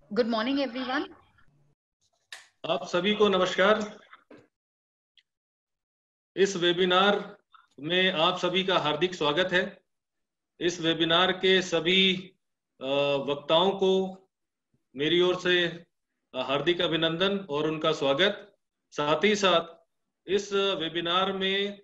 Good morning everyone. आप सभी को नमस्कार। इस वेबिनार में आप सभी का हार्दिक स्वागत है। इस वेबिनार के सभी वक्ताओं को मेरी ओर से हार्दिक अभिनंदन और उनका स्वागत। साथ ही साथ इस वेबिनार में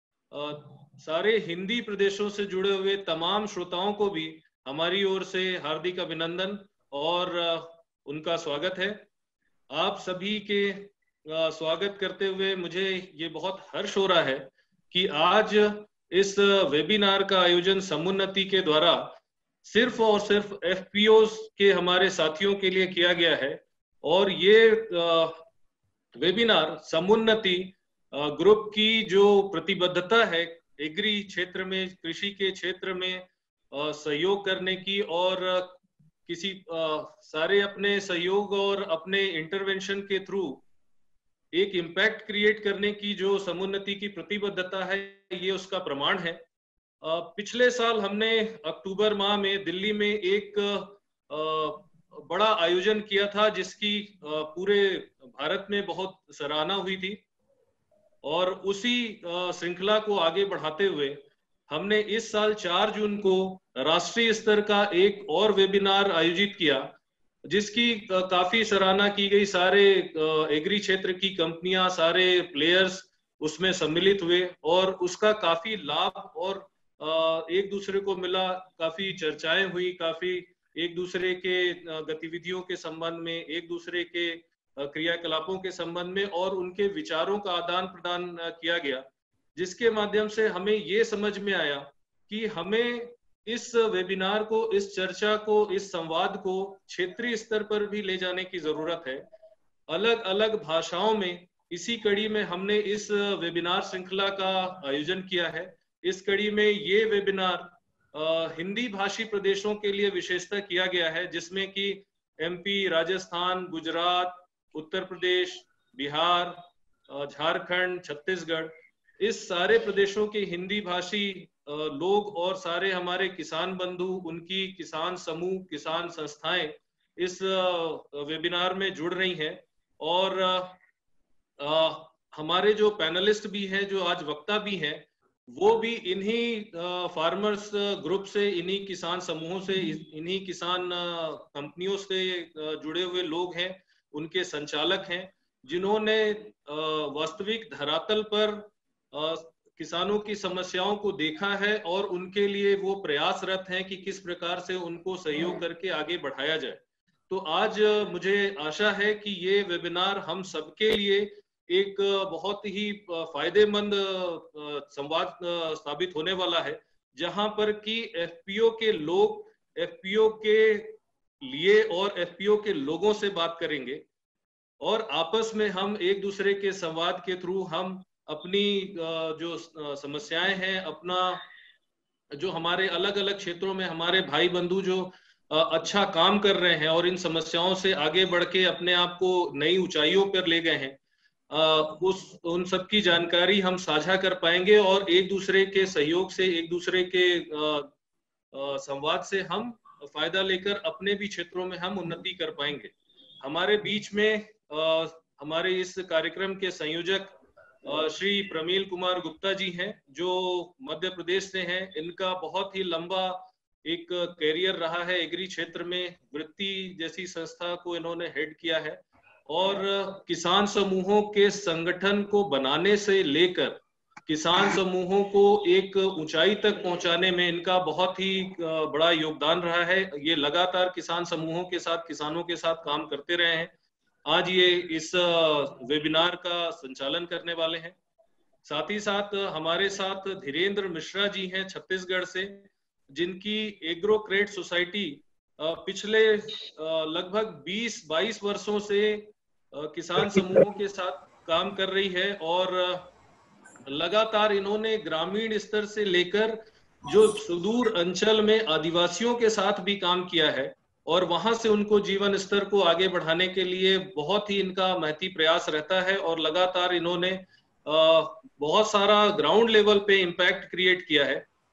सारे हिंदी प्रदेशों से जुड़े हुए तमाम श्रोताओं को भी हमारी ओर से हार्दिक अभिनंदन और उनका स्वागत है। आप सभी के स्वागत करते हुए मुझे ये बहुत हर्ष हो रहा है कि आज इस वेबिनार का आयोजन समुन्नति के द्वारा सिर्फ और सिर्फ एफपीओज के हमारे साथियों के लिए किया गया है। और ये वेबिनार समुन्नति ग्रुप की जो प्रतिबद्धता है एग्री क्षेत्र में, कृषि के क्षेत्र में सहयोग करने की और किसी सारे अपने सहयोग और अपने इंटरवेंशन के थ्रू एक इम्पैक्ट क्रिएट करने की जो समुन्नति की प्रतिबद्धता है, ये उसका प्रमाण है। पिछले साल हमने अक्टूबर माह में दिल्ली में एक बड़ा आयोजन किया था जिसकी पूरे भारत में बहुत सराहना हुई थी। और उसी श्रृंखला को आगे बढ़ाते हुए हमने इस साल 4 जून को राष्ट्रीय स्तर का एक और वेबिनार आयोजित किया, जिसकी काफी सराहना की गई। सारे एग्री क्षेत्र की कंपनियां, सारे प्लेयर्स उसमें सम्मिलित हुए और उसका काफी लाभ और एक दूसरे को मिला। काफी चर्चाएं हुई, काफी एक दूसरे के गतिविधियों के संबंध में, एक दूसरे के क्रियाकलापों के संबंध में और उनके विचारों का आदान प्रदान किया गया, जिसके माध्यम से हमें ये समझ में आया कि हमें इस वेबिनार को, इस चर्चा को, इस संवाद को क्षेत्रीय स्तर पर भी ले जाने की जरूरत है। अलग अलग भाषाओं में इसी कड़ी में हमने इस वेबिनार श्रृंखला का आयोजन किया है। इस कड़ी में ये वेबिनार हिंदी भाषी प्रदेशों के लिए विशेषतः किया गया है, जिसमें कि एमपी, राजस्थान, गुजरात, उत्तर प्रदेश, बिहार, झारखंड, छत्तीसगढ़, इस सारे प्रदेशों के हिंदी भाषी लोग और सारे हमारे किसान बंधु, उनकी किसान समूह, किसान संस्थाएं इस वेबिनार में जुड़ रही हैं। और हमारे जो पैनलिस्ट भी हैं, जो आज वक्ता भी हैं, वो भी इन्हीं फार्मर्स ग्रुप से, इन्हीं किसान समूहों से, इन्हीं किसान कंपनियों से जुड़े हुए लोग हैं, उनके संचालक हैं, जिन्होंने वास्तविक धरातल पर किसानों की समस्याओं को देखा है और उनके लिए वो प्रयासरत हैं कि किस प्रकार से उनको सहयोग करके आगे बढ़ाया जाए। तो आज मुझे आशा है कि ये वेबिनार हम सबके लिए एक बहुत ही फायदेमंद संवाद साबित होने वाला है, जहां पर कि एफपीओ के लोग एफपीओ के लिए और एफपीओ के लोगों से बात करेंगे और आपस में हम एक दूसरे के संवाद के थ्रू हम अपनी जो समस्याएं हैं, अपना जो हमारे अलग अलग क्षेत्रों में हमारे भाई बंधु जो अच्छा काम कर रहे हैं और इन समस्याओं से आगे बढ़ के अपने आप को नई ऊंचाइयों पर ले गए हैं, उन सब की जानकारी हम साझा कर पाएंगे और एक दूसरे के सहयोग से, एक दूसरे के संवाद से हम फायदा लेकर अपने भी क्षेत्रों में हम उन्नति कर पाएंगे। हमारे बीच में हमारे इस कार्यक्रम के संयोजक श्री प्रमील कुमार गुप्ता जी हैं, जो मध्य प्रदेश से हैं। इनका बहुत ही लंबा एक कैरियर रहा है एग्री क्षेत्र में। वृत्ति जैसी संस्था को इन्होंने हेड किया है और किसान समूहों के संगठन को बनाने से लेकर किसान समूहों को एक ऊंचाई तक पहुंचाने में इनका बहुत ही बड़ा योगदान रहा है। ये लगातार किसान समूहों के साथ, किसानों के साथ काम करते रहे हैं। आज ये इस वेबिनार का संचालन करने वाले हैं। साथ ही साथ हमारे साथ धीरेन्द्र मिश्रा जी हैं छत्तीसगढ़ से, जिनकी एग्रोक्रेट सोसाइटी पिछले लगभग 20-22 वर्षों से किसान समूहों के साथ काम कर रही है और लगातार इन्होंने ग्रामीण स्तर से लेकर जो सुदूर अंचल में आदिवासियों के साथ भी काम किया है और वहां से उनको जीवन स्तर को आगे बढ़ाने के लिए बहुत ही इनका महती प्रयास रहता है और लगातार इन्होंने बहुत सारा ग्राउंड लेवल पे इम्पैक्ट क्रिएट किया है।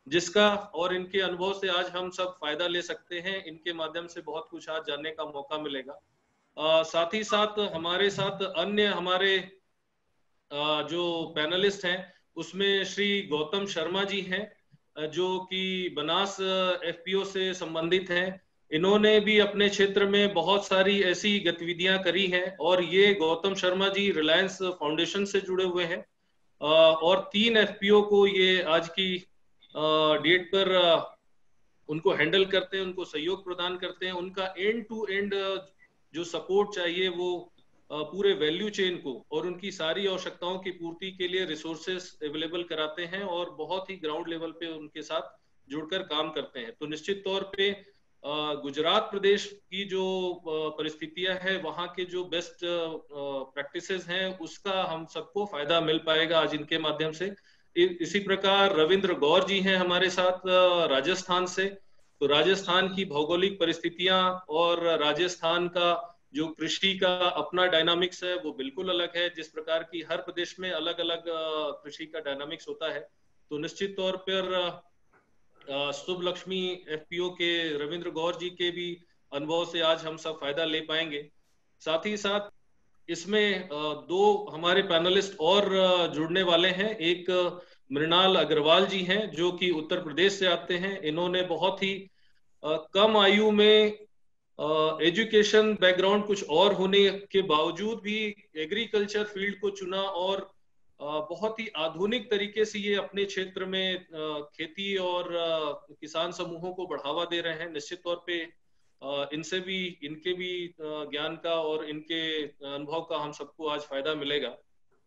जिसका और इनके अनुभव से आज हम सब फायदा ले सकते हैं। इनके माध्यम से बहुत कुछ आज जानने का मौका मिलेगा। साथ ही साथ हमारे साथ अन्य हमारे जो पैनलिस्ट हैं उसमें श्री गौतम शर्मा जी हैं, जो कि बनास एफपीओ से संबंधित हैं। इन्होंने भी अपने क्षेत्र में बहुत सारी ऐसी गतिविधियां करी हैं और ये गौतम शर्मा जी रिलायंस फाउंडेशन से जुड़े हुए हैं और 3 एफपीओ को ये आज की डेट पर उनको हैंडल करते हैं, उनको सहयोग प्रदान करते हैं। उनका एंड टू एंड जो सपोर्ट चाहिए वो पूरे वैल्यू चेन को और उनकी सारी आवश्यकताओं की पूर्ति के लिए रिसोर्सेस अवेलेबल कराते हैं और बहुत ही ग्राउंड लेवल पे उनके साथ जुड़कर काम करते हैं। तो निश्चित तौर पे गुजरात प्रदेश की जो परिस्थितियां है, वहाँ के जो बेस्ट प्रैक्टिसेस हैं, उसका हम सबको फायदा मिल पाएगा आज इनके माध्यम से। इसी प्रकार रविंद्र गौर जी हैं हमारे साथ राजस्थान से। तो राजस्थान की भौगोलिक परिस्थितियां और राजस्थान का जो कृषि का अपना डायनामिक्स है वो बिल्कुल अलग है। जिस प्रकार की हर प्रदेश में अलग अलग कृषि का डायनामिक्स होता है, तो निश्चित तौर पर शुभ लक्ष्मी एफपीओ के रविंद्र गौर जी के भी अनुभव से आज हम सब फायदा ले पाएंगे। साथ ही साथ इसमें 2 हमारे पैनलिस्ट और जुड़ने वाले हैं। एक मृणाल अग्रवाल जी हैं जो कि उत्तर प्रदेश से आते हैं। इन्होंने बहुत ही कम आयु में एजुकेशन बैकग्राउंड कुछ और होने के बावजूद भी एग्रीकल्चर फील्ड को चुना और बहुत ही आधुनिक तरीके से ये अपने क्षेत्र में खेती और किसान समूहों को बढ़ावा दे रहे हैं। निश्चित तौर पे इनसे भी, इनके भी ज्ञान का और इनके अनुभव का हम सबको आज फायदा मिलेगा।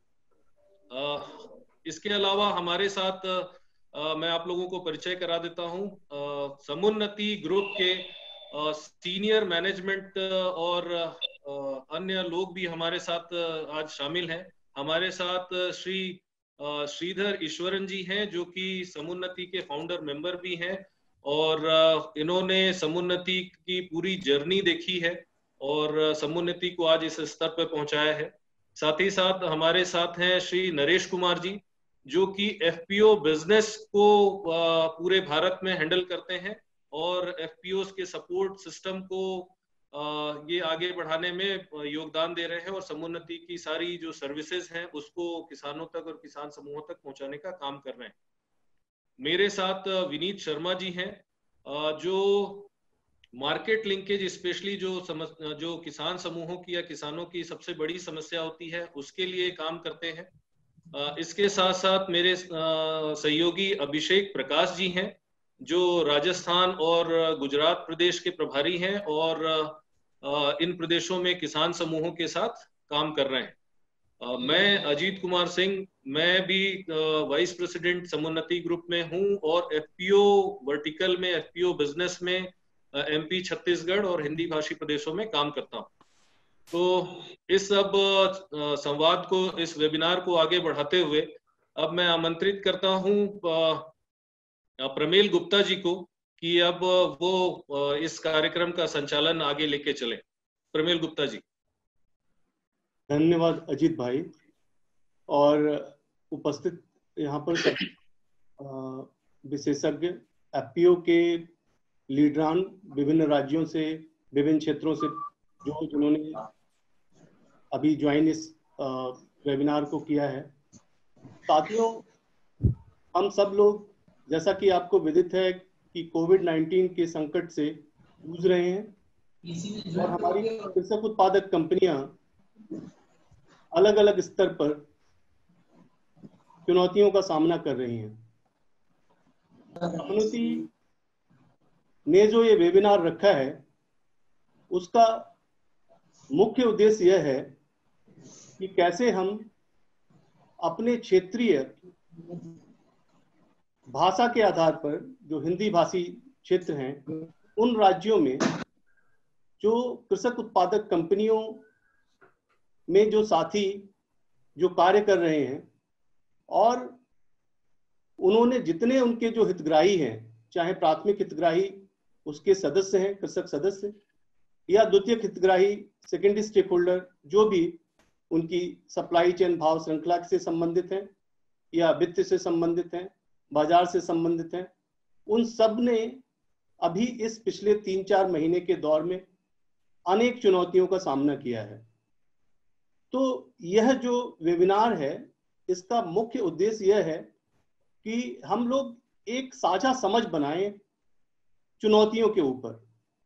इसके अलावा हमारे साथ मैं आप लोगों को परिचय करा देता हूँ समुन्नति ग्रुप के सीनियर मैनेजमेंट और अन्य लोग भी हमारे साथ आज शामिल हैं। हमारे साथ श्री श्रीधर ईश्वरन जी हैं जो कि समुन्नति के फाउंडर मेंबर भी हैं और इन्होंने समुन्नति की पूरी जर्नी देखी है और समुन्नति को आज इस स्तर पर पहुंचाया है। साथ ही साथ हमारे साथ हैं श्री नरेश कुमार जी जो कि एफपीओ बिजनेस को पूरे भारत में हैंडल करते हैं और एफपीओस के सपोर्ट सिस्टम को ये आगे बढ़ाने में योगदान दे रहे हैं और समुन्नति की सारी जो सर्विसेज हैं उसको किसानों तक और किसान समूहों तक पहुंचाने का काम कर रहे हैं। मेरे साथ विनीत शर्मा जी हैं जो मार्केट लिंकेज स्पेशली जो किसान समूहों की या किसानों की सबसे बड़ी समस्या होती है उसके लिए काम करते हैं। इसके साथ साथ मेरे सहयोगी अभिषेक प्रकाश जी हैं जो राजस्थान और गुजरात प्रदेश के प्रभारी हैं और इन प्रदेशों में किसान समूहों के साथ काम कर रहे हैं। मैं अजीत कुमार सिंह, मैं भी वाइस प्रेसिडेंट समुन्नति ग्रुप में हूं और एफपीओ वर्टिकल में, एफपीओ बिजनेस में एमपी, छत्तीसगढ़ और हिंदी भाषी प्रदेशों में काम करता हूं। तो इस सब संवाद को, इस वेबिनार को आगे बढ़ाते हुए अब मैं आमंत्रित करता हूं प्रमेल गुप्ता जी को कि अब वो इस कार्यक्रम का संचालन आगे लेके चले। प्रमेल गुप्ता जी। धन्यवाद अजीत भाई और उपस्थित यहाँ पर विशेषज्ञ एफपीओ के लीडरान विभिन्न राज्यों से, विभिन्न क्षेत्रों से जिन्होंने अभी ज्वाइन इस वेबिनार को किया है। साथियों, हम सब लोग जैसा कि आपको विदित है कि कोविड-19 के संकट से जूझ रहे हैं और हमारी कृषक उत्पादक कंपनियां अलग अलग स्तर पर चुनौतियों का सामना कर रही हैं। समुन्नति ने जो ये वेबिनार रखा है उसका मुख्य उद्देश्य यह है कि कैसे हम अपने क्षेत्रीय भाषा के आधार पर, जो हिंदी भाषी क्षेत्र हैं, उन राज्यों में जो कृषक उत्पादक कंपनियों में जो साथी जो कार्य कर रहे हैं और उन्होंने जितने उनके जो हितग्राही हैं, चाहे प्राथमिक हितग्राही उसके सदस्य हैं, कृषक सदस्य, या द्वितीयक हितग्राही सेकेंडरी स्टेक होल्डर जो भी उनकी सप्लाई चेन भाव श्रृंखला से संबंधित हैं या वित्त से संबंधित हैं, बाजार से संबंधित हैं, उन सब ने अभी इस पिछले 3-4 महीने के दौर में अनेक चुनौतियों का सामना किया है। तो यह जो वेबिनार है, इसका मुख्य उद्देश्य यह है कि हम लोग एक साझा समझ बनाएं चुनौतियों के ऊपर,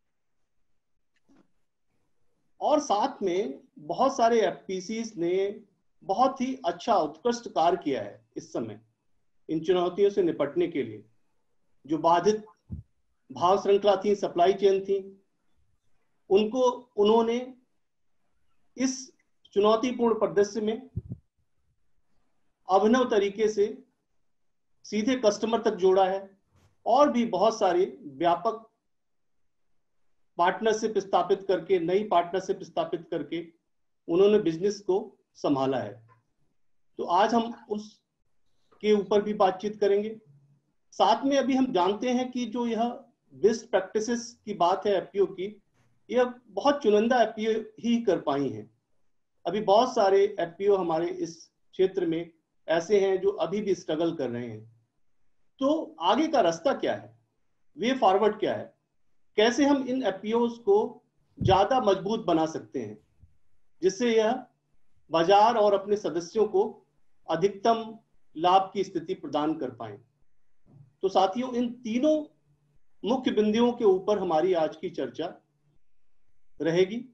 और साथ में बहुत सारे एफपीसीज ने बहुत ही अच्छा उत्कृष्ट कार्य किया है इस समय इन चुनौतियों से निपटने के लिए। जो बाधित भाव श्रृंखला थी, सप्लाई चेन थी, उनको उन्होंने इस चुनौतीपूर्ण परिदृश्य में अभिनव तरीके से सीधे कस्टमर तक जोड़ा है, और भी बहुत सारे व्यापक पार्टनरशिप स्थापित करके, नई पार्टनरशिप स्थापित करके उन्होंने बिजनेस को संभाला है। तो आज हम उस के ऊपर भी बातचीत करेंगे। साथ में अभी हम जानते हैं कि जो यह बेस्ट प्रैक्टिसेस की बात है एफपीओ की, यह बहुत चुनिंदा एफपीओ ही कर पाई हैं। अभी बहुत सारे एफपीओ हमारे इस क्षेत्र में ऐसे हैं जो अभी भी स्ट्रगल कर रहे हैं। तो आगे का रास्ता क्या है, वे फॉरवर्ड क्या है, कैसे हम इन एफपीओज को ज्यादा मजबूत बना सकते हैं जिससे यह बाजार और अपने सदस्यों को अधिकतम लाभ की स्थिति प्रदान कर पाए। तो साथियों, इन तीनों मुख्य बिंदुओं के ऊपर हमारी आज की चर्चा रहेगी,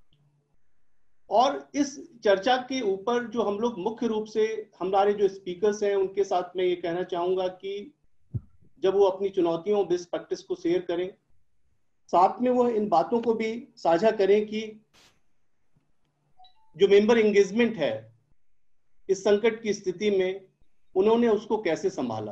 और इस चर्चा के ऊपर जो हम लोग मुख्य रूप से हमारे जो स्पीकर्स हैं उनके साथ में ये कहना चाहूंगा कि जब वो अपनी चुनौतियों बेस्ट प्रैक्टिस को शेयर करें, साथ में वो इन बातों को भी साझा करें कि जो मेंबर एंगेजमेंट है इस संकट की स्थिति में उन्होंने उसको कैसे संभाला,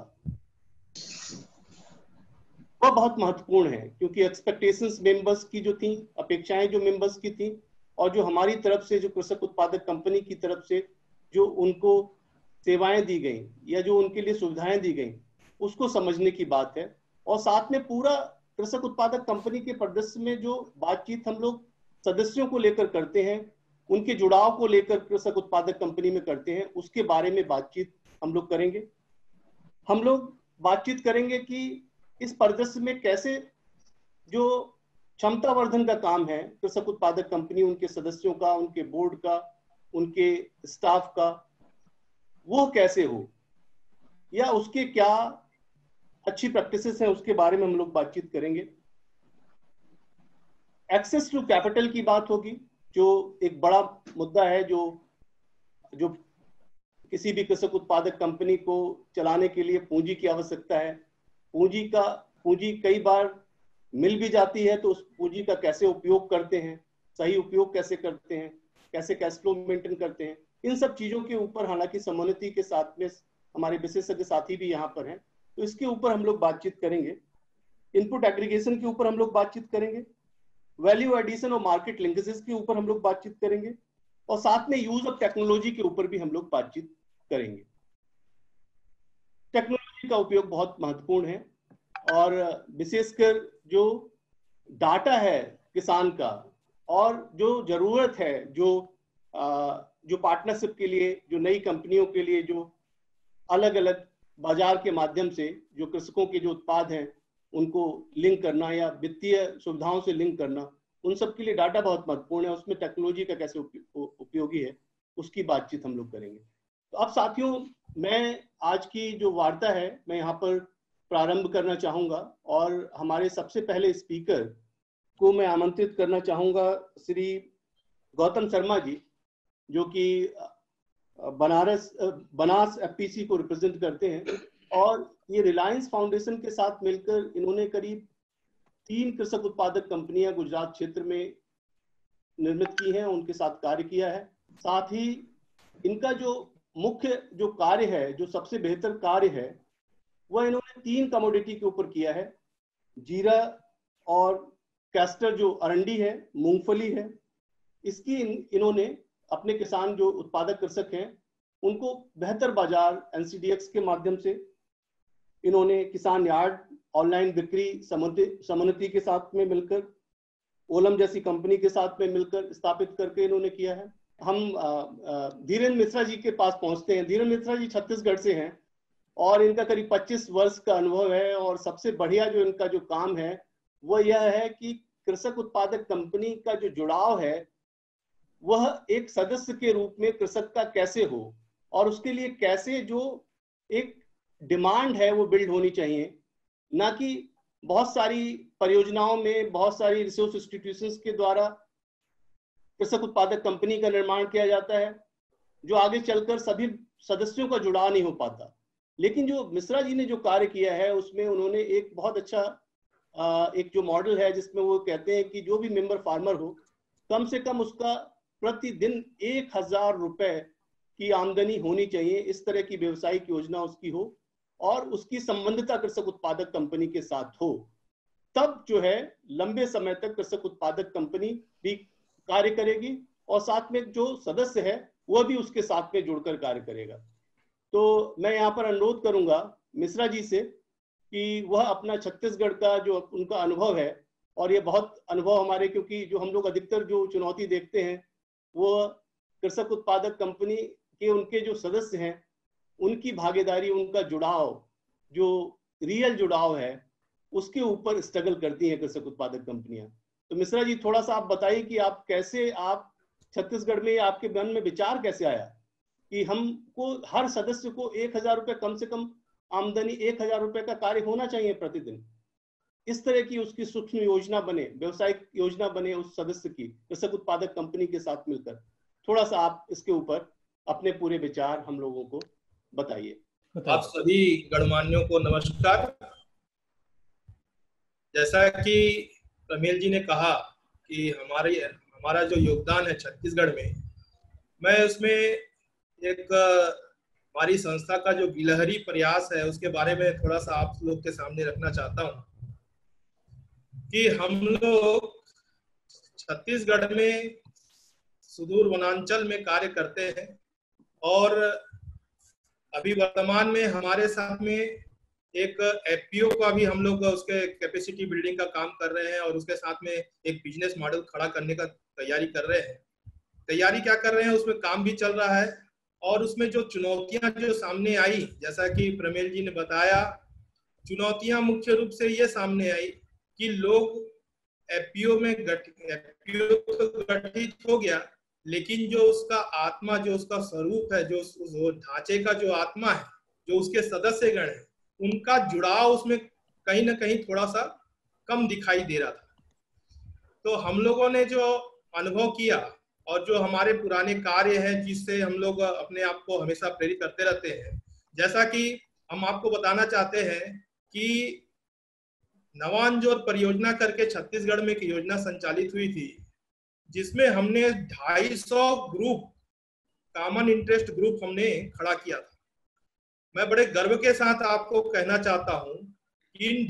वह बहुत महत्वपूर्ण है। क्योंकि एक्सपेक्टेशंस मेंबर्स की जो थी, अपेक्षाएं जो मेंबर्स की थी, और जो हमारी तरफ से जो कृषक उत्पादक कंपनी की तरफ से जो उनको सेवाएं दी गई या जो उनके लिए सुविधाएं दी गई, उसको समझने की बात है। और साथ में पूरा कृषक उत्पादक कंपनी के परिदृश्य में जो बातचीत हम लोग सदस्यों को लेकर करते हैं, उनके जुड़ाव को लेकर कृषक उत्पादक कंपनी में करते हैं, उसके बारे में बातचीत हम लोग करेंगे। हम लोग बातचीत करेंगे कि इस परिदृश्य में कैसे जो क्षमता वर्धन का काम है कृषक उत्पादक कंपनी, उनके सदस्यों का, उनके बोर्ड का, उनके स्टाफ का, वो कैसे हो, या उसके क्या अच्छी प्रैक्टिसेस हैं, उसके बारे में हम लोग बातचीत करेंगे। एक्सेस टू कैपिटल की बात होगी, जो एक बड़ा मुद्दा है, जो किसी भी कृषक उत्पादक कंपनी को चलाने के लिए पूंजी की आवश्यकता है। पूंजी कई बार मिल भी जाती है, तो उस पूंजी का कैसे उपयोग करते हैं, सही उपयोग कैसे करते हैं, कैसे कैश फ्लो मेंटेन करते हैं, इन सब चीजों के ऊपर हालांकि समोन्नति के साथ में हमारे विशेषज्ञ साथी भी यहाँ पर हैं, तो इसके ऊपर हम लोग बातचीत करेंगे। इनपुट एग्रीगेशन के ऊपर हम लोग बातचीत करेंगे, वैल्यू एडिशन और मार्केट लिंकेजेस के ऊपर हम लोग बातचीत करेंगे, और साथ में यूज ऑफ टेक्नोलॉजी के ऊपर भी हम लोग बातचीत करेंगे। टेक्नोलॉजी का उपयोग बहुत महत्वपूर्ण है, और विशेषकर जो डाटा है किसान का, और जो जरूरत है जो पार्टनरशिप के लिए, जो नई कंपनियों के लिए, जो अलग अलग बाजार के माध्यम से जो कृषकों के जो उत्पाद हैं उनको लिंक करना या वित्तीय सुविधाओं से लिंक करना, उन सब के लिए डाटा बहुत महत्वपूर्ण है। उसमें टेक्नोलॉजी का कैसे उपयोगी है, उसकी बातचीत हम लोग करेंगे। तो अब साथियों, मैं आज की जो वार्ता है मैं यहाँ पर प्रारंभ करना चाहूंगा, और हमारे सबसे पहले स्पीकर को मैं आमंत्रित करना चाहूंगा श्री गौतम शर्मा जी, जो कि बनास एफपीसी को रिप्रेजेंट करते हैं, और ये रिलायंस फाउंडेशन के साथ मिलकर इन्होंने करीब 3 कृषक उत्पादक कंपनियां गुजरात क्षेत्र में निर्मित की हैं, उनके साथ कार्य किया है। साथ ही इनका जो मुख्य जो कार्य है, जो सबसे बेहतर कार्य है, वह इन्होंने 3 कमोडिटी के ऊपर किया है। जीरा और कैस्टर जो अरंडी है, मूंगफली है, इसकी इन्होंने अपने किसान जो उत्पादक कृषक हैं उनको बेहतर बाजार एनसीडीएक्स के माध्यम से, इन्होंने किसान यार्ड ऑनलाइन बिक्री समोन्नति के साथ में मिलकर, ओलम जैसी कंपनी के साथ में मिलकर स्थापित करके इन्होंने किया है। हम धीरेन्द्र मिश्रा जी के पास पहुंचते हैं। धीरेन्द्र मिश्रा जी छत्तीसगढ़ से हैं, और इनका करीब 25 वर्ष का अनुभव है। और सबसे बढ़िया जो इनका जो काम है वो यह है कि कृषक उत्पादक कंपनी का जो जुड़ाव है वह एक सदस्य के रूप में कृषक का कैसे हो, और उसके लिए कैसे जो एक डिमांड है वो बिल्ड होनी चाहिए। ना कि बहुत सारी परियोजनाओं में बहुत सारी रिसोर्स इंस्टीट्यूशंस के द्वारा कृषक उत्पादक कंपनी का निर्माण किया जाता है जो आगे चलकर सभी सदस्यों का जुड़ाव नहीं हो पाता। लेकिन जो मिश्रा जी ने जो कार्य किया है उसमें उन्होंने एक बहुत अच्छा एक जो मॉडल है जिसमें वो कहते हैं कि जो भी मेंबर फार्मर हो कम से कम उसका प्रतिदिन 1000 रुपए की आमदनी होनी चाहिए। इस तरह की व्यवसायिक योजना उसकी हो और उसकी संबंधिता कृषक उत्पादक कंपनी के साथ हो, तब जो है लंबे समय तक कृषक उत्पादक कंपनी भी कार्य करेगी और साथ में जो सदस्य है वह भी उसके साथ में जुड़कर कार्य करेगा। तो मैं यहाँ पर अनुरोध करूंगा मिश्रा जी से कि वह अपना छत्तीसगढ़ का जो उनका अनुभव है, और ये बहुत अनुभव हमारे, क्योंकि जो हम लोग अधिकतर जो चुनौती देखते हैं वो कृषक उत्पादक कंपनी के उनके जो सदस्य हैं उनकी भागीदारी, उनका जुड़ाव, जो रियल जुड़ाव है उसके ऊपर स्ट्रगल करती हैं कृषक उत्पादक कंपनियां। तो मिश्रा जी थोड़ा सा आप बताइए कि आप कैसे, आप छत्तीसगढ़ में आपके मन में विचार कैसे आया कि हमको हर सदस्य को 1000 रुपये कम से कम आमदनी, 1000 रुपये का कार्य होना चाहिए प्रतिदिन, इस तरह की उसकी सूक्ष्म योजना बने, व्यवसायिक योजना बने उस सदस्य की कृषक उत्पादक कंपनी के साथ मिलकर। थोड़ा सा आप इसके ऊपर अपने पूरे विचार हम लोगों को बताइए। आप सभी गणमान्यों को नमस्कार। जैसा कि प्रमेल जी ने कहा कि हमारा जो योगदान है छत्तीसगढ़ में, मैं उसमें एक हमारी संस्था का जो गिलहरी प्रयास है उसके बारे में थोड़ा सा आप लोग के सामने रखना चाहता हूं कि हम लोग छत्तीसगढ़ में सुदूर वनांचल में कार्य करते हैं और अभी वर्तमान में हमारे साथ में एक एफपीओ का भी हम लोग उसके कैपेसिटी बिल्डिंग का काम कर रहे हैं और उसके साथ में एक बिजनेस मॉडल खड़ा करने का तैयारी कर रहे हैं। तैयारी क्या कर रहे हैं, उसमें काम भी चल रहा है। और उसमें जो चुनौतियां जो सामने आई, जैसा कि प्रमेल जी ने बताया, चुनौतियां मुख्य रूप से ये सामने आई कि लोग एफपीओ में गठित हो गया, लेकिन जो उसका आत्मा, जो उसका स्वरूप है, जो ढांचे का जो आत्मा है, जो उसके सदस्यगण है, उनका जुड़ाव उसमें कहीं ना कहीं थोड़ा सा कम दिखाई दे रहा था। तो हम लोगों ने जो अनुभव किया और जो हमारे पुराने कार्य हैं जिससे हम लोग अपने आप को हमेशा प्रेरित करते रहते हैं, जैसा कि हम आपको बताना चाहते हैं कि नवांजोर परियोजना करके छत्तीसगढ़ में एक योजना संचालित हुई थी जिसमें हमने 250 ग्रुप, कॉमन इंटरेस्ट ग्रुप हमने खड़ा किया था। मैं बड़े गर्व के साथ आपको कहना चाहता हूं कि इन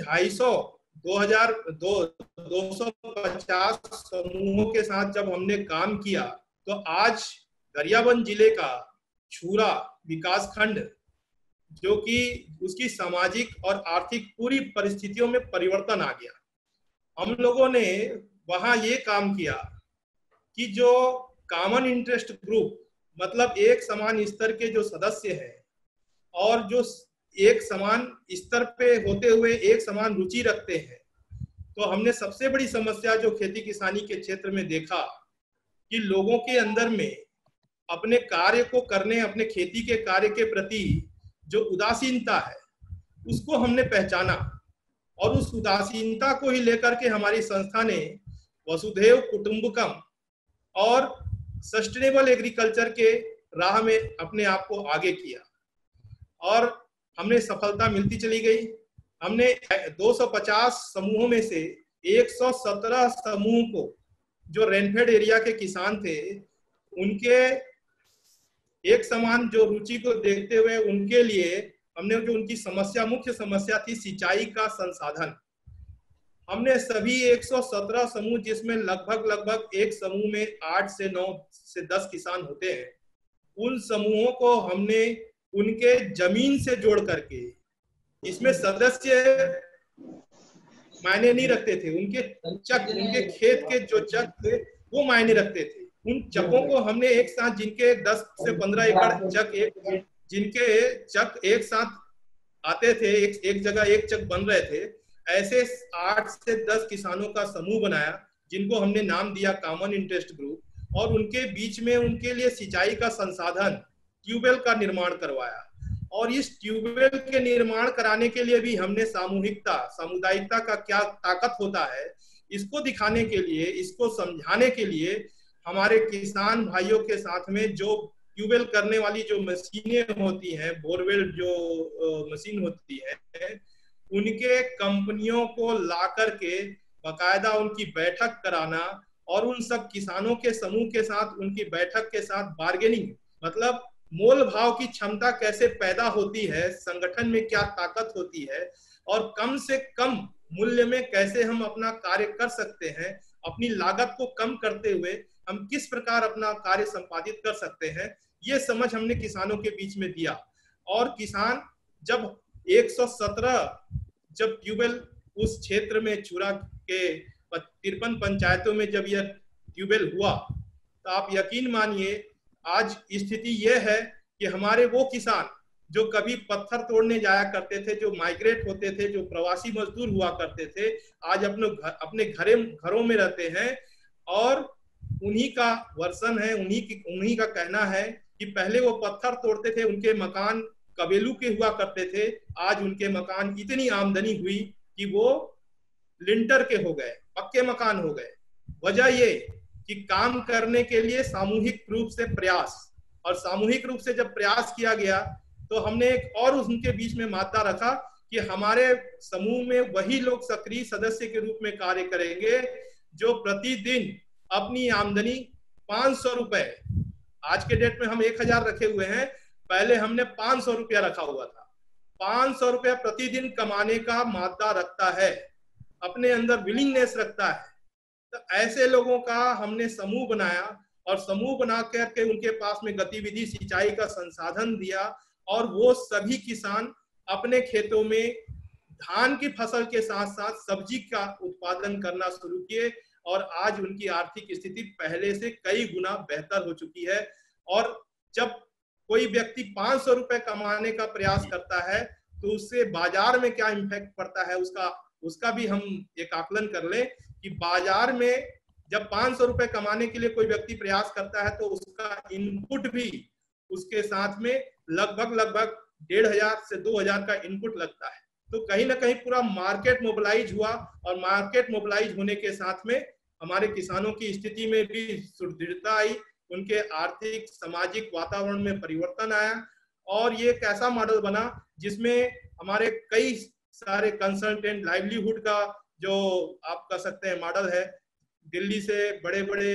250 समूहों के साथ जब हमने काम किया तो आज गरियाबंद जिले का छूरा विकास खंड, जो कि उसकी सामाजिक और आर्थिक पूरी परिस्थितियों में परिवर्तन आ गया। हम लोगों ने वहां ये काम किया कि जो कॉमन इंटरेस्ट ग्रुप, मतलब एक समान स्तर के जो सदस्य हैं और जो एक समान स्तर पे होते हुए एक समान रुचि रखते हैं, तो हमने सबसे बड़ी समस्या जो खेती किसानी के क्षेत्र में देखा कि लोगों के अंदर में अपने कार्य को करने, अपने खेती के कार्य के प्रति जो उदासीनता है उसको हमने पहचाना और उस उदासीनता को ही लेकर के हमारी संस्था ने वसुधैव कुटुंबकम और सस्टेनेबल एग्रीकल्चर के राह में अपने आप को आगे किया और हमने सफलता मिलती चली गई। हमने 250 समूहों में से 117 समूह को, जो रेनफेड एरिया के किसान थे, उनके एक समान जो रुचि को देखते हुए उनके लिए हमने जो उनकी समस्या, मुख्य समस्या थी सिंचाई का संसाधन, हमने सभी 117 समूह, जिसमें लगभग एक समूह में 8 से 9 से 10 किसान होते हैं, उन समूहों को हमने उनके जमीन से जोड़ करके, इसमें सदस्य मायने नहीं रखते थे, उनके चक, उनके खेत के जो चक थे वो मायने रखते थे। उन चकों को हमने एक साथ, जिनके 10 से 15 एकड़ चक, जिनके चक एक साथ आते थे, एक जगह एक चक बन रहे थे, ऐसे 8 से 10 किसानों का समूह बनाया जिनको हमने नाम दिया कॉमन इंटरेस्ट ग्रुप, और उनके बीच में उनके लिए सिंचाई का संसाधन ट्यूबवेल का निर्माण करवाया। और इस ट्यूबवेल के निर्माण कराने के लिए भी हमने सामूहिकता, सामुदायिकता का क्या ताकत होता है इसको दिखाने के लिए, इसको समझाने के लिए हमारे किसान भाइयों के साथ में जो ट्यूबवेल करने वाली जो मशीनें होती हैं, बोरवेल जो मशीन होती है, उनके कंपनियों को ला करके बाकायदा उनकी बैठक कराना और उन सब किसानों के समूह के साथ उनकी बैठक के साथ बार्गेनिंग, मतलब मोल भाव की क्षमता कैसे पैदा होती है, संगठन में क्या ताकत होती है और कम से कम मूल्य में कैसे हम अपना कार्य कर सकते हैं, अपनी लागत को कम करते हुए हम किस प्रकार अपना कार्य संपादित कर सकते हैं, ये समझ हमने किसानों के बीच में दिया। और किसान जब 117 जब ट्यूबवेल उस क्षेत्र में चूरा के 53 पंचायतों में जब यह ट्यूबवेल हुआ, तो आप यकीन मानिए आज स्थिति यह है कि हमारे वो किसान जो कभी पत्थर तोड़ने जाया करते थे, जो माइग्रेट होते थे, जो प्रवासी मजदूर हुआ करते थे, आज अपने घरों में रहते हैं। और उन्हीं का वर्षन है, उन्हीं का कहना है कि पहले वो पत्थर तोड़ते थे, उनके मकान कबेलू के हुआ करते थे, आज उनके मकान इतनी आमदनी हुई कि वो लिंटर के हो गए, पक्के मकान हो गए। वजह ये कि काम करने के लिए सामूहिक रूप से प्रयास, और सामूहिक रूप से जब प्रयास किया गया तो हमने एक और उनके बीच में मादा रखा कि हमारे समूह में वही लोग सक्रिय सदस्य के रूप में कार्य करेंगे जो प्रतिदिन अपनी आमदनी 500 रुपए, आज के डेट में हम 1000 रखे हुए हैं, पहले हमने 500 रुपया रखा हुआ था, 500 रुपया प्रतिदिन कमाने का मादा रखता है, अपने अंदर विलिंगनेस रखता है। तो ऐसे लोगों का हमने समूह बनाया और समूह बना करके उनके पास में गतिविधि सिंचाई का संसाधन दिया और वो सभी किसान अपने खेतों में धान की फसल के साथ साथ सब्जी का उत्पादन करना शुरू किए और आज उनकी आर्थिक स्थिति पहले से कई गुना बेहतर हो चुकी है। और जब कोई व्यक्ति 500 रुपए कमाने का प्रयास करता है तो उससे बाजार में क्या इम्पैक्ट पड़ता है उसका भी हम एक आकलन कर लें कि बाजार में जब 500 रुपए कमाने के लिए कोई व्यक्ति प्रयास करता है तो उसका इनपुट भी उसके साथ में लगभग 1500 से 2000 का इनपुट लगता है। तो कहीं ना कहीं पूरा मार्केट मोबिलाइज हुआ और मार्केट मोबिलाइज होने के साथ में हमारे किसानों की स्थिति में भी सुदृढ़ता आई, उनके आर्थिक सामाजिक वातावरण में परिवर्तन आया और ये एक ऐसा मॉडल बना जिसमें हमारे कई सारे कंसल्टेंट लाइवलीहुड का जो आप कह सकते हैं मॉडल है, दिल्ली से बड़े बड़े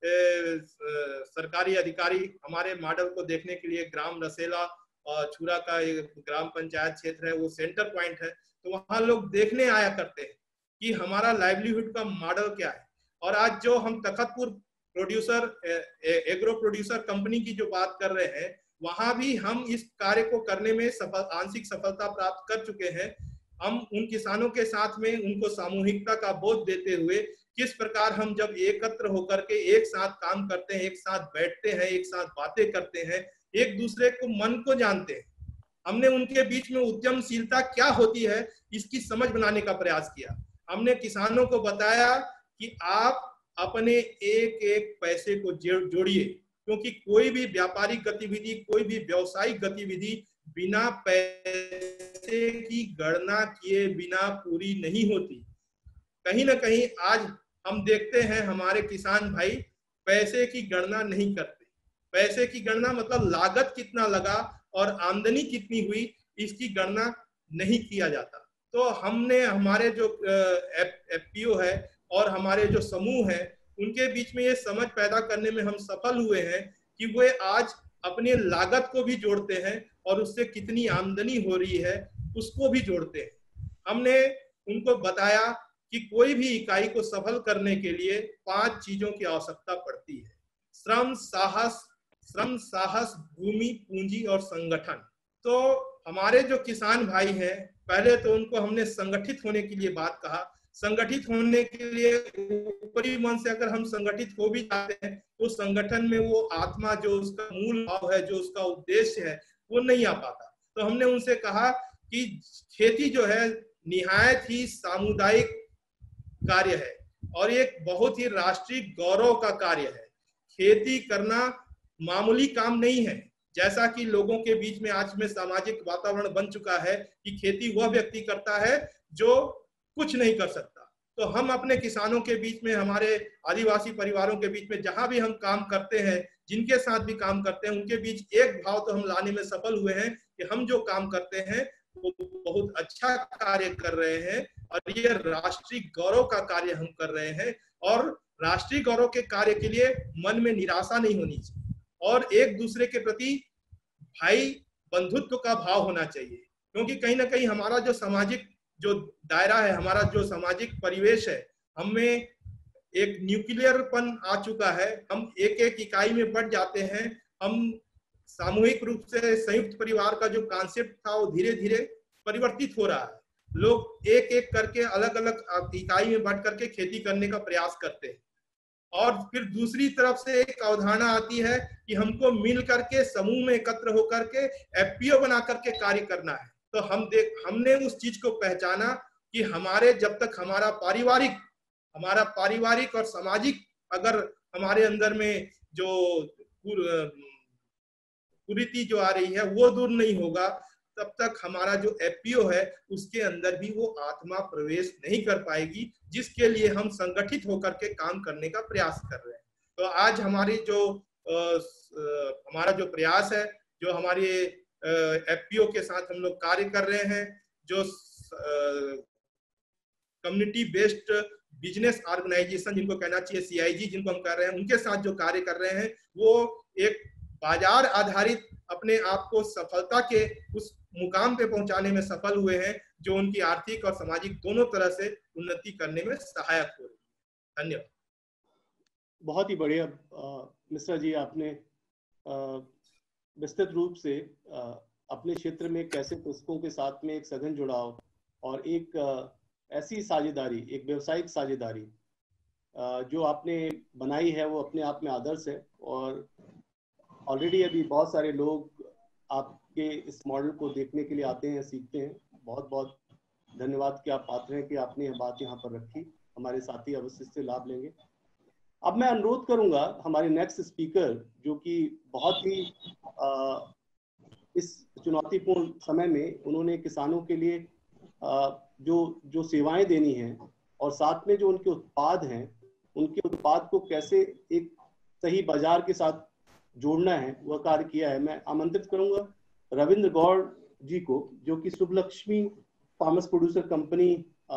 सरकारी अधिकारी हमारे मॉडल को देखने के लिए ग्राम रसेला और छुरा का एक ग्राम पंचायत क्षेत्र है, वो सेंटर पॉइंट है, तो वहां लोग देखने आया करते हैं कि हमारा लाइवलीहुड का मॉडल क्या है। और आज जो हम Takhatpur producer agro producer company की जो बात कर रहे हैं, वहां भी हम इस कार्य को करने में आंशिक सफलता प्राप्त कर चुके हैं। हम उन किसानों के साथ में उनको सामूहिकता का बोध देते हुए किस प्रकार हम जब एकत्र होकर के एक साथ काम करते हैं, एक साथ बैठते हैं, एक साथ बातें करते हैं, एक दूसरे को मन को जानते हैं, हमने उनके बीच में उद्यमशीलता क्या होती है इसकी समझ बनाने का प्रयास किया। हमने किसानों को बताया कि आप अपने एक एक पैसे को जोड़िए, क्योंकि कोई भी व्यापारिक गतिविधि, कोई भी व्यावसायिक गतिविधि बिना पैसे की गणना किए बिना पूरी नहीं होती। कहीं ना कहीं आज हम देखते हैं हमारे किसान भाई पैसे की गणना नहीं करते। पैसे की गणना मतलब लागत कितना लगा और आमदनी कितनी हुई, इसकी गणना नहीं किया जाता। तो हमने हमारे जो एफपीओ है और हमारे जो समूह है उनके बीच में ये समझ पैदा करने में हम सफल हुए हैं कि वे आज अपनी लागत को भी जोड़ते हैं और उससे कितनी आमदनी हो रही है उसको भी जोड़ते हैं। हमने उनको बताया कि कोई भी इकाई को सफल करने के लिए 5 चीजों की आवश्यकता पड़ती है: श्रम, साहस, भूमि, पूंजी और संगठन। तो हमारे जो किसान भाई हैं, पहले तो उनको हमने संगठित होने के लिए बात कहा। संगठित होने के लिए ऊपरी मन से अगर हम संगठित हो भी जाते हैं तो संगठन में वो आत्मा, जो उसका मूल भाव है, जो उसका उद्देश्य है, वो नहीं आ पाता। तो हमने उनसे कहा कि खेती जो है निहायत ही सामुदायिक कार्य है और एक बहुत ही राष्ट्रीय गौरव का कार्य है। खेती करना मामूली काम नहीं है, जैसा कि लोगों के बीच में आज में सामाजिक वातावरण बन चुका है कि खेती वह व्यक्ति करता है जो कुछ नहीं कर सकता। तो हम अपने किसानों के बीच में, हमारे आदिवासी परिवारों के बीच में जहां भी हम काम करते हैं, जिनके साथ भी काम करते हैं, उनके बीच एक भाव तो हम लाने में सफल हुए हैं कि हम जो काम करते हैं वो बहुत अच्छा कार्य कर रहे हैं और ये राष्ट्रीय गौरव का कार्य हम कर रहे हैं। और राष्ट्रीय गौरव के कार्य के लिए मन में निराशा नहीं होनी चाहिए और एक दूसरे के प्रति भाई बंधुत्व का भाव होना चाहिए, क्योंकि कहीं ना कहीं हमारा जो सामाजिक जो दायरा है, हमारा जो सामाजिक परिवेश है, हमें एक न्यूक्लियरपन आ चुका है। हम एक एक इकाई में बढ़ जाते हैं। हम सामूहिक रूप से संयुक्त परिवार का जो कॉन्सेप्ट था वो धीरे धीरे परिवर्तित हो रहा है। लोग एक एक करके अलग अलग इकाई में बढ़ करके खेती करने का प्रयास करते हैं और फिर दूसरी तरफ से एक अवधारणा आती है कि हमको मिल करके समूह में एकत्र होकर के एफपीओ बना करके कार्य करना है। तो हमने उस चीज को पहचाना कि हमारे जब तक हमारा पारिवारिक और सामाजिक अगर हमारे अंदर में जो कुरीति जो आ रही है वो दूर नहीं होगा, तब तक हमारा जो एफपीओ है उसके अंदर भी वो आत्मा प्रवेश नहीं कर पाएगी, जिसके लिए हम संगठित होकर के काम करने का प्रयास कर रहे हैं। तो आज हमारी जो हमारा जो प्रयास है, जो हमारे एफपीओ के साथ हम लोग कार्य कर रहे हैं, जो कम्युनिटी बेस्ड बिजनेस ऑर्गेनाइजेशन जिनको कहना चाहिए सीआईजी जिनको हम कर रहे हैं, उनके साथ जो कार्य कर रहे हैं वो एक बाजार आधारित अपने आप को सफलता के उस मुकाम पे पहुंचाने में सफल हुए हैं जो उनकी आर्थिक और सामाजिक दोनों तरह से उन्नति करने में सहायक हो रही है। धन्यवाद। बहुत ही बढ़िया मिश्रा जी, आपने विस्तृत रूप से अपने क्षेत्र में कैसे कृषकों के साथ में एक सघन जुड़ाव और एक ऐसी साझेदारी, एक व्यवसायिक साझेदारी जो आपने बनाई है वो अपने आप में आदर्श है। और ऑलरेडी अभी बहुत सारे लोग आपके इस मॉडल को देखने के लिए आते हैं, सीखते हैं। बहुत बहुत धन्यवाद कि आप पात्र हैं कि आपने यह बात यहाँ पर रखी। हमारे साथी अवश्य इससे लाभ लेंगे। अब मैं अनुरोध करूंगा हमारे नेक्स्ट स्पीकर, जो कि बहुत ही इस चुनौतीपूर्ण समय में उन्होंने किसानों के लिए जो सेवाएं देनी हैं और साथ में जो उनके उत्पाद हैं, उनके उत्पाद को कैसे एक सही बाजार के साथ जोड़ना है, वह कार्य किया है। मैं आमंत्रित करूंगा रविंद्र गौड़ जी को, जो कि शुभलक्ष्मी फार्मर्स प्रोड्यूसर कंपनी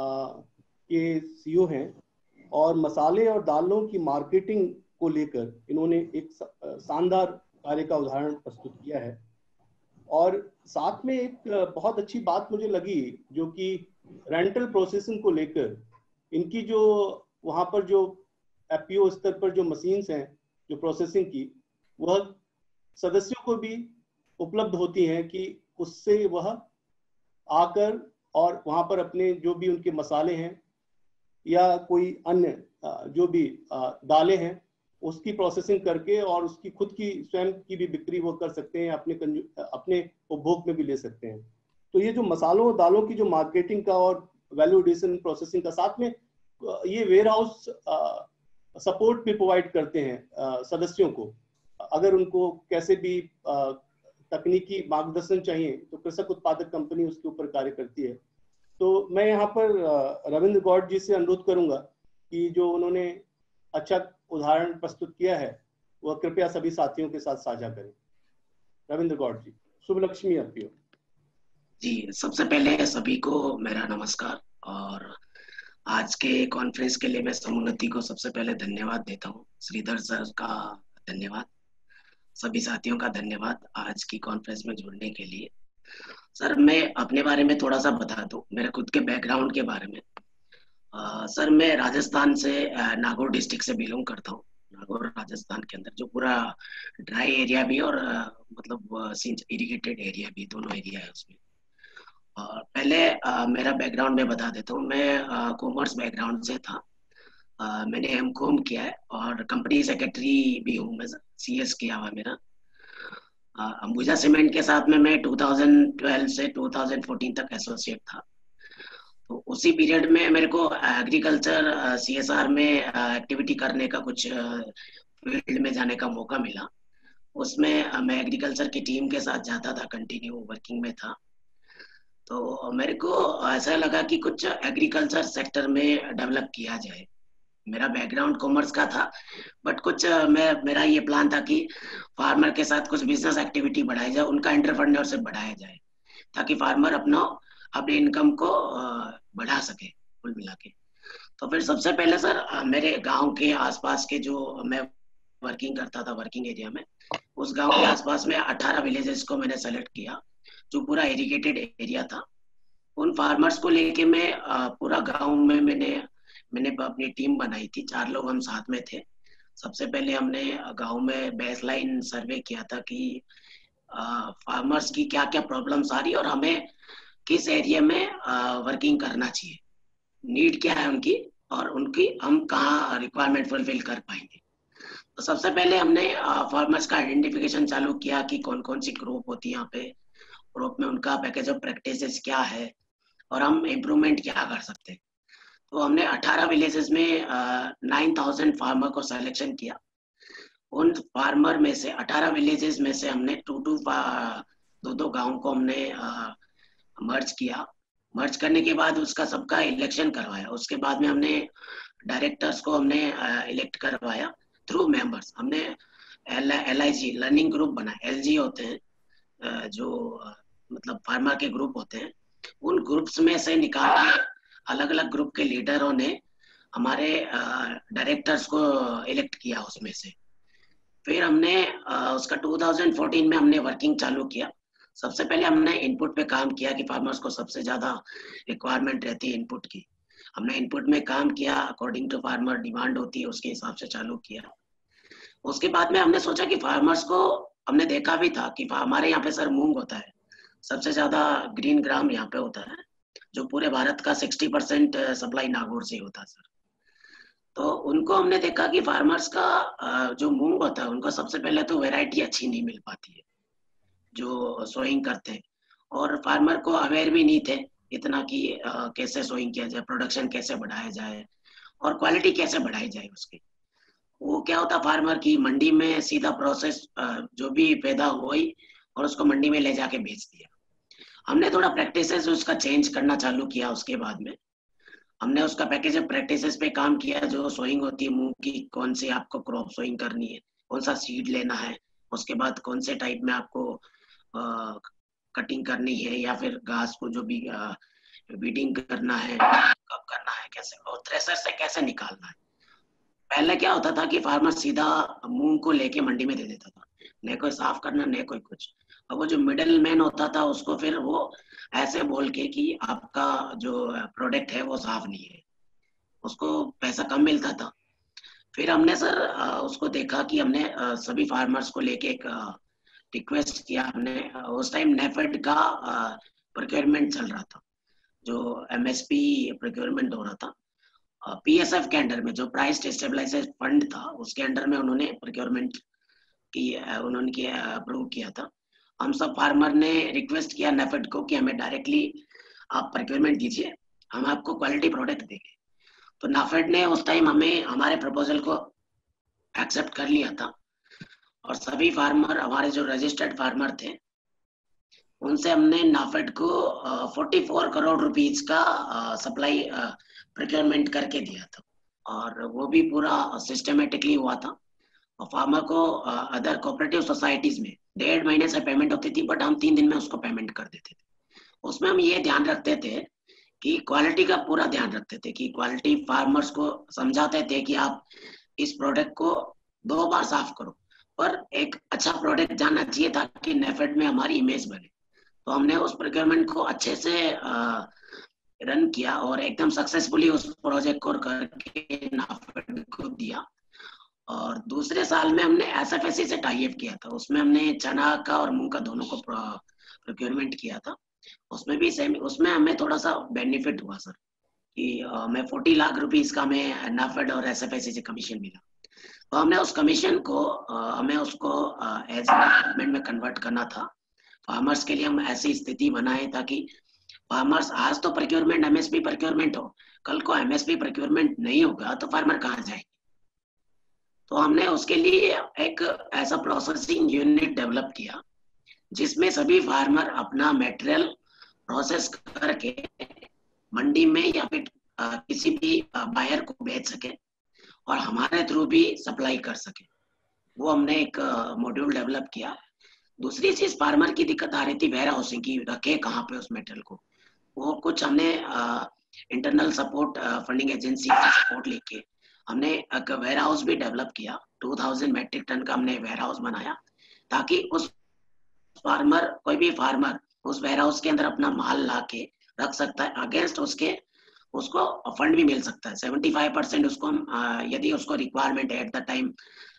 के सीईओ हैं और मसाले और दालों की मार्केटिंग को लेकर इन्होंने एक शानदार कार्य का उदाहरण प्रस्तुत किया है। और साथ में एक बहुत अच्छी बात मुझे लगी, जो कि रेंटल प्रोसेसिंग को लेकर इनकी जो वहाँ पर जो एफपीओ स्तर पर जो मशीन्स हैं जो प्रोसेसिंग की, वह सदस्यों को भी उपलब्ध होती हैं कि उससे वह आकर और वहाँ पर अपने जो भी उनके मसाले हैं या कोई अन्य जो भी दालें हैं उसकी प्रोसेसिंग करके और उसकी खुद की स्वयं की भी बिक्री वो कर सकते हैं, अपने उपभोग में भी ले सकते हैं। तो ये जो मसालों और दालों की जो मार्केटिंग का और वैल्यू एडिशन प्रोसेसिंग का, साथ में ये वेयर हाउस सपोर्ट भी प्रोवाइड करते हैं सदस्यों को। अगर उनको कैसे भी तकनीकी मार्गदर्शन चाहिए तो कृषक उत्पादक कंपनी उसके ऊपर कार्य करती है। तो मैं यहाँ पर रविंद्र गौड़ जी से अनुरोध करूंगा कि जो उन्होंने अच्छा उदाहरण प्रस्तुत किया है वह कृपया सभी साथियों के साथ साझा करें। रविंद्र गौड़ जी, शुभलक्ष्मी एफपीओ। जी, सबसे पहले सभी को मेरा नमस्कार और आज के कॉन्फ्रेंस के लिए मैं समुन्नति को सबसे पहले धन्यवाद देता हूँ। श्रीधर सर का धन्यवाद, सभी साथियों का धन्यवाद आज की कॉन्फ्रेंस में जुड़ने के लिए। सर, मैं अपने बारे में थोड़ा सा बता दूं, मेरे खुद के बैकग्राउंड के बारे में। सर, मैं राजस्थान से नागौर डिस्ट्रिक्ट से बिलोंग करता हूँ। नागौर राजस्थान के अंदर जो पूरा ड्राई एरिया भी और मतलब इरिगेटेड एरिया भी, दोनों एरिया है उसमें। पहले मेरा बैकग्राउंड मैं बता देता हूँ। मैं कॉमर्स बैकग्राउंड से था। मैंने एमकॉम किया है और कंपनी सेक्रेटरी भी हूँ मैं, CS किया हुआ मेरा। अंबुजा सीमेंट के साथ में मैं 2012 से 2014 तक एसोसिएट था। तो उसी पीरियड में मेरे को एग्रीकल्चर CSR में एक्टिविटी करने का कुछ फील्ड में जाने का मौका मिला। उसमें मैं एग्रीकल्चर की टीम के साथ जाता था, कंटिन्यू वर्किंग में था। तो मेरे को ऐसा लगा कि कुछ एग्रीकल्चर सेक्टर में डेवलप किया जाए। मेरा बैकग्राउंड कॉमर्स का था, बट कुछ मेरा ये प्लान था कि फार्मर के साथ कुछ बिजनेस एक्टिविटी बढ़ाई जाए, उनका एंटरप्रेन्योरशिप बढ़ाया जाए, ताकि फार्मर अपनी इनकम को बढ़ा सके कुल मिला के। तो फिर सबसे पहले सर मेरे गांव के आसपास के जो मैं वर्किंग करता था वर्किंग एरिया में, उस गांव के आसपास में 18 विलेजेस को मैंने सेलेक्ट किया जो पूरा इरिगेटेड एरिया था। उन फार्मर्स को लेके मैं पूरा गांव में मैंने अपनी टीम बनाई थी। 4 लोग हम साथ में थे। सबसे पहले हमने गांव में बेसलाइन सर्वे किया था कि फार्मर्स की क्या क्या प्रॉब्लम्स आ रही है और हमें किस एरिया में वर्किंग करना चाहिए, नीड क्या है उनकी, और उनकी हम कहाँ रिक्वायरमेंट फुलफिल कर पाएंगे। तो सबसे पहले हमने फार्मर्स का आइडेंटिफिकेशन चालू किया कि कौन कौन सी क्रॉप होती है यहाँ पे, क्रॉप में उनका पैकेज ऑफ प्रैक्टिसेस क्या है और हम इम्प्रूवमेंट क्या कर सकते हैं। तो हमने 18 विलेजेस में 9000 फार्मर को सिलेक्शन किया। उन फार्मर में से 18 विलेजेस में से हमने दो गांव को हमने मर्ज किया। मर्ज करने के बाद उसका सबका इलेक्शन करवाया। उसके बाद में हमने डायरेक्टर्स को हमने इलेक्ट करवाया थ्रू मेंबर्स। हमने LIG लर्निंग ग्रुप बनाए। LG होते हैं जो मतलब फार्मर के ग्रुप होते हैं। उन ग्रुप्स में से निकाल अलग अलग ग्रुप के लीडरों ने हमारे डायरेक्टर्स को इलेक्ट किया उसमें से। फिर हमने उसका 2014 में हमने वर्किंग चालू किया। सबसे पहले हमने इनपुट पे काम किया कि फार्मर्स को सबसे ज्यादा रिक्वायरमेंट रहती है इनपुट की। हमने इनपुट में काम किया, अकॉर्डिंग टू फार्मर डिमांड होती है उसके हिसाब से चालू किया। उसके बाद में हमने सोचा कि फार्मर्स को, हमने देखा भी था कि हमारे यहाँ पे सर मूंग होता है, सबसे ज्यादा ग्रीन ग्राम यहाँ पे होता है, जो पूरे भारत का 60% सप्लाई नागौर से होता है सर। तो उनको हमने देखा कि फार्मर्स का जो मूंग होता है उनको सबसे पहले तो वैरायटी अच्छी नहीं मिल पाती है जो सोइंग करते हैं, और फार्मर को अवेयर भी नहीं थे इतना कि कैसे सोइंग किया जाए, प्रोडक्शन कैसे बढ़ाया जाए और क्वालिटी कैसे बढ़ाई जाए उसकी। वो क्या होता फार्मर की मंडी में सीधा प्रोसेस जो भी पैदा हुई और उसको मंडी में ले जाके बेच दिया। हमने थोड़ा प्रैक्टिसेस उसका चेंज करना चालू किया। उसके बाद में हमने उसका पैकेज ऑफ प्रैक्टिसेस पे काम किया। जो सोइंग होती है मूंग की, कौन सी आपको क्रॉप सोइंग करनी है, कौन सा सीड लेना है, उसके बाद कौन से टाइप में आपको कटिंग करनी है या फिर घास को जो भी वीडिंग करना है, कब करना है, कैसे, और थ्रेशर से कैसे निकालना है। पहले क्या होता था कि फार्मर सीधा मूंग को लेके मंडी में दे देता था, न कोई साफ करना न कोई कुछ। और वो जो मिडिल मैन होता था उसको फिर वो ऐसे बोल के कि आपका जो प्रोडक्ट है वो साफ नहीं है, उसको पैसा कम मिलता था। फिर हमने सर उसको देखा कि हमने सभी फार्मर्स को लेके एक रिक्वेस्ट किया। हमने उस टाइम नेफेड का प्रोक्योरमेंट चल रहा था, जो MSP प्रोक्योरमेंट हो रहा था। PSF के अंडर में जो प्राइस स्टेबलाइजेशन फंड था उसके अंडर में उन्होंने प्रोक्योरमेंट की उन्होंने अप्रूव किया था। हम सब फार्मर ने रिक्वेस्ट किया नेफेड को कि हमें डायरेक्टली आप प्रोक्योरमेंट दीजिए, हम आपको क्वालिटी प्रोडक्ट देंगे। तो नेफेड ने उस टाइम हमें हमारे प्रपोजल को एक्सेप्ट कर लिया था और सभी फार्मर, हमारे जो रजिस्टर्ड फार्मर थे, उनसे हमने नाफेड को 44 करोड़ रुपीज का सप्लाई प्रोक्योरमेंट करके दिया था। और वो भी पूरा सिस्टमेटिकली हुआ था। और फार्मर को अदर कोऑपरेटिव सोसाइटीज में 1.5 महीने से पेमेंट होती थी, बट हम 3 दिन में उसको पेमेंट कर देते थे। उसमें हम ये ध्यान रखते थे कि क्वालिटी का पूरा ध्यान रखते थे कि क्वालिटी, फार्मर्स को समझाते थे कि आप इस प्रोडक्ट को 2 बार साफ करो, पर एक अच्छा प्रोडक्ट जाना चाहिए ताकि नेफेड में हमारी इमेज बने। तो हमने उस प्रोक्योरमेंट को अच्छे से रन किया और एकदम सक्सेसफुली उस प्रोजेक्ट को करके नाफेड को दिया। और दूसरे साल में हमने SFSC से टाई अप किया था। उसमें हमने चना का और मूंग का दोनों को प्रोक्योरमेंट किया था। उसमें भी सेम, उसमें हमें थोड़ा सा बेनिफिट हुआ सर कि मैं 40 लाख रुपीस का मैं नाफेड और SFSC से कमीशन मिला। तो हमने उस कमीशन को हमें उसको एज डेवलपमेंट में कन्वर्ट करना था। फार्मर्स के लिए हम ऐसी स्थिति बनाए ताकि फार्मर्स, आज तो प्रोक्योरमेंट एमएसपी प्रोक्योरमेंट हो, कल को एमएसपी प्रोक्योरमेंट नहीं होगा तो फार्मर कहाँ जाएंगे। तो हमने उसके लिए एक ऐसा प्रोसेसिंग यूनिट डेवलप किया जिसमें सभी फार्मर अपना मटेरियल प्रोसेस करके मंडी में या फिर किसी भी बायर को बेच सके और हमारे थ्रू भी सप्लाई कर सके। वो हमने एक मॉड्यूल डेवलप किया। दूसरी चीज, फार्मर की दिक्कत आ रही थी वेयर हाउसिंग की, रखे कहाँ पे उस मटेरियल को। वो कुछ हमने इंटरनल सपोर्ट फंडिंग एजेंसी का सपोर्ट लेके हमने एक वेयर हाउस भी डेवलप किया। 2000 मैट्रिक टन का हमने वेयर हाउस बनाया ताकि उस फार्मर, कोई भी फार्मर उस वेयर हाउस के अंदर अपना माल ला के रख सकता है, अगेंस्ट उसको फंड भी मिल सकता है। 75% उसको यदि उसको रिक्वायरमेंट है एट द टाइम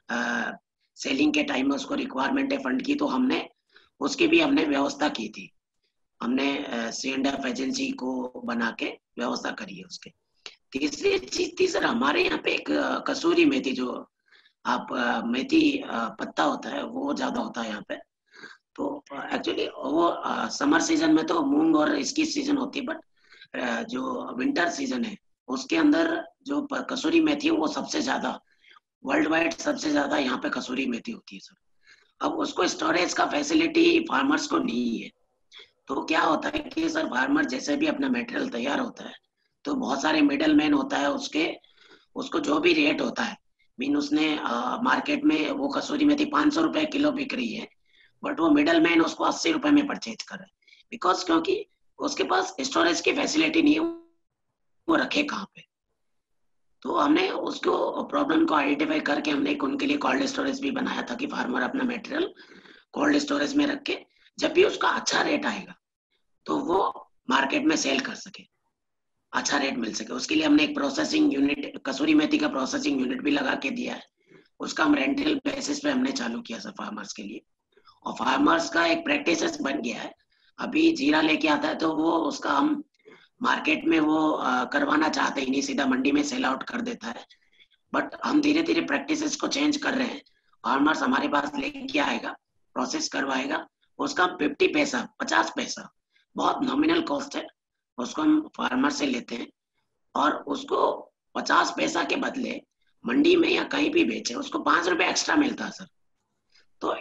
सेलिंग के टाइम में उसको रिक्वायरमेंट है फंड की, तो हमने उसकी भी हमने व्यवस्था की थी। हमने C&F एजेंसी को बना के व्यवस्था करी है उसके। तीसरी चीज थी सर, हमारे यहाँ पे एक कसूरी मेथी, जो आप मेथी पत्ता होता है वो ज्यादा होता है यहाँ पे। तो एक्चुअली वो समर सीजन में तो मूंग और इसकी सीजन होती है, बट जो विंटर सीजन है उसके अंदर जो कसूरी मेथी है वो सबसे ज्यादा, वर्ल्ड वाइड सबसे ज्यादा यहाँ पे कसूरी मेथी होती है सर। अब उसको स्टोरेज का फैसिलिटी फार्मर्स को नहीं है, तो क्या होता है कि सर फार्मर जैसे भी अपना मटेरियल तैयार होता है तो बहुत सारे मिडल मैन होता है, उसको जो भी रेट होता है, मीन उसने मार्केट में वो कसूरी मेथी 500 रुपए किलो बिक रही है, बट वो मिडल मैन उसको 80 रुपए में परचेज कर रहा है, बिकॉज क्योंकि उसके पास स्टोरेज की फैसिलिटी नहीं है, वो रखे कहाँ पे। तो हमने उसको प्रॉब्लम को आइडेंटिफाई करके हमने उनके लिए कोल्ड स्टोरेज भी बनाया था कि फार्मर अपना मटेरियल कोल्ड स्टोरेज में रख के जब भी उसका अच्छा रेट आएगा तो वो मार्केट में सेल कर सके, अच्छा रेट मिल सके। उसके लिए हमने एक प्रोसेसिंग यूनिट, कसूरी मेथी का प्रोसेसिंग यूनिट भी लगा के दिया है। उसका हम रेंटल बेसिस पे हमने चालू किया सर फार्मर्स के लिए, और फार्मर्स का एक प्रैक्टिस बन गया है। अभी जीरा लेके आता है तो वो उसका हम मार्केट में वो करवाना चाहते ही नहीं, सीधा मंडी में सेल आउट कर देता है। बट हम धीरे धीरे प्रैक्टिसेस को चेंज कर रहे हैं। फार्मर्स हमारे पास लेके आएगा, प्रोसेस करवाएगा, उसका 50 पैसा 50 पैसा बहुत नॉमिनल कॉस्ट है, उसको हम फार्मर से लेते हैं और उसको 50 पैसा के बदले मंडी में या कहीं भी बेचे उसको 5 रुपए एक्स्ट्रा मिलता है सर। तो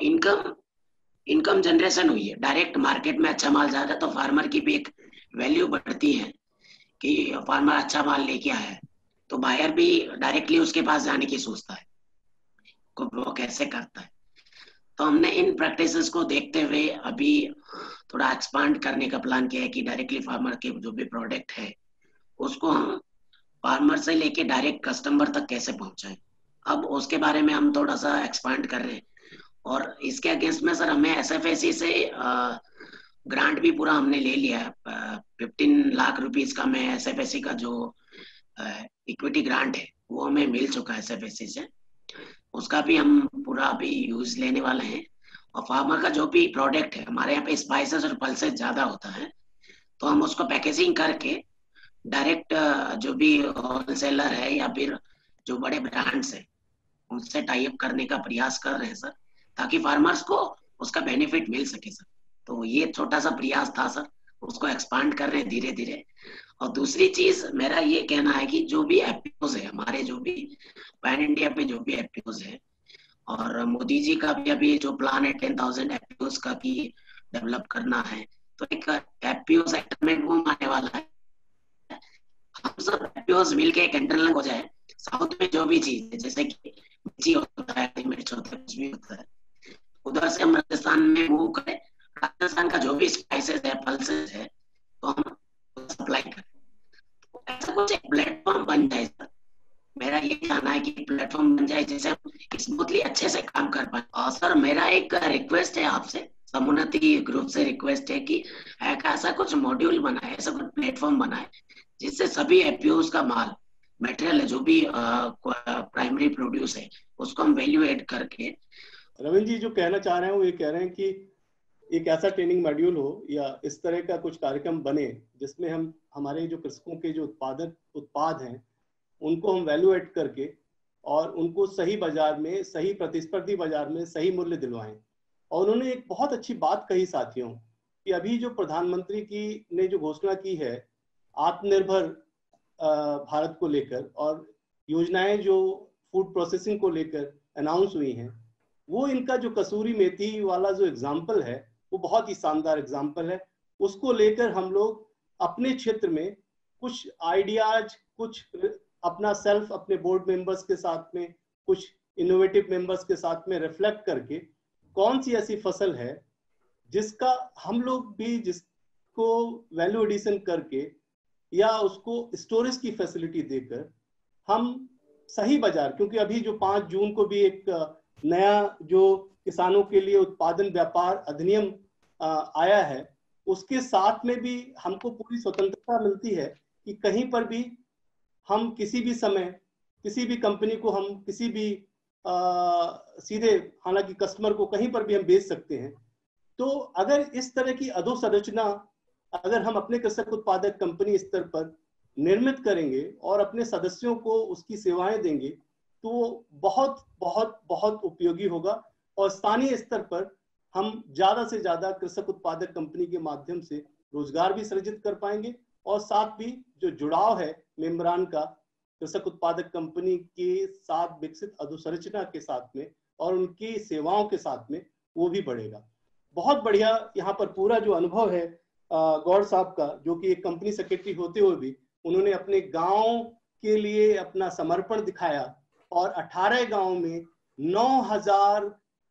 इनकम जनरेशन हुई है, डायरेक्ट मार्केट में अच्छा माल जा रहा है तो फार्मर की भी एक वैल्यू बढ़ती है कि फार्मर अच्छा माल लेके आया है, तो बायर भी डायरेक्टली उसके पास जाने की सोचता है वो कैसे करता है। तो हमने इन प्रैक्टिसेस को देखते हुए अभी थोड़ा एक्सपांड करने का प्लान किया है कि डायरेक्टली फार्मर के जो भी प्रोडक्ट है उसको हम फार्मर से लेके डायरेक्ट कस्टमर तक कैसे पहुंचाएं। अब उसके बारे में हम थोड़ा सा एक्सपांड कर रहे हैं, और इसके अगेंस्ट में सर हमें SFAC से ग्रांट भी पूरा हमने ले लिया है। 15 लाख रुपीस का मैं SFAC का जो इक्विटी ग्रांट है वो हमें मिल चुका है SFAC से, उसका भी हम पूरा अभी यूज लेने वाले हैं। और फार्मर का जो भी प्रोडक्ट है, हमारे यहाँ पे स्पाइसेस और पल्सेस ज्यादा होता है, तो हम उसको पैकेजिंग करके डायरेक्ट जो भी होलसेलर है या फिर जो बड़े ब्रांड्स है उनसे टाई अप करने का प्रयास कर रहे हैं सर, ताकि फार्मर्स को उसका बेनिफिट मिल सके सर। तो ये छोटा सा प्रयास था सर, उसको एक्सपांड कर रहे हैं धीरे धीरे। और दूसरी चीज मेरा ये कहना है कि जो भी FPOs है हमारे, जो भी पैन इंडिया पे जो भी FPOs है, और मोदी जी का भी अभी जो प्लान है 10,000 FPOs का की डेवलप करना है, तो एक FPO सेक्टर में बूम आने वाला है। हम सब FPOs मिलके एक इंटरलिंक हो जाए, साउथ में जो भी चीज है जैसे कि मिर्ची होता है, मिर्च होता है, कुछ भी होता है, उधर से हम राजस्थान में मूव करें, राजस्थान का जो भी स्पाइसेस है, पल्सेस है, तो हम सप्लाई करें। तो ऐसा कुछ एक प्लेटफॉर्म बन जाए सर, मेरा ये कहना है कि प्लेटफॉर्म बन जाए जिससे हम स्मूथली अच्छे से काम कर पाए। और सर मेरा एक रिक्वेस्ट है आपसे, समुन्नति ग्रुप से रिक्वेस्ट है कि ऐसा कुछ मॉड्यूल बनाए, ऐसा कुछ प्लेटफॉर्म बनाए जिससे सभी FPOs का माल मटेरियल है, जो भी प्राइमरी प्रोड्यूस है, उसको हम वैल्यू एड करके। रविंद्र जी जो कहना चाह रहे हैं वो ये कह रहे हैं कि एक ऐसा ट्रेनिंग मॉड्यूल हो या इस तरह का कुछ कार्यक्रम बने जिसमें हम हमारे जो कृषकों के जो उत्पाद हैं उनको हम वैल्यू एड करके और उनको सही बाजार में, सही प्रतिस्पर्धी बाजार में सही मूल्य दिलवाएं। और उन्होंने एक बहुत अच्छी बात कही साथियों कि अभी जो प्रधानमंत्री की ने जो घोषणा की है आत्मनिर्भर भारत को लेकर, और योजनाएं जो फूड प्रोसेसिंग को लेकर अनाउंस हुई हैं, वो इनका जो कसूरी मेथी वाला जो एग्जाम्पल है वो बहुत ही शानदार एग्जाम्पल है। उसको लेकर हम लोग अपने क्षेत्र में कुछ आइडियाज, कुछ अपना सेल्फ अपने बोर्ड मेंबर्स के साथ में, कुछ इनोवेटिव मेंबर्स के साथ में रिफ्लेक्ट करके कौन सी ऐसी फसल है जिसका हम लोग भी, जिसको वैल्यू एडिशन करके या उसको स्टोरेज की फैसिलिटी देकर हम सही बाजार, क्योंकि अभी जो 5 जून को भी एक नया जो किसानों के लिए उत्पादन व्यापार अधिनियम आया है, उसके साथ में भी हमको पूरी स्वतंत्रता मिलती है कि कहीं पर भी हम किसी भी समय किसी भी कंपनी को हम किसी भी सीधे, हालांकि कस्टमर को कहीं पर भी हम बेच सकते हैं। तो अगर इस तरह की अधोसंरचना अगर हम अपने कृषक उत्पादक कंपनी स्तर पर निर्मित करेंगे और अपने सदस्यों को उसकी सेवाएं देंगे तो वो बहुत बहुत बहुत उपयोगी होगा। और स्थानीय स्तर पर हम ज्यादा से ज्यादा कृषक उत्पादक कंपनी के माध्यम से रोजगार भी सृजित कर पाएंगे, और साथ भी जो जुड़ाव है मेंबरान का कृषक उत्पादक कंपनी के साथ विकसित अधोसंरचना के साथ में और उनकी सेवाओं के साथ में, वो भी बढ़ेगा। बहुत बढ़िया यहाँ पर पूरा जो अनुभव है गौड़ साहब का, जो कि एक कंपनी सेक्रेटरी होते हुए भी उन्होंने अपने गांव के लिए अपना समर्पण दिखाया और 18 गांव में 9000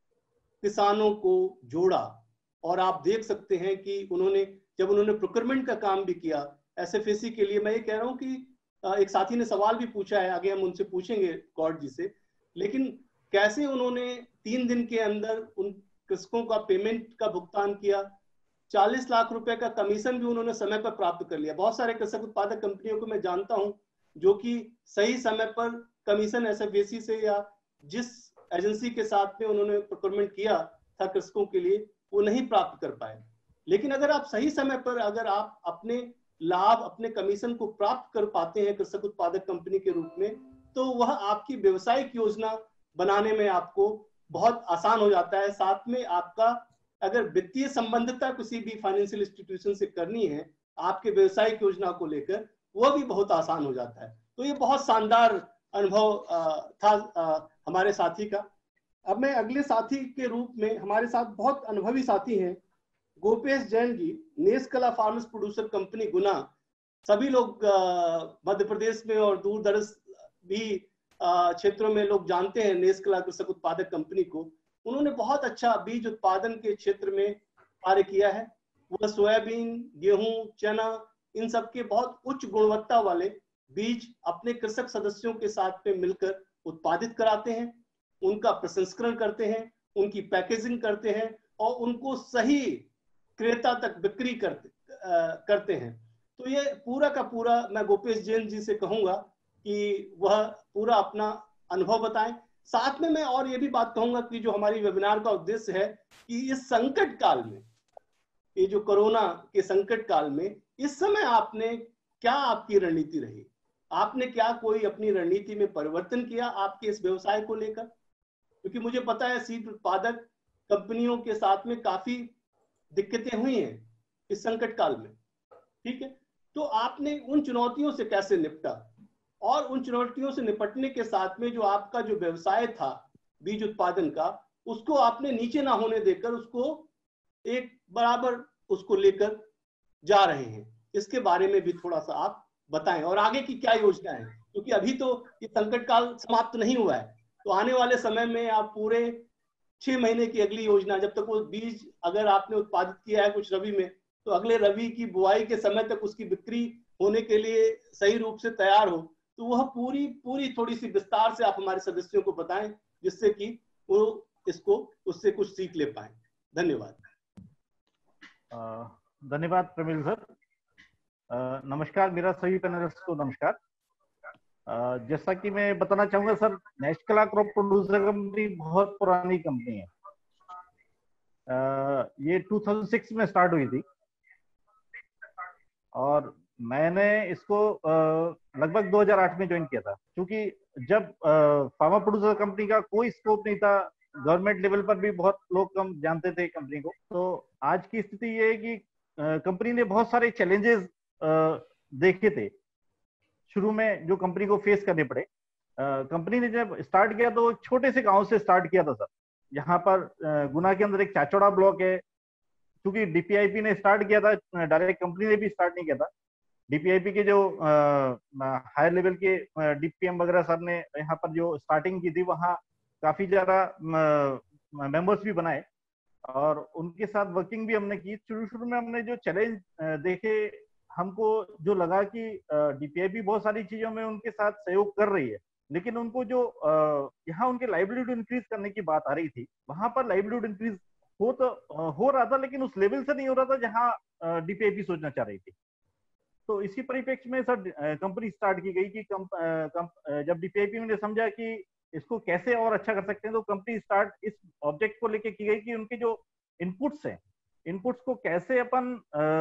किसानों को जोड़ा। और आप देख सकते हैं कि जब उन्होंने प्रोक्योरमेंट का काम भी किया एसएफएसी के लिए, मैं ये कह रहा हूँ कि एक साथी ने सवाल भी पूछा है, आगे हम उनसे पूछेंगे गौड़ जी से, लेकिन कैसे उन्होंने 3 दिन के अंदर उन कृषकों का पेमेंट का भुगतान किया, 40 लाख रुपए का कमीशन भी उन्होंने समय पर प्राप्त कर लिया। बहुत सारे कृषक उत्पादक कंपनियों को मैं जानता हूं जो कि सही समय पर कमीशन एसएफएसी से या जिस एजेंसी के साथ में उन्होंने प्रोक्योरमेंट किया था कृषकों के लिए, वो नहीं प्राप्त कर पाए। लेकिन अगर आप सही समय पर अगर आप अपने लाभ, अपने कमीशन को प्राप्त कर पाते हैं कृषक उत्पादक कंपनी के रूप में, तो वह आपकी व्यवसायिक योजना बनाने में आपको बहुत आसान हो जाता है। साथ में आपका अगर वित्तीय संबंधितता किसी भी फाइनेंशियल इंस्टीट्यूशन से करनी है आपके व्यवसायिक योजना को लेकर, वह भी बहुत आसान हो जाता है। तो ये बहुत शानदार अनुभव था हमारे साथी का। अब मैं अगले साथी के रूप में, हमारे साथ बहुत अनुभवी साथी हैं Gopesh Jain ji, Neskala farmers producer company Guna. सभी लोग मध्य प्रदेश में और दूर दराज भी क्षेत्रों में लोग जानते हैं नेस्कला कृषक उत्पादक कंपनी को। उन्होंने बहुत अच्छा बीज उत्पादन के क्षेत्र में कार्य किया है। वह सोयाबीन, गेहूं, चना, इन सब के बहुत उच्च गुणवत्ता वाले बीज अपने कृषक सदस्यों के साथ में मिलकर उत्पादित कराते हैं, उनका प्रसंस्करण करते हैं, उनकी पैकेजिंग करते हैं और उनको सही क्रेता तक बिक्री करते हैं। तो ये पूरा का पूरा मैं गोपेश जैन जी से कहूंगा कि वह पूरा अपना अनुभव बताएं। साथ में मैं और ये भी बात कहूंगा कि जो हमारी वेबिनार का उद्देश्य है कि इस संकट काल में, ये जो कोरोना के संकट काल में, इस समय आपने क्या, आपकी रणनीति रही, आपने क्या कोई अपनी रणनीति में परिवर्तन किया आपके इस व्यवसाय को लेकर? क्योंकि मुझे पता है सीड उत्पादक कंपनियों के साथ में काफी दिक्कतें हुई हैं इस संकट काल में, ठीक है? तो आपने उन चुनौतियों से कैसे निपटा, और उन चुनौतियों से निपटने के साथ में जो आपका जो व्यवसाय था बीज उत्पादन का, उसको आपने नीचे ना होने देकर उसको एक बराबर उसको लेकर जा रहे हैं। इसके बारे में भी थोड़ा सा आप बताएं और आगे की क्या योजना है, क्योंकि अभी तो ये संकट काल समाप्त नहीं हुआ है। तो आने वाले समय में आप पूरे 6 महीने की अगली योजना, जब तक वो बीज अगर आपने उत्पादित किया है कुछ रबी में, तो अगले रबी की बुआई के समय तक उसकी बिक्री होने के लिए सही रूप से तैयार हो, तो वह पूरी थोड़ी सी विस्तार से आप हमारे सदस्यों को बताएं, जिससे कि वो इसको उससे कुछ सीख ले पाए। धन्यवाद। धन्यवाद प्रमिल सर। नमस्कार, मेरा सभी पैनलिस्ट को नमस्कार। जैसा कि मैं बताना चाहूंगा sir, Neskala crop producer company बहुत पुरानी कंपनी है। ये 2006 में स्टार्ट हुई थी और मैंने इसको लगभग 2008 में ज्वाइन किया था, क्योंकि जब फार्मा प्रोड्यूसर कंपनी का कोई स्कोप नहीं था, गवर्नमेंट लेवल पर भी बहुत लोग कम जानते थे कंपनी को। तो आज की स्थिति ये है कि कंपनी ने बहुत सारे चैलेंजेस देखे थे शुरू में, जो कंपनी को फेस करने पड़े। कंपनी ने जब स्टार्ट किया तो छोटे से गांव से स्टार्ट किया था सर। यहाँ पर गुना के अंदर एक चाचौड़ा ब्लॉक है, क्योंकि डीपीआईपी ने स्टार्ट किया था, डायरेक्ट कंपनी ने भी स्टार्ट नहीं किया था। डीपीआईपी के जो हायर लेवल के डीपीएम वगैरह सर ने यहाँ पर जो स्टार्टिंग की थी, वहाँ काफी ज्यादा मेंबर्स भी बनाए और उनके साथ वर्किंग भी हमने की। शुरू शुरू में हमने जो चैलेंज देखे, हमको जो लगा कि डीपीआईपी बहुत सारी चीजों में उनके साथ सहयोग कर रही है, लेकिन उनको जो यहाँ उनके लाइवलीहुड इंक्रीज करने की बात आ रही थी, वहां पर लाइवलीहुड इंक्रीज हो रहा था, लेकिन उस लेवल से नहीं हो रहा था जहाँ डीपीआईपी सोचना चाह रही थी। तो इसी परिप्रेक्ष्य में सर कंपनी स्टार्ट की गई कि जब डीपीआईपी ने समझा कि इसको कैसे और अच्छा कर सकते हैं, तो कंपनी स्टार्ट इस ऑब्जेक्ट को लेके की गई कि उनके जो इनपुट्स हैं, इनपुट्स को कैसे अपन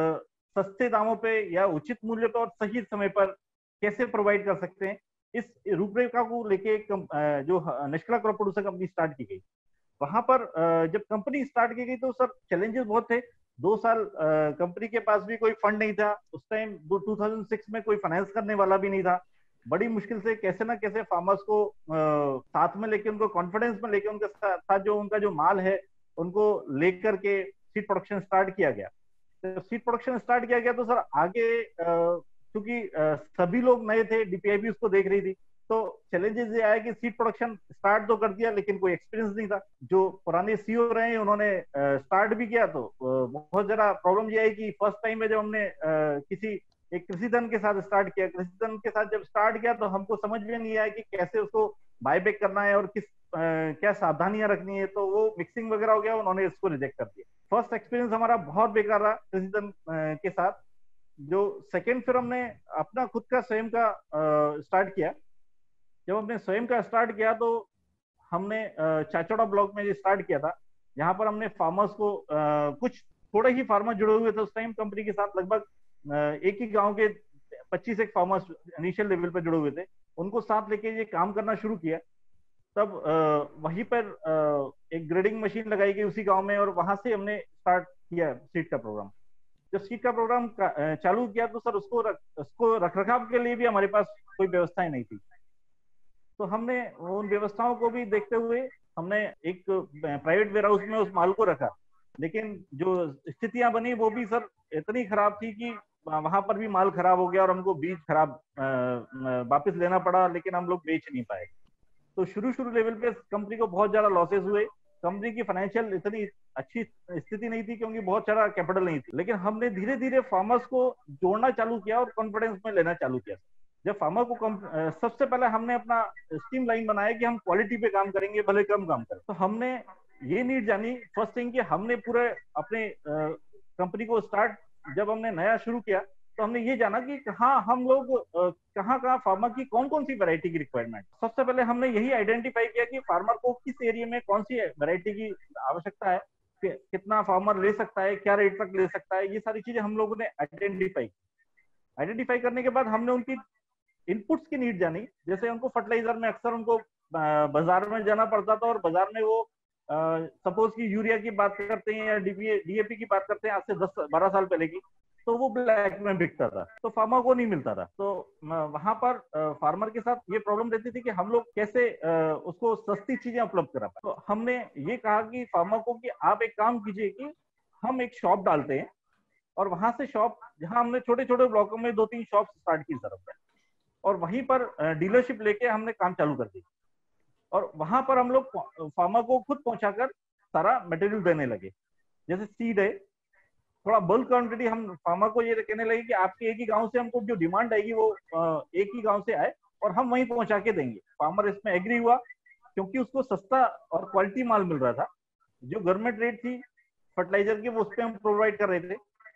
सस्ते दामों पे या उचित मूल्य पर और सही समय पर कैसे प्रोवाइड कर सकते हैं, इस रूपरेखा को लेके जो Nashkala crop producer company start की गई। वहां पर जब कंपनी स्टार्ट की गई तो सर चैलेंजेस बहुत थे। 2 साल कंपनी के पास भी कोई फंड नहीं था उस टाइम। 2006 में कोई फाइनेंस करने वाला भी नहीं था। बड़ी मुश्किल से कैसे ना कैसे फार्मर्स को साथ में लेके, उनको कॉन्फिडेंस में लेके, उनके साथ जो उनका जो माल है उनको लेकर के सीड प्रोडक्शन स्टार्ट किया गया। तो सीड प्रोडक्शन स्टार्ट किया गया तो सर आगे क्योंकि सभी लोग नए थे, डीपीआईपी उसको देख रही थी, तो चैलेंजेस ये आया कि सीड प्रोडक्शन स्टार्ट तो कर दिया लेकिन कोई एक्सपीरियंस नहीं था। जो पुराने सीईओ रहे उन्होंने स्टार्ट भी किया, तो बहुत ज्यादा प्रॉब्लम ये आई कि फर्स्ट टाइम में जब हमने किसी एक कृषि धन के साथ स्टार्ट किया, कृषि धन के साथ जब स्टार्ट किया तो हमको समझ में नहीं आया कि कैसे उसको बायबैक करना है और किस क्या सावधानियां रखनी है, तो वो मिक्सिंग वगैरह हो गया, उन्होंने इसको रिजेक्ट कर दिया। फर्स्ट एक्सपीरियंस हमारा बहुत बेकार रहा कृषि धन के साथ। जो सेकेंड फिर हमने अपना खुद का स्वयं का स्टार्ट किया। जब हमने स्वयं का स्टार्ट किया तो हमने चाचौड़ा ब्लॉक में स्टार्ट किया था। यहाँ पर हमने फार्मर्स को कुछ थोड़े ही फार्मर जुड़े हुए थे उस टाइम कंपनी के साथ, लगभग एक ही गांव के 25 एक फार्मर्स इनिशियल लेवल पर जुड़े हुए थे, उनको साथ लेके ये काम करना शुरू किया। तब वहीं पर एक ग्रेडिंग मशीन लगाई गई उसी गांव में, और वहां से हमने स्टार्ट किया सीड का प्रोग्राम। जब सीड का प्रोग्राम चालू किया तो सर उसको रखरखाव के लिए भी हमारे पास कोई व्यवस्थाएं नहीं थी। तो हमने उन व्यवस्थाओं को भी देखते हुए हमने एक प्राइवेट वेयर हाउस में उस माल को रखा, लेकिन जो स्थितियां बनी वो भी सर इतनी खराब थी कि वहां पर भी माल खराब हो गया और हमको बीज खराब वापस लेना पड़ा, लेकिन हम लोग बेच नहीं पाए। तो शुरू लेवल पे कंपनी को बहुत ज्यादा लॉसेस हुए। कंपनी की फाइनेंशियल इतनी अच्छी स्थिति नहीं थी क्योंकि बहुत सारा कैपिटल नहीं थी, लेकिन हमने धीरे धीरे फार्मर्स को जोड़ना चालू किया और कॉन्फिडेंस में लेना चालू किया। जब फार्मर को सबसे पहले हमने अपना स्ट्रीम लाइन बनाया कि हम क्वालिटी पे काम करेंगे, भले कम काम करें। तो हमने ये नीड जानी फर्स्ट थिंग कि हमने पूरे अपने कंपनी को स्टार्ट जब हमने नया शुरू किया तो हमने ये जाना कि हाँ हम लोग कहाँ फार्मर की कौन कौन सी वैरायटी की रिक्वायरमेंट। सबसे पहले हमने यही आइडेंटिफाई किया कि फार्मर को किस एरिया में कौन सी वैरायटी की आवश्यकता है, कितना फार्मर ले सकता है, क्या रेट तक ले सकता है, ये सारी चीजें हम लोगों ने आइडेंटिफाई करने के बाद हमने उनकी इनपुट्स की नीड जानी। जैसे उनको फर्टिलाइजर में अक्सर उनको बाजार में जाना पड़ता था, और बाजार में वो सपोज की यूरिया की बात करते हैं या डीएपी की बात करते हैं आज से 10-12 साल पहले की, तो वो ब्लैक में बिकता था, तो फार्मर को नहीं मिलता था। तो वहां पर फार्मर के साथ ये प्रॉब्लम रहती थी कि हम लोग कैसे उसको सस्ती चीजें उपलब्ध करा पाए। तो हमने ये कहा कि फार्मर को कि आप एक काम कीजिए कि हम एक शॉप डालते हैं, और वहां से शॉप जहां हमने छोटे छोटे ब्लॉकों में 2-3 शॉप स्टार्ट की सर, और वहीं पर डीलरशिप लेके हमने काम चालू कर दी, और वहां पर हम लोग फार्मर को खुद पहुंचाकर सारा मटेरियल देने लगे। जैसे सीड है, थोड़ा बल्क क्वांटिटी हम फार्मर को ये कहने लगे कि आपके एक ही गांव से हमको जो डिमांड आएगी वो एक ही गांव से आए और हम वहीं पहुंचा के देंगे। फार्मर इसमें एग्री हुआ क्योंकि उसको सस्ता और क्वालिटी माल मिल रहा था। जो गवर्नमेंट रेट थी फर्टिलाइजर की वो उस पर हम प्रोवाइड कर रहे थे,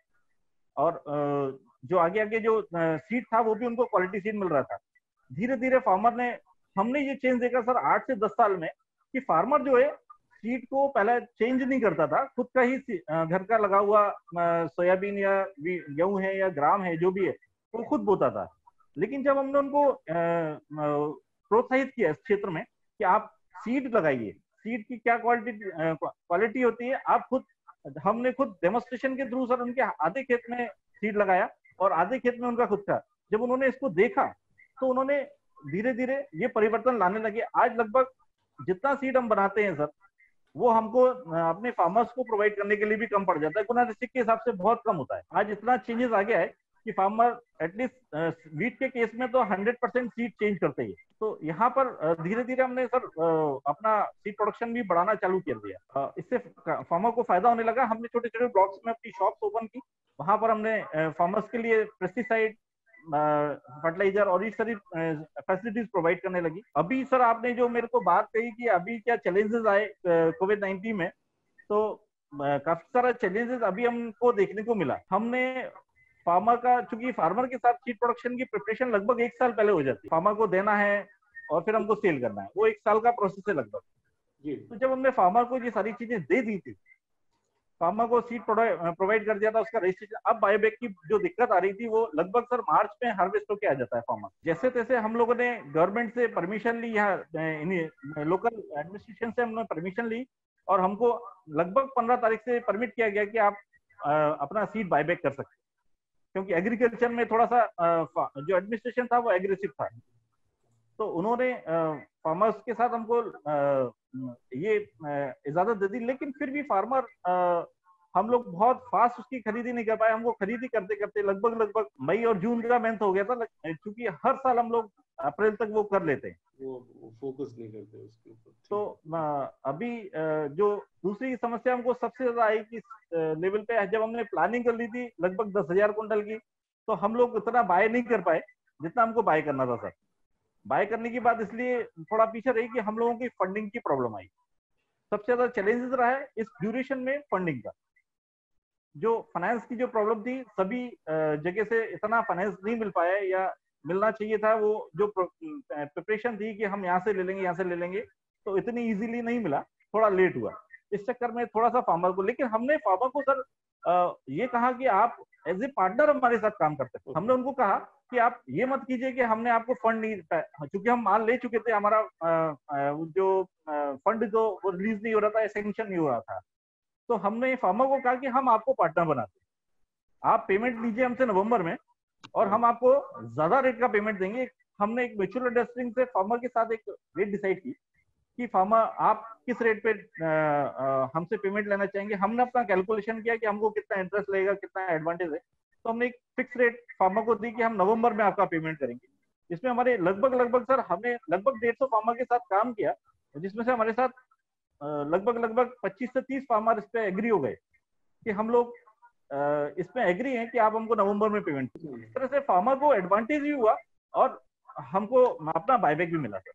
और जो आगे जो सीड था वो भी उनको क्वालिटी सीड मिल रहा था। धीरे धीरे फार्मर ने, हमने ये चेंज देखा सर 8 से 10 साल में कि फार्मर जो है सीड को पहले चेंज नहीं करता था, खुद का ही घर का लगा हुआ सोयाबीन या गेहूं है या ग्राम है जो भी है वो खुद बोता था। लेकिन जब हमने उनको प्रोत्साहित किया इस क्षेत्र में कि आप सीड लगाइए, सीड की क्या क्वालिटी होती है, आप खुद, हमने खुद डेमोन्स्ट्रेशन के थ्रू सर उनके आधे खेत में सीड लगाया और आधे खेत में उनका खुद का। जब उन्होंने इसको देखा तो उन्होंने धीरे धीरे ये परिवर्तन लाने लगे। आज लगभग जितना सीड हम बनाते हैं सर, वो हमको अपने फार्मर्स को प्रोवाइड करने के लिए भी कम पड़ जाता है, गुना डिस्ट्रिक्ट के हिसाब से बहुत कम होता है। आज इतना चेंजेस आ गया है कि फार्मर एटलीस्ट वीट के केस में तो 100% सीड चेंज करते ही। तो यहाँ पर धीरे धीरे हमने सर अपना सीड प्रोडक्शन भी बढ़ाना चालू कर दिया। इससे फार्मर को फायदा होने लगा। हमने छोटे छोटे ब्लॉक्स में अपनी शॉप्स ओपन की, वहां पर हमने फार्मर्स के लिए पेस्टिसाइड, फर्टिलाइजर और इस सारी फैसिलिटीज प्रोवाइड करने लगी। अभी सर आपने जो मेरे को बात कही कि अभी क्या चैलेंजेस आए कोविड-19 में, तो काफी सारा चैलेंजेस अभी हमको देखने को मिला। हमने फार्मर का, चूंकि फार्मर के साथ सीड प्रोडक्शन की प्रिपरेशन लगभग 1 साल पहले हो जाती है। फार्मर को देना है और फिर हमको सेल करना है, वो 1 साल का प्रोसेस है लगभग जी। तो जब हमने फार्मर को ये सारी चीजें दे दी थी, फार्मर को सीड प्रोवाइड कर दिया था, उसका रजिस्ट्रेशन, अब बायोबैक की जो दिक्कत आ रही थी वो लगभग सर मार्च में हार्वेस्ट होके आ जाता है फार्मर। जैसे तैसे हम लोगों ने गवर्नमेंट से परमिशन ली, यहाँ लोकल एडमिनिस्ट्रेशन से हमने परमिशन ली और हमको लगभग 15 तारीख से परमिट किया गया कि आप अपना सीड बायबैक कर सकते हैं। क्योंकि एग्रीकल्चर में थोड़ा सा जो एडमिनिस्ट्रेशन था वो एग्रेसिव था, तो उन्होंने फार्मर्स के साथ हमको ये इजाजत दे दी। लेकिन फिर भी फार्मर, हम लोग बहुत फास्ट उसकी खरीदी नहीं कर पाए। हमको खरीदी करते करते लगभग मई और जून का मंथ हो गया था, क्योंकि हर साल हम लोग अप्रैल तक वो कर लेते हैं, वो फोकस नहीं करते उसके ऊपर। तो अभी जो दूसरी समस्या हमको सबसे ज्यादा आई कि लेवल पे जब हमने प्लानिंग कर ली थी लगभग 10,000 कुंटल की, तो हम लोग उतना बाय नहीं कर पाए जितना हमको बाय करना था सर। बाय करने की बात इसलिए थोड़ा पीछे रही कि हम लोगों की फंडिंग की प्रॉब्लम आई। सबसे ज्यादा चैलेंजेस रहा है इस ड्यूरेशन में फंडिंग का। जो फाइनेंस की जो प्रॉब्लम थी, सभी जगह से इतना फाइनेंस नहीं मिल पाया या मिलना चाहिए था। वो जो प्रिपरेशन थी कि हम यहाँ से ले लेंगे, यहाँ से ले लेंगे, तो इतनी इजीली नहीं मिला, थोड़ा लेट हुआ। इस चक्कर में थोड़ा सा फार्मर को, लेकिन हमने फार्मर को सर ये कहा कि आप एज ए पार्टनर हमारे साथ काम कर सकते हैं। हमने उनको कहा कि आप ये मत कीजिए कि हमने आपको फंड नहीं, क्योंकि हम माल ले चुके थे, हमारा जो फंड जो वो रिलीज नहीं हो रहा था, सैंक्शन नहीं हो रहा था, तो हमने फार्मर को कहा कि हम आपको पार्टनर बनाते हैं, आप पेमेंट लीजिए हमसे नवंबर में और हम आपको ज्यादा रेट का पेमेंट देंगे। हमने एक म्यूचुअल अंडरस्टैंडिंग से फार्मर के साथ एक रेट डिसाइड की कि फार्मर आप किस रेट पे हमसे पेमेंट लेना चाहेंगे। हमने अपना कैलकुलेशन किया कि हमको कितना इंटरेस्ट लगेगा, कितना एडवांटेज है, तो हमने एक फिक्स रेट फार्मर को दी कि हम नवंबर में आपका पेमेंट करेंगे। इसमें हमारे लगभग सर हमने लगभग 150 फार्मर के साथ काम किया, जिसमें से हमारे साथ लगभग 25 से 30 फार्मर इस पे एग्री हो गए कि हम लोग इसमें एग्री हैं कि आप हमको नवंबर में पेमेंट करें। इस तरह से फार्मर को एडवांटेज भी हुआ और हमको अपना बायबैक भी मिला सर।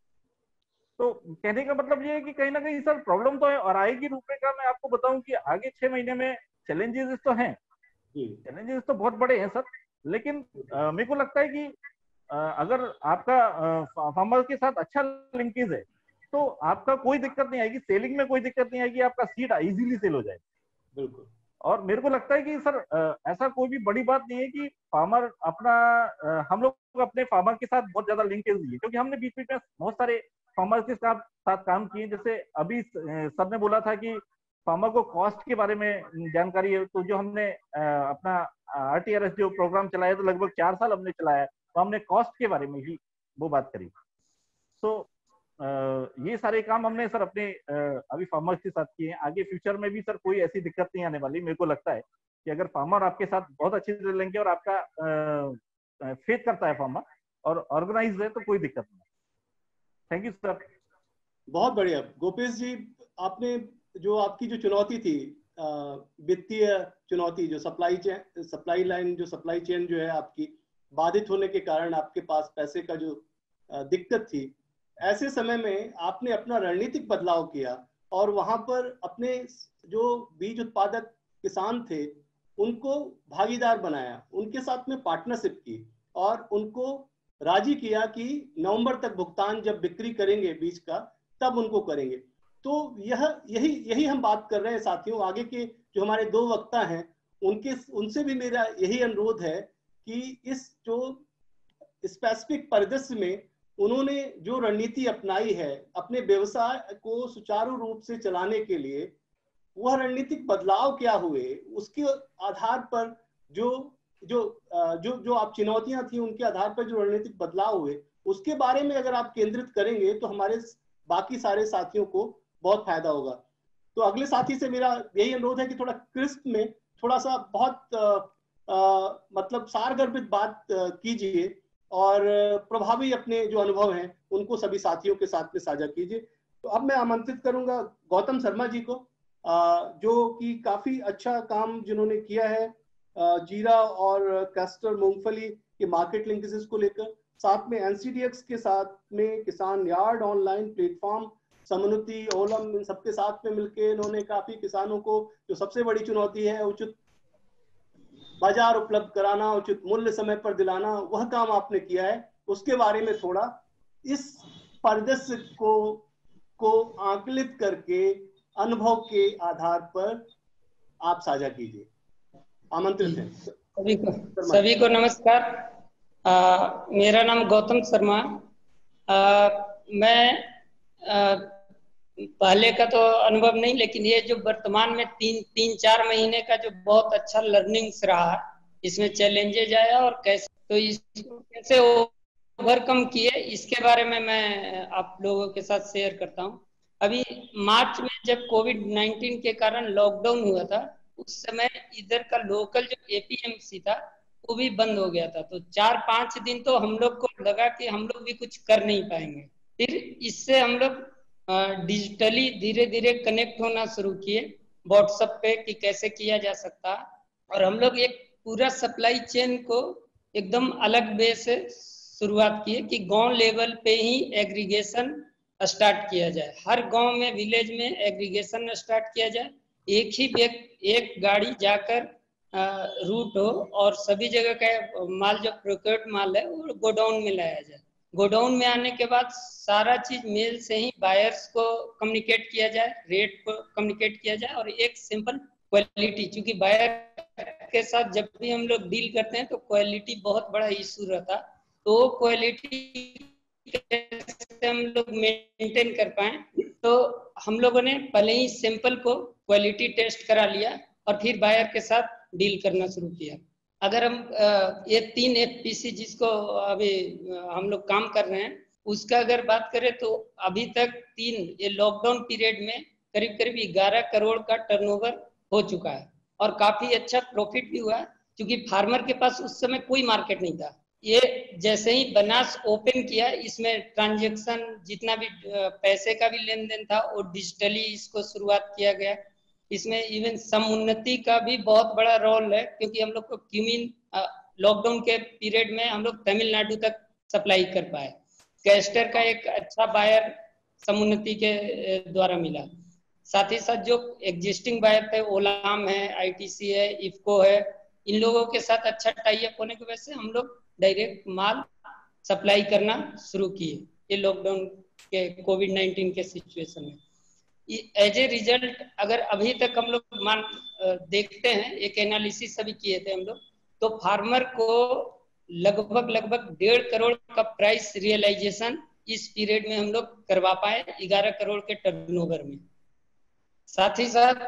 तो कहने का मतलब ये है कि कहीं ना कहीं सर प्रॉब्लम तो है और आएगी रूपरेखा। मैं आपको बताऊं कि आगे 6 महीने में चैलेंजेस तो हैं, चैलेंजेस तो बहुत बड़े हैं सर, लेकिन मेरे को लगता है कि अगर आपका फार्मर के साथ अच्छा लिंकेज है तो आपका कोई दिक्कत नहीं आएगी, सेलिंग में कोई दिक्कत नहीं आएगी, आपका सीड इजीली सेल हो जाएगा। बिल्कुल। और मेरे को लगता है कि सर ऐसा कोई भी बड़ी बात नहीं है कि फार्मर अपना हम लोग अपने फार्मर के साथ बहुत ज्यादा लिंकेज दिए, क्योंकि हमने बीच बीच में बहुत सारे फार्मर के साथ काम किए। जैसे अभी सर ने बोला था कि फार्मर को कॉस्ट के बारे में जानकारी है, तो जो हमने अपना RTRS जो प्रोग्राम चलाया तो लगभग 4 साल हमने चलाया, तो हमने कॉस्ट के बारे में ही वो बात करी। तो ये सारे काम हमने सर अपने अभी फार्मर्स के साथ किए हैं। आगे फ्यूचर में भी सर कोई ऐसी दिक्कत नहीं आने वाली। मेरे को लगता है कि अगर फार्मर आपके साथ बहुत अच्छे से लेंगे और आपका फेथ करता है फार्मर और ऑर्गेनाइज है, तो कोई दिक्कत नहीं। Thank you sir. बहुत बढ़िया गोपेश जी, आपने जो आपकी जो चुनौती थी, वित्तीय चुनौती, जो सप्लाई लाइन, जो सप्लाई चेन जो है आपकी बाधित होने के कारण आपके पास पैसे का जो दिक्कत थी, ऐसे समय में आपने अपना रणनीतिक बदलाव किया और वहां पर अपने जो बीज उत्पादक किसान थे उनको भागीदार बनाया, उनके साथ में पार्टनरशिप की और उनको राजी किया कि नवंबर तक भुगतान जब बिक्री करेंगे बीज का तब उनको करेंगे। तो यही हम बात कर रहे हैं साथियों। आगे के जो हमारे 2 वक्ता हैं उनसे भी मेरा यही अनुरोध है कि इस जो स्पेसिफिक परिदृश्य में उन्होंने जो रणनीति अपनाई है अपने व्यवसाय को सुचारू रूप से चलाने के लिए, वह रणनीतिक बदलाव क्या हुए, उसके आधार पर जो जो जो जो आप चुनौतियां थी उनके आधार पर जो रणनीतिक बदलाव हुए, उसके बारे में अगर आप केंद्रित करेंगे तो हमारे बाकी सारे साथियों को बहुत फायदा होगा। तो अगले साथी से मेरा यही अनुरोध है कि थोड़ा क्रिस्प में, थोड़ा सा बहुत मतलब सारगर्भित बात कीजिए और प्रभावी अपने जो अनुभव हैं उनको सभी साथियों के साथ में साझा कीजिए। तो अब मैं आमंत्रित करूंगा गौतम शर्मा जी को, जो कि काफी अच्छा काम जिन्होंने किया है जीरा और कैस्टर मूंगफली के मार्केट लिंकेजेस को लेकर, साथ में एनसीडीएक्स के साथ में Kisan yard online platform, Samunnati, Olam, इन सबके साथ में मिलकर इन्होंने काफी किसानों को जो सबसे बड़ी चुनौती है उचित बाजार उपलब्ध कराना, उचित मूल्य समय पर दिलाना, वह काम आपने किया है। उसके बारे में थोड़ा इस परिदृश्य को आकलित करके अनुभव के आधार पर आप साझा कीजिए। आमंत्रित हैं। सभी को नमस्कार। मेरा नाम गौतम शर्मा। मैं पहले का तो अनुभव नहीं, लेकिन ये जो वर्तमान में 3-4 महीने का जो बहुत अच्छा लर्निंग्स रहा, इसमें चैलेंजेज आया और कैसे, तो इसको कैसे ओवरकम किए, इसके बारे में मैं आप लोगों के साथ शेयर करता हूँ। अभी मार्च में जब कोविड-19 के कारण लॉकडाउन हुआ था, उस समय इधर का लोकल जो एपीएमसी था वो भी बंद हो गया था। तो 4-5 दिन तो हम लोग को लगा कि हम लोग भी कुछ कर नहीं पाएंगे। फिर इससे हम लोग डिजिटली धीरे धीरे कनेक्ट होना शुरू किए व्हाट्सएप पे कि कैसे किया जा सकता, और हम लोग एक पूरा सप्लाई चेन को एकदम अलग वे से शुरुआत किए कि गांव लेवल पे ही एग्रीगेशन स्टार्ट किया जाए। हर गांव में, विलेज में एग्रीगेशन स्टार्ट किया जाए। एक गाड़ी जाकर रूट हो और सभी जगह का माल, जो प्रोक्योर्ड माल है, वो गोडाउन में लाया जाए। गोडाउन में आने के बाद सारा चीज मेल से ही बायर्स को कम्युनिकेट किया जाए, रेट को कम्युनिकेट किया जाए, और एक सिंपल क्वालिटी, क्योंकि बायर के साथ जब भी हम लोग डील करते हैं तो क्वालिटी बहुत बड़ा इशू रहता, तो क्वालिटी कैसे हम लोग मेंटेन कर पाए, तो हम लोगों ने पहले ही सैंपल को क्वालिटी टेस्ट करा लिया और फिर बायर के साथ डील करना शुरू किया। अगर हम ये 3 एफपीसी जिसको अभी हम लोग काम कर रहे हैं, उसका अगर बात करें तो अभी तक ये लॉकडाउन पीरियड में करीब करीब 11 करोड़ का टर्नओवर हो चुका है और काफी अच्छा प्रॉफिट भी हुआ, क्योंकि फार्मर के पास उस समय कोई मार्केट नहीं था। ये जैसे ही बनास ओपन किया, इसमें ट्रांजैक्शन जितना भी पैसे का भी लेन देन था वो डिजिटली इसको शुरुआत किया गया। इसमें इवन समुन्नति का भी बहुत बड़ा रोल है, क्योंकि हम लोग को क्यूमिन लॉकडाउन के पीरियड में हम लोग तमिलनाडु तक सप्लाई कर पाए। कैस्टर का एक अच्छा बायर समुन्नति के द्वारा मिला। साथ ही साथ जो एग्जिस्टिंग बायर थे, ओलाम है, आईटीसी है, इफको है, इन लोगों के साथ अच्छा टाई अप होने की वजह से हम लोग डायरेक्ट माल सप्लाई करना शुरू किए ये लॉकडाउन के कोविड-19 के सिचुएशन में। एज ए रिजल्ट अगर अभी तक हम लोग देखते हैं, एक एनालिसिस अभी किए थे हम लोग, तो फार्मर को लगभग 1.5 करोड़ का प्राइस रियलाइजेशन इस पीरियड में हम लोग करवा पाए 11 करोड़ के टर्नओवर में। साथ ही साथ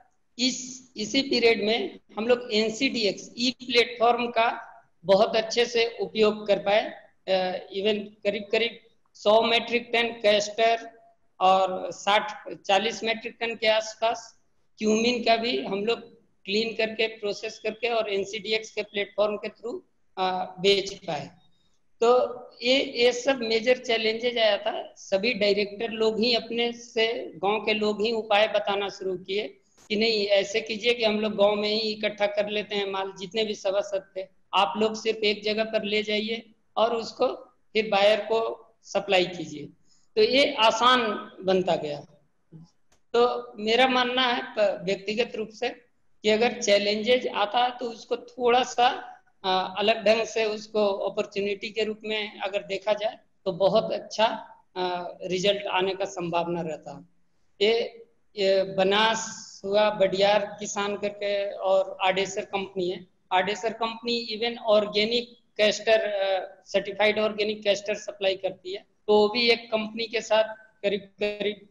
इसी पीरियड में हम लोग एनसीडीएक्स ई प्लेटफॉर्म का बहुत अच्छे से उपयोग कर पाए। इवन करीब 100 मेट्रिक टन कैस्टर और 40 मेट्रिक टन के आसपास क्यूमिन का भी हम लोग क्लीन करके, प्रोसेस करके और एनसीडीएक्स के प्लेटफॉर्म के थ्रू बेच पाए। तो ये सब मेजर चैलेंजेज आया था। सभी डायरेक्टर लोग ही अपने से, गांव के लोग ही उपाय बताना शुरू किए कि नहीं ऐसे कीजिए कि हम लोग गांव में ही इकट्ठा कर लेते हैं माल, जितने भी सभासद थे आप लोग सिर्फ एक जगह पर ले जाइए और उसको फिर बायर को सप्लाई कीजिए। तो ये आसान बनता गया। तो मेरा मानना है व्यक्तिगत रूप से कि अगर चैलेंजेज आता है तो उसको थोड़ा सा अलग ढंग से उसको अपॉर्चुनिटी के रूप में अगर देखा जाए तो बहुत अच्छा रिजल्ट आने का संभावना रहता है। ये बनास हुआ, बडियार किसान करके और आडेसर कंपनी है। Adesar company even organic castor certified organic castor supply करती है, तो वो भी एक कंपनी के साथ करीब करीब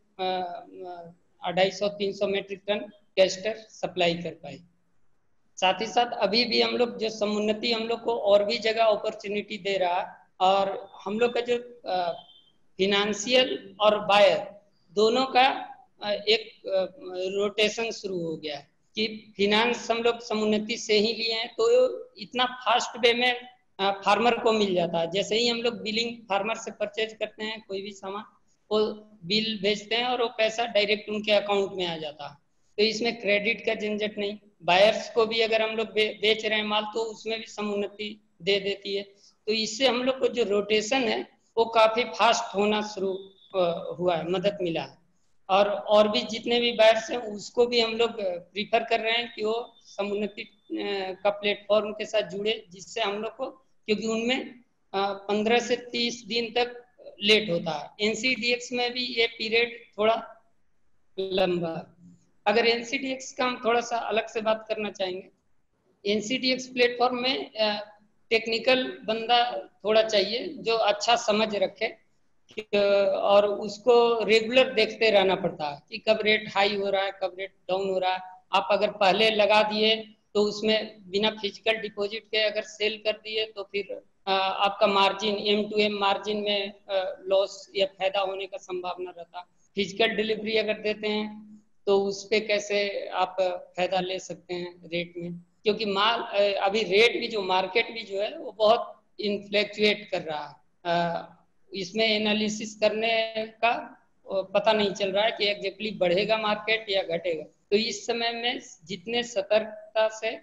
250-300 मेट्रिक टन कैस्टर सप्लाई कर पाए। साथ ही साथ अभी भी हम लोग जो समुन्नति हम लोग को और भी जगह अपॉर्चुनिटी दे रहा है, और हम लोग का जो फिनेंशियल और बायर दोनों का एक रोटेशन शुरू हो गया है कि फिनांस हम लोग समुन्नति से ही लिए हैं, तो इतना फास्ट वे में फार्मर को मिल जाता है। जैसे ही हम लोग बिलिंग फार्मर से परचेज करते हैं कोई भी सामान, वो बिल भेजते हैं और वो पैसा डायरेक्ट उनके अकाउंट में आ जाता है, तो इसमें क्रेडिट का झंझट नहीं। बायर्स को भी अगर हम लोग बेच रहे हैं माल, तो उसमें भी समुन्नति दे देती है, तो इससे हम लोग को जो रोटेशन है वो काफी फास्ट होना शुरू हुआ है, मदद मिला है। और भी जितने भी बायर्स हैं उसको भी हम लोग प्रीफर कर रहे हैं कि वो समुन्नति का प्लेटफॉर्म के साथ जुड़े, जिससे हम लोग को, क्योंकि उनमें 15 से 30 दिन तक लेट होता है। एनसीडीएक्स में भी ये पीरियड थोड़ा लंबा। अगर एनसीडीएक्स का हम थोड़ा सा अलग से बात करना चाहेंगे, एनसीडीएक्स प्लेटफॉर्म में टेक्निकल बंदा थोड़ा चाहिए जो अच्छा समझ रखे, और उसको रेगुलर देखते रहना पड़ता है कि कब रेट हाई हो रहा है, कब रेट डाउन हो रहा है। आप अगर पहले लगा दिए तो उसमें बिना फिजिकल डिपॉजिट के अगर सेल कर दिए तो फिर आपका मार्जिन M2M मार्जिन में लॉस या फायदा होने का संभावना रहता है। फिजिकल डिलीवरी अगर देते हैं तो उस पे कैसे आप फायदा ले सकते हैं रेट में, क्योंकि माल अभी रेट भी जो मार्केट भी जो है वो बहुत इन्फ्लेक्चुएट कर रहा है। इसमें एनालिसिस करने का पता नहीं चल रहा है कि एग्जैक्टली बढ़ेगा मार्केट या घटेगा। तो इस समय में जितने सतर्कता से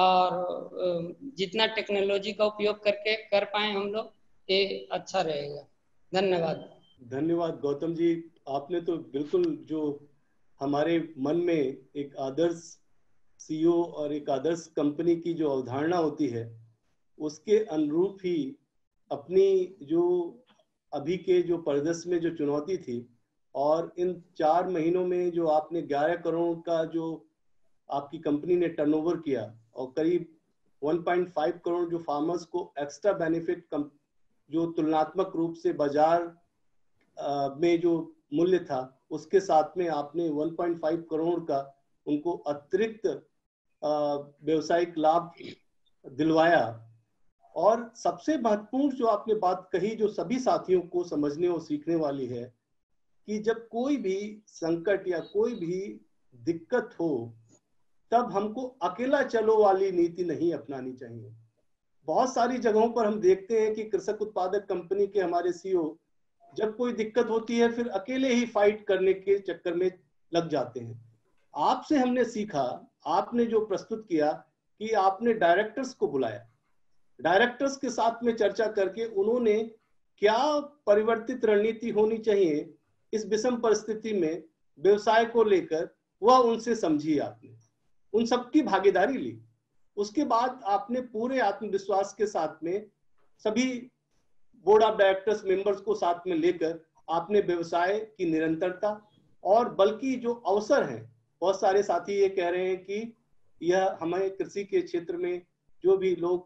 और जितना टेक्नोलॉजी का उपयोग करके कर पाए हम लोग, ये अच्छा रहेगा। धन्यवाद। धन्यवाद गौतम जी, आपने तो बिल्कुल जो हमारे मन में एक आदर्श सीईओ और एक आदर्श कंपनी की जो अवधारणा होती है उसके अनुरूप ही अपनी जो अभी के जो परिदृश्य में जो चुनौती थी, और इन 4 महीनों में जो आपने 11 करोड़ का जो आपकी कंपनी ने टर्नओवर किया और करीब 1.5 करोड़ जो फार्मर्स को एक्स्ट्रा बेनिफिट जो तुलनात्मक रूप से बाजार में जो मूल्य था उसके साथ में आपने 1.5 करोड़ का उनको अतिरिक्त व्यवसायिक लाभ दिलवाया। और सबसे महत्वपूर्ण जो आपने बात कही जो सभी साथियों को समझने और सीखने वाली है कि जब कोई भी संकट या कोई भी दिक्कत हो तब हमको अकेला चलो वाली नीति नहीं अपनानी चाहिए। बहुत सारी जगहों पर हम देखते हैं कि कृषक उत्पादक कंपनी के हमारे सीईओ जब कोई दिक्कत होती है फिर अकेले ही फाइट करने के चक्कर में लग जाते हैं। आपसे हमने सीखा, आपने जो प्रस्तुत किया कि आपने डायरेक्टर्स को बुलाया, डायरेक्टर्स के साथ में चर्चा करके उन्होंने क्या परिवर्तित रणनीति होनी चाहिए इस विषम परिस्थिति में व्यवसाय को लेकर, वह उनसे समझी, आपने उन सबकी भागीदारी ली। उसके बाद आपने पूरे आत्मविश्वास के साथ में सभी बोर्ड ऑफ डायरेक्टर्स मेंबर्स को साथ में लेकर आपने व्यवसाय की निरंतरता और बल्कि जो अवसर हैं, बहुत सारे साथी ये कह रहे हैं कि यह हमारे कृषि के क्षेत्र में जो भी लोग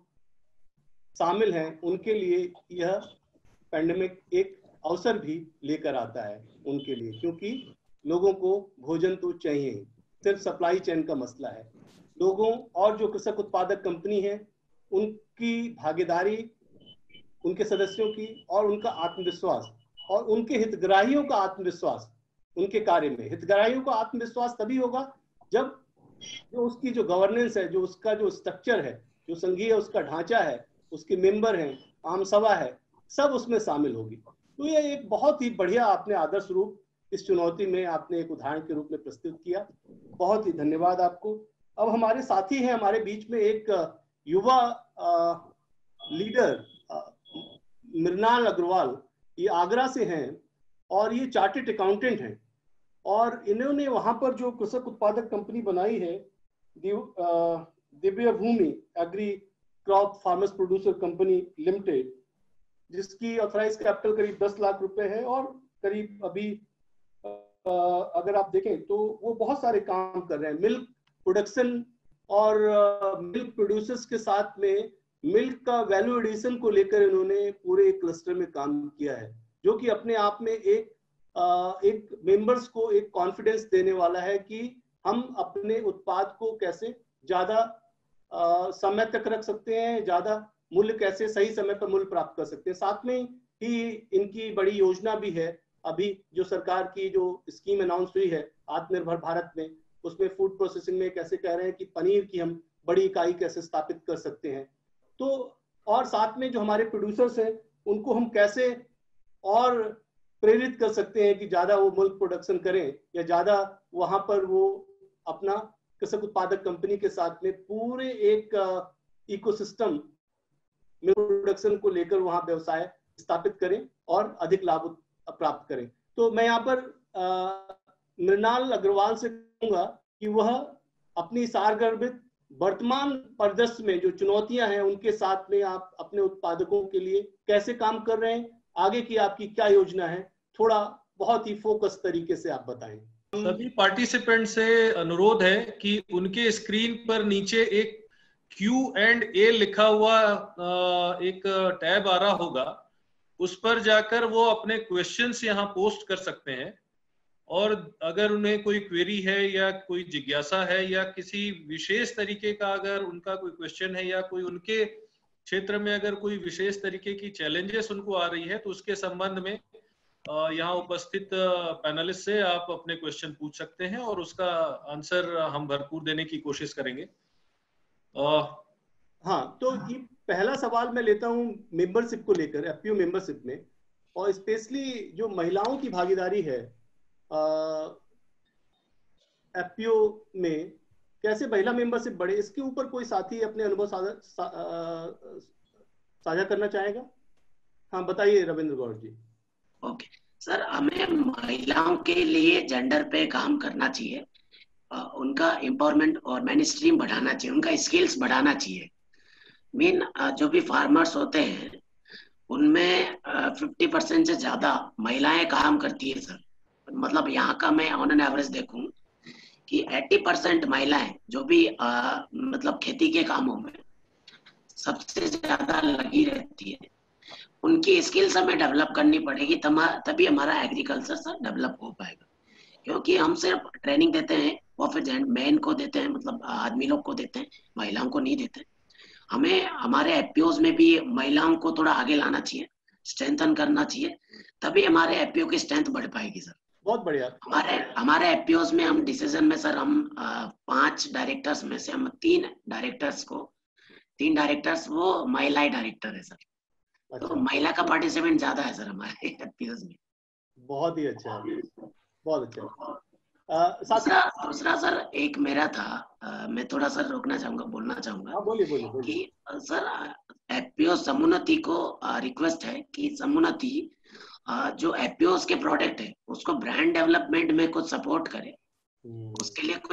शामिल हैं उनके लिए यह पैंडेमिक एक अवसर भी लेकर आता है उनके लिए, क्योंकि लोगों को भोजन तो चाहिए, सिर्फ सप्लाई चेन का मसला है। लोगों और जो कृषक उत्पादक कंपनी है उनकी भागीदारी, उनके सदस्यों की और उनका आत्मविश्वास और उनके हितग्राहियों का आत्मविश्वास उनके कार्य में। हितग्राहियों का आत्मविश्वास तभी होगा जब जो उसकी जो गवर्नेंस है, जो उसका जो स्ट्रक्चर है, जो संघीय उसका ढांचा है, उसके मेंबर हैं, आम सभा है, सब उसमें शामिल होगी। तो ये एक बहुत ही बढ़िया आपने आदर्श रूप इस चुनौती में आपने एक उदाहरण के रूप में प्रस्तुत किया। बहुत ही धन्यवाद आपको। अब हमारे साथी हैं हमारे बीच में एक युवा लीडर मृणाल अग्रवाल, ये आगरा से हैं और ये चार्टेड अकाउंटेंट हैं और इन्होंने वहां पर जो कृषक उत्पादक कंपनी बनाई है Divya Bhoomi agri crop farmers producer company limited, जिसकी ऑथराइज कैपिटल करीब 10 लाख रुपए है और करीब अभी अगर आप देखें तो वो बहुत सारे काम कर रहे हैं। मिल्क प्रोडक्शन और मिल्क प्रोड्यूसर्स के साथ में मिल्क का वैल्यू एडिशन को लेकर इन्होंने पूरे क्लस्टर में काम किया है, जो कि अपने आप में एक मेंबर्स को एक कॉन्फिडेंस देने वाला है कि हम अपने उत्पाद को कैसे ज्यादा समय तक रख सकते हैं, ज्यादा मूल्य कैसे सही समय पर मूल्य प्राप्त कर सकते हैं। साथ में ही इनकी बड़ी योजना भी है, अभी जो सरकार की जो स्कीम अनाउंस हुई है आत्मनिर्भर भारत में, उसमें फूड प्रोसेसिंग में कैसे कह रहे हैं कि पनीर की हम बड़ी इकाई कैसे स्थापित कर सकते हैं। तो और साथ में जो हमारे प्रोड्यूसर्स हैं उनको हम कैसे और प्रेरित कर सकते हैं कि ज्यादा वो मिल्क प्रोडक्शन करें, या ज्यादा वहां पर वो अपना कृषक उत्पादक कंपनी के साथ में पूरे एक इकोसिस्टम मिल्क प्रोडक्शन को लेकर वहां व्यवसाय स्थापित करें और अधिक लाभ प्राप्त करें। तो मैं यहाँ पर मृणाल अग्रवाल से कहूंगा कि वह अपनी सारगर्भित वर्तमान परिदृश्य में जो चुनौतियां हैं उनके साथ में आप अपने उत्पादकों के लिए कैसे काम कर रहे हैं, आगे की आपकी क्या योजना है, थोड़ा बहुत ही फोकस तरीके से आप बताएं। सभी पार्टिसिपेंट से अनुरोध है कि उनके स्क्रीन पर नीचे एक Q&A लिखा हुआ एक टैब आ रहा होगा, उस पर जाकर वो अपने क्वेश्चंस यहाँ पोस्ट कर सकते हैं। और अगर उन्हें कोई क्वेरी है या कोई जिज्ञासा है या किसी विशेष तरीके का अगर उनका कोई क्वेश्चन है या कोई उनके क्षेत्र में अगर कोई विशेष तरीके की चैलेंजेस उनको आ रही है, तो उसके संबंध में यहाँ उपस्थित पैनलिस्ट से आप अपने क्वेश्चन पूछ सकते हैं और उसका आंसर हम भरपूर देने की कोशिश करेंगे। हाँ, तो ये पहला सवाल मैं लेता हूँ मेंबरशिप को लेकर, एफपीओ मेंबरशिप में, और स्पेशली जो महिलाओं की भागीदारी है एफपीओ में, कैसे महिला मेंबरशिप बढ़े, इसके ऊपर कोई साथी अपने अनुभव साझा करना चाहेगा? हाँ बताइए रविंद्र गौड़ जी। ओके सर, हमें महिलाओं के लिए जेंडर पे काम करना चाहिए, उनका एम्पावरमेंट और मेनस्ट्रीम बढ़ाना चाहिए, उनका स्किल्स बढ़ाना चाहिए। मीन जो भी फार्मर्स होते हैं उनमें 50% से ज्यादा महिलाएं काम करती है सर। मतलब यहाँ का मैं ऑन एन एवरेज देखूं कि 80% महिलाएं जो भी मतलब खेती के कामों में सबसे ज्यादा लगी रहती है, उनकी स्किल्स हमें डेवलप करनी पड़ेगी, तभी हमारा एग्रीकल्चर सर डेवलप हो पाएगा। क्योंकि हम सिर्फ ट्रेनिंग देते हैं वो फिर मैन को देते हैं, मतलब आदमी लोग को देते हैं, महिलाओं को नहीं देते। हमें हमारे एफपीओज में भी महिलाओं को थोड़ा आगे लाना चाहिए, स्ट्रेंथन करना चाहिए, तभी हमारे एफपीओ की स्ट्रेंथ बढ़ पाएगी सर। बहुत बढ़िया। हमारे एफपीओज में हम डिसीजन में सर हम 5 डायरेक्टर्स में से हम 3 डायरेक्टर्स वो महिला डायरेक्टर है सर। अच्छा। तो महिला का पार्टिसिपेंट ज्यादा है सर हमारे एफपीओज में। बहुत ही अच्छा, बहुत अच्छा। दूसरा सर एक मेरा था, मैं थोड़ा सर बोलना चाहूंगा। बोलिए। कि सर एफपीओ समुन्नति को रिक्वेस्ट है कि समुन्नति जो एफपीओ के प्रोडक्ट है उसको ब्रांड डेवलपमेंट में कुछ सपोर्ट करे। उसके लिए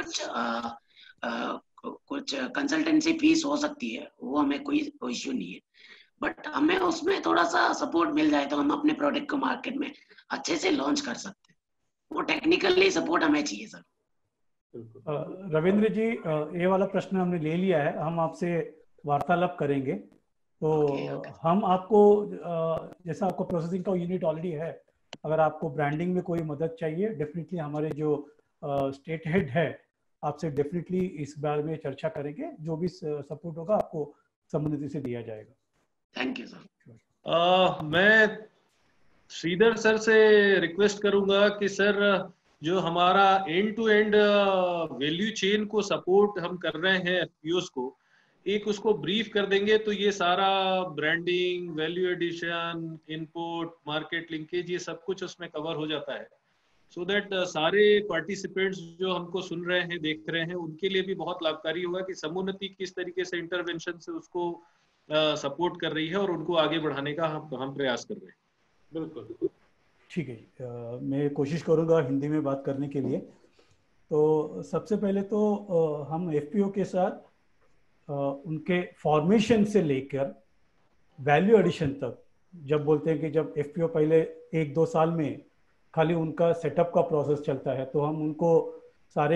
कुछ कंसल्टेंसी फीस हो सकती है, वो हमें कोई इश्यू नहीं है, बट हमें उसमें थोड़ा सा सपोर्ट मिल जाए तो हम अपने प्रोडक्ट को मार्केट में अच्छे से लॉन्च कर सकते हैं। वो टेक्निकली सपोर्ट हमें चाहिए सर। रविंद्र जी, ये वाला प्रश्न हमने ले लिया है, हम आपसे वार्तालाप करेंगे। तो हम आपको जैसा आपको प्रोसेसिंग का यूनिट ऑलरेडी है, अगर आपको ब्रांडिंग में कोई मदद चाहिए, डेफिनेटली हमारे जो स्टेट हेड है आपसे डेफिनेटली इस बारे में चर्चा करेंगे। जो भी सपोर्ट होगा आपको समुन्नति से दिया जाएगा। Thank you sir. मैं श्रीधर सर से रिक्वेस्ट करूंगा कि सर जो हमारा end to end value chain को सपोर्ट हम कर रहे हैं एफपीओस को, एक उसको ब्रीफ कर देंगे तो ये सारा branding, value addition, input, market linkage, ये सब कुछ उसमें कवर हो जाता है। सो दैट सारे पार्टिसिपेंट्स जो हमको सुन रहे हैं, देख रहे हैं, उनके लिए भी बहुत लाभकारी होगा कि समुन्नति किस तरीके से इंटरवेंशन से उसको सपोर्ट कर रही है और उनको आगे बढ़ाने का हम प्रयास कर रहे हैं। बिल्कुल ठीक है जी, मैं कोशिश करूंगा हिंदी में बात करने के लिए। तो सबसे पहले तो हम एफपीओ के साथ उनके फॉर्मेशन से लेकर वैल्यू एडिशन तक, जब बोलते हैं कि जब एफपीओ पहले 1-2 साल में खाली उनका सेटअप का प्रोसेस चलता है, तो हम उनको सारे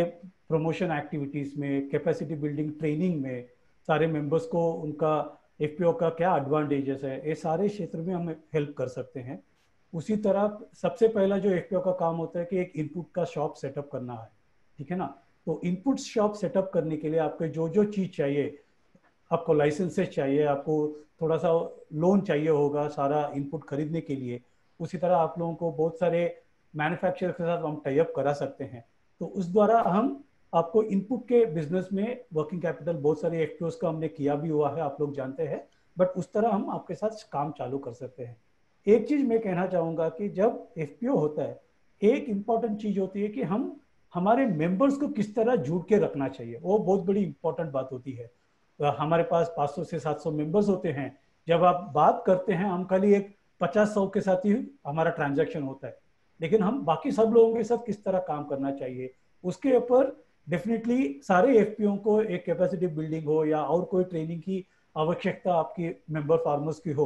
प्रमोशन एक्टिविटीज़ में, कैपेसिटी बिल्डिंग ट्रेनिंग में, सारे मेंबर्स को उनका एफपीओ का क्या एडवांटेजेस है, ये सारे क्षेत्र में हम हेल्प कर सकते हैं। उसी तरह सबसे पहला जो एफपीओ का काम होता है कि एक इनपुट का शॉप सेटअप करना है, ठीक है ना। तो इनपुट शॉप सेटअप करने के लिए आपको जो जो चीज़ चाहिए, आपको लाइसेंसेस चाहिए, आपको थोड़ा सा लोन चाहिए होगा सारा इनपुट खरीदने के लिए। उसी तरह आप लोगों को बहुत सारे मैन्युफैक्चरर के साथ हम टाई अप करा सकते हैं। तो उस द्वारा हम आपको इनपुट के बिजनेस में वर्किंग कैपिटल बहुत सारे एफपीओस का हमने किया भी हुआ है, आप लोग जानते हैं, बट उस तरह हम आपके साथ काम चालू कर सकते हैं। एक चीज मैं कहना चाहूंगा कि जब एफपीओ होता है, एक इम्पॉर्टेंट चीज होती है कि हम हमारे मेंबर्स को किस तरह जुड़ के रखना चाहिए, वो बहुत बड़ी इंपॉर्टेंट बात होती है। हमारे पास 500 से 700 मेंबर्स होते हैं। जब आप बात करते हैं, हम खाली एक 50-100 के साथ ही हमारा ट्रांजैक्शन होता है, लेकिन हम बाकी सब लोगों के साथ किस तरह काम करना चाहिए, उसके ऊपर डेफिनेटली सारे एफपीओ को एक कैपेसिटी बिल्डिंग हो या और कोई ट्रेनिंग की आवश्यकता आपकी मेंबर फार्मर्स की हो,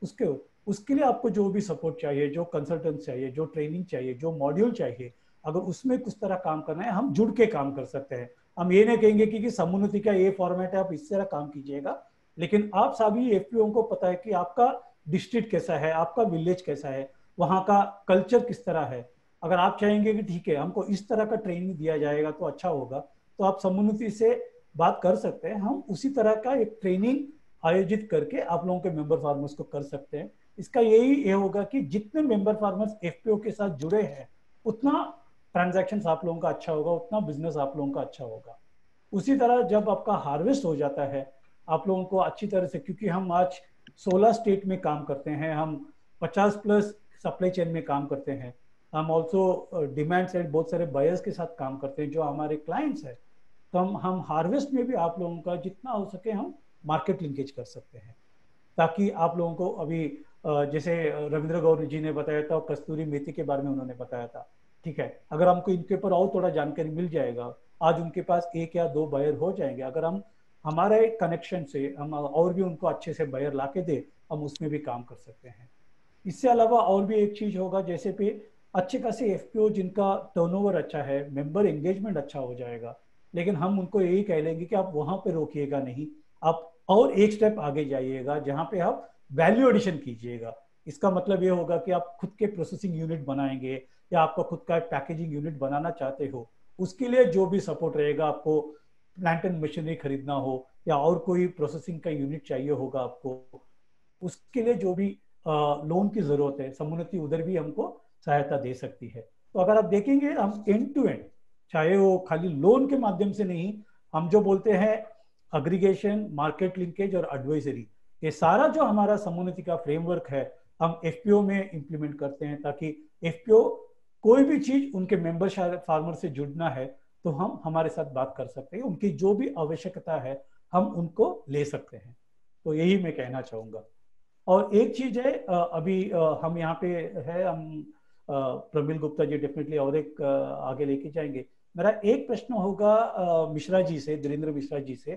उसके लिए आपको जो भी सपोर्ट चाहिए, जो कंसल्टेंट चाहिए, जो ट्रेनिंग चाहिए, जो मॉड्यूल चाहिए, अगर उसमें कुछ तरह काम करना है, हम जुड़ के काम कर सकते हैं। हम ये नहीं कहेंगे कि समोन्नति का ये फॉर्मेट है, आप इस तरह काम कीजिएगा, लेकिन आप सभी एफपीओ को पता है कि आपका डिस्ट्रिक्ट कैसा है, आपका विलेज कैसा है, वहाँ का कल्चर किस तरह है। अगर आप चाहेंगे कि ठीक है हमको इस तरह का ट्रेनिंग दिया जाएगा तो अच्छा होगा, तो आप समोन्नति से बात कर सकते हैं। हम उसी तरह का एक ट्रेनिंग आयोजित करके आप लोगों के मेंबर फार्मर्स को कर सकते हैं। इसका ये होगा कि जितने मेंबर फार्मर्स एफपीओ के साथ जुड़े हैं, उतना ट्रांजैक्शंस आप लोगों का अच्छा होगा, उतना बिजनेस आप लोगों का अच्छा होगा। उसी तरह जब आपका हार्वेस्ट हो जाता है, आप लोगों को अच्छी तरह से, क्योंकि हम आज 16 स्टेट में काम करते हैं, हम 50+ सप्लाई चेन में काम करते हैं, हम ऑल्सो डिमांड साइड बहुत सारे बायर्स के साथ काम करते हैं जो हमारे क्लाइंट्स हैं। तो हम हार्वेस्ट में भी आप लोगों का जितना हो सके हम मार्केट लिंकेज कर सकते हैं, ताकि आप लोगों को अभी जैसे रविंद्र गौर जी ने बताया था, कस्तूरी मेथी के बारे में उन्होंने बताया था, ठीक है। अगर हमको इनके ऊपर और थोड़ा जानकारी मिल जाएगा, आज उनके पास 1 या 2 बायर हो जाएंगे, अगर हम हमारे कनेक्शन से हम और भी उनको अच्छे से बायर ला के दे, हम उसमें भी काम कर सकते हैं। इससे अलावा और भी एक चीज होगा, जैसे पे अच्छे खासे एफपीओ जिनका टर्नओवर अच्छा है, मेंबर एंगेजमेंट अच्छा हो जाएगा, लेकिन हम उनको यही कह लेंगे कि आप वहां पे रोकिएगा नहीं, आप और एक स्टेप आगे जाइएगा जहां पे आप वैल्यू एडिशन कीजिएगा। इसका मतलब ये होगा कि आप खुद के प्रोसेसिंग यूनिट बनाएंगे या आपका खुद का पैकेजिंग यूनिट बनाना चाहते हो, उसके लिए जो भी सपोर्ट रहेगा, आपको प्लांट एंड मशीनरी खरीदना हो या और कोई प्रोसेसिंग का यूनिट चाहिए होगा आपको, उसके लिए जो भी लोन की जरूरत है, समोन्नति उधर भी हमको सहायता दे सकती है। तो अगर आप देखेंगे, हम एंड टू एंड, चाहे वो खाली लोन के माध्यम से नहीं, हम जो बोलते हैं एग्रीगेशन, मार्केट लिंकेज और एडवाइजरी, ये सारा जो हमारा समोन्नति का फ्रेमवर्क है, हम एफपीओ में इंप्लीमेंट करते हैं, ताकि एफपीओ कोई भी चीज उनके मेंबर फार्मर से जुड़ना है तो हम हमारे साथ बात कर सकते हैं, उनकी जो भी आवश्यकता है हम उनको ले सकते हैं। तो यही मैं कहना चाहूंगा। और एक चीज है, अभी हम यहाँ पे है, हम प्रमिल गुप्ता जी डेफिनेटली और एक आगे लेके जाएंगे। मेरा एक प्रश्न होगा मिश्रा जी से, धीरेन्द्र मिश्रा जी से,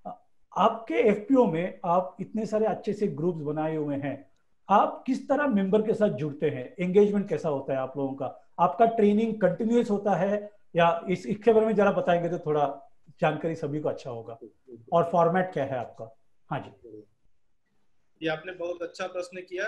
आपके एफपीओ में आप इतने सारे अच्छे से ग्रुप्स बनाए हुए हैं, आप किस तरह मेंबर के साथ जुड़ते हैं, एंगेजमेंट कैसा होता है आप लोगों का, आपका ट्रेनिंग कंटिन्यूअस होता है या इसके बारे में जरा बताएंगे तो थोड़ा जानकारी सभी को अच्छा होगा, और फॉर्मेट क्या है आपका। हाँ जी, ये आपने बहुत अच्छा प्रश्न किया।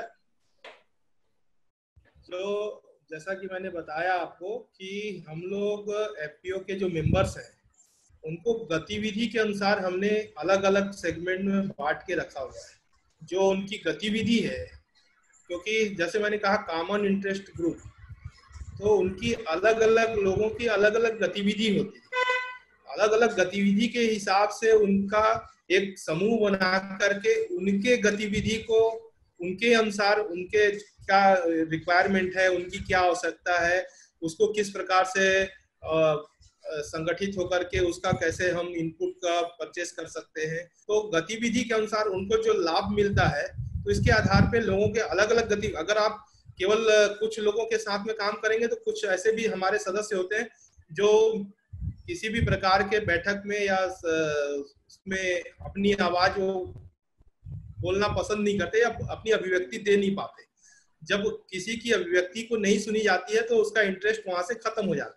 तो जैसा कि मैंने बताया आपको कि हम लोग एफपीओ के जो मेंबर्स हैं उनको गतिविधि के अनुसार हमने अलग अलग सेगमेंट में बांट के रखा हुआ है, जो उनकी गतिविधि है, क्योंकि जैसे मैंने कहा कॉमन इंटरेस्ट ग्रुप, तो उनकी अलग अलग लोगों की अलग अलग गतिविधि होती है, अलग अलग गतिविधि के हिसाब से उनका एक समूह बना करके उनके गतिविधि को उनके अनुसार, उनके क्या रिक्वायरमेंट है, उनकी क्या आवश्यकता है, उसको किस प्रकार से संगठित होकर के उसका कैसे हम इनपुट का परचेस कर सकते हैं, तो गतिविधि के अनुसार उनको जो लाभ मिलता है, तो इसके आधार पे लोगों के अलग अलग गति, अगर आप केवल कुछ लोगों के साथ में काम करेंगे तो कुछ ऐसे भी हमारे सदस्य होते हैं जो किसी भी प्रकार के बैठक में या उसमें अपनी आवाज वो बोलना पसंद नहीं करते या अपनी अभिव्यक्ति दे नहीं पाते। जब किसी की अभिव्यक्ति को नहीं सुनी जाती है तो उसका इंटरेस्ट वहां से खत्म हो जाता है।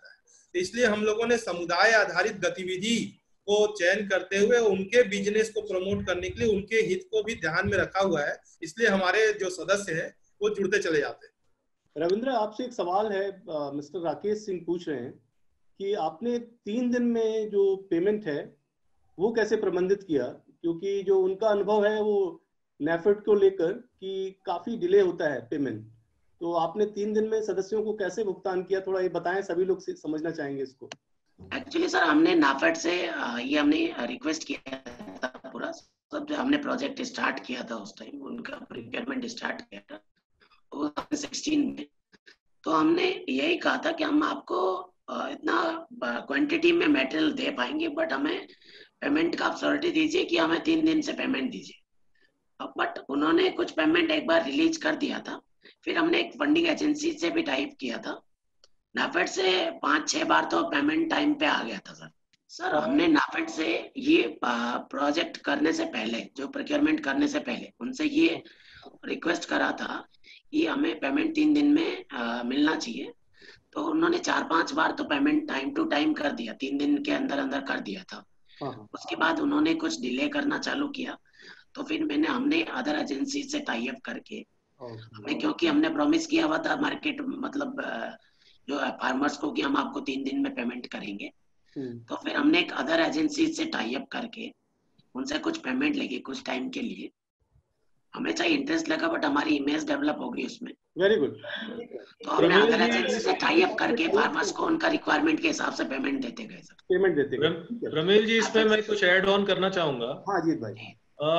तो इसलिए हम लोगों ने समुदाय आधारित गतिविधि को चयन करते हुए उनके बिजनेस को प्रमोट करने के लिए उनके हित को भी ध्यान में रखा हुआ है। इसलिए हमारे जो सदस्य हैं वो जुड़ते चले जाते हैं। रविंद्र, आपसे एक सवाल है। मिस्टर राकेश सिंह पूछ रहे हैं कि आपने 3 दिन में जो पेमेंट है वो कैसे प्रबंधित किया, क्योंकि जो उनका अनुभव है वो नेफेड को लेकर कि काफी डिले होता है पेमेंट। तो आपने 3 दिन में सदस्यों को कैसे भुगतान किया, थोड़ा ये बताएं, सभी लोग समझना चाहेंगे इसको। एक्चुअली सर हमने नाफेड से ये हमने रिक्वेस्ट किया था, पूरा सब हमने प्रोजेक्ट स्टार्ट किया था उस टाइम, उनका प्रिपेयरमेंट स्टार्ट किया था 2016 में। तो हमने यही कहा था कि हम आपको इतना क्वांटिटी में मटेरियल दे पाएंगे, बट हमें पेमेंट का आप श्योरिटी दीजिए कि हमें 3 दिन से पेमेंट दीजिए। बट उन्होंने कुछ पेमेंट एक बार रिलीज कर दिया था। फिर हमने एक फंडिंग एजेंसी से भी टाइप किया था, नाफेड से 5-6 बार तो पेमेंट टाइम पे आ गया था सर। हमने नाफेड से ये प्रोजेक्ट करने से पहले, जो प्रोक्योरमेंट करने से पहले उनसे ये रिक्वेस्ट करा था कि हमें पेमेंट 3 दिन में मिलना चाहिए। तो उन्होंने 4-5 बार तो पेमेंट टाइम टू टाइम कर दिया, 3 दिन के अंदर अंदर कर दिया था। उसके बाद उन्होंने कुछ डिले करना चालू किया। तो फिर हमने अदर एजेंसी से टाई अप करके हमें, क्योंकि हमने प्रॉमिस किया हुआ था मार्केट मतलब जो फार्मर्स को कि हम आपको 3 दिन में पेमेंट करेंगे, तो फिर हमने एक अदर एजेंसी से टाई अप करके उनसे कुछ पेमेंट लेके कुछ टाइम के लिए, हमें चाहे इंटरेस्ट लगा बट हमारी इमेज डेवलप हो गई उसमें। Very good. तो हमने अदर एजेंसी से टाई अप करके फार्मर्स को उनका रिक्वायरमेंट के हिसाब से पेमेंट देते गए सर। पेमेंट देते गए। रमेश जी, इसमें मैं कुछ ऐड ऑन करना चाहूंगा। हाँ जी भाई।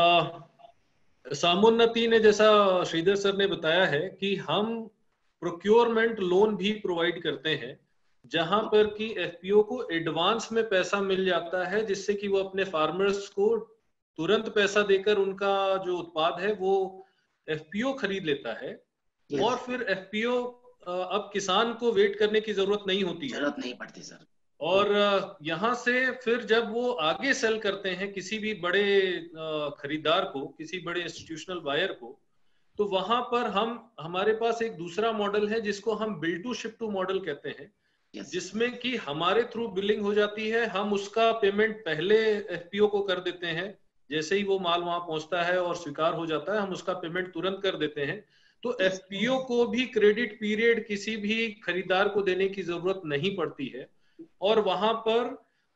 समुन्नति ने, जैसा श्रीधर सर ने बताया है, कि हम प्रोक्योरमेंट लोन भी प्रोवाइड करते हैं, जहां पर कि एफपीओ को एडवांस में पैसा मिल जाता है, जिससे कि वो अपने फार्मर्स को तुरंत पैसा देकर उनका जो उत्पाद है वो एफपीओ खरीद लेता है। और फिर एफपीओ अब किसान को वेट करने की जरूरत नहीं होती है, जरूरत नहीं पड़ती सर। और यहाँ से फिर जब वो आगे सेल करते हैं किसी भी बड़े खरीदार को, किसी बड़े इंस्टीट्यूशनल बायर को, तो वहां पर हमारे पास एक दूसरा मॉडल है जिसको हम bill to ship to model कहते हैं, जिसमें कि हमारे थ्रू बिलिंग हो जाती है। हम उसका पेमेंट पहले एफपीओ को कर देते हैं, जैसे ही वो माल वहां पहुंचता है और स्वीकार हो जाता है हम उसका पेमेंट तुरंत कर देते हैं। तो एफपीओ को भी क्रेडिट पीरियड किसी भी खरीदार को देने की जरूरत नहीं पड़ती है, और वहां पर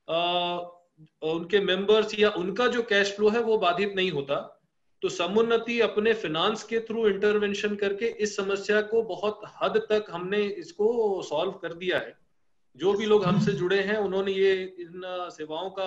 उनके मेंबर्स या उनका जो कैश फ्लो है वो बाधित नहीं होता। तो समुन्नति अपने फाइनेंस के थ्रू इंटरवेंशन करके इस समस्या को बहुत हद तक हमने इसको सॉल्व कर दिया है। जो भी लोग हमसे जुड़े हैं उन्होंने ये इन सेवाओं का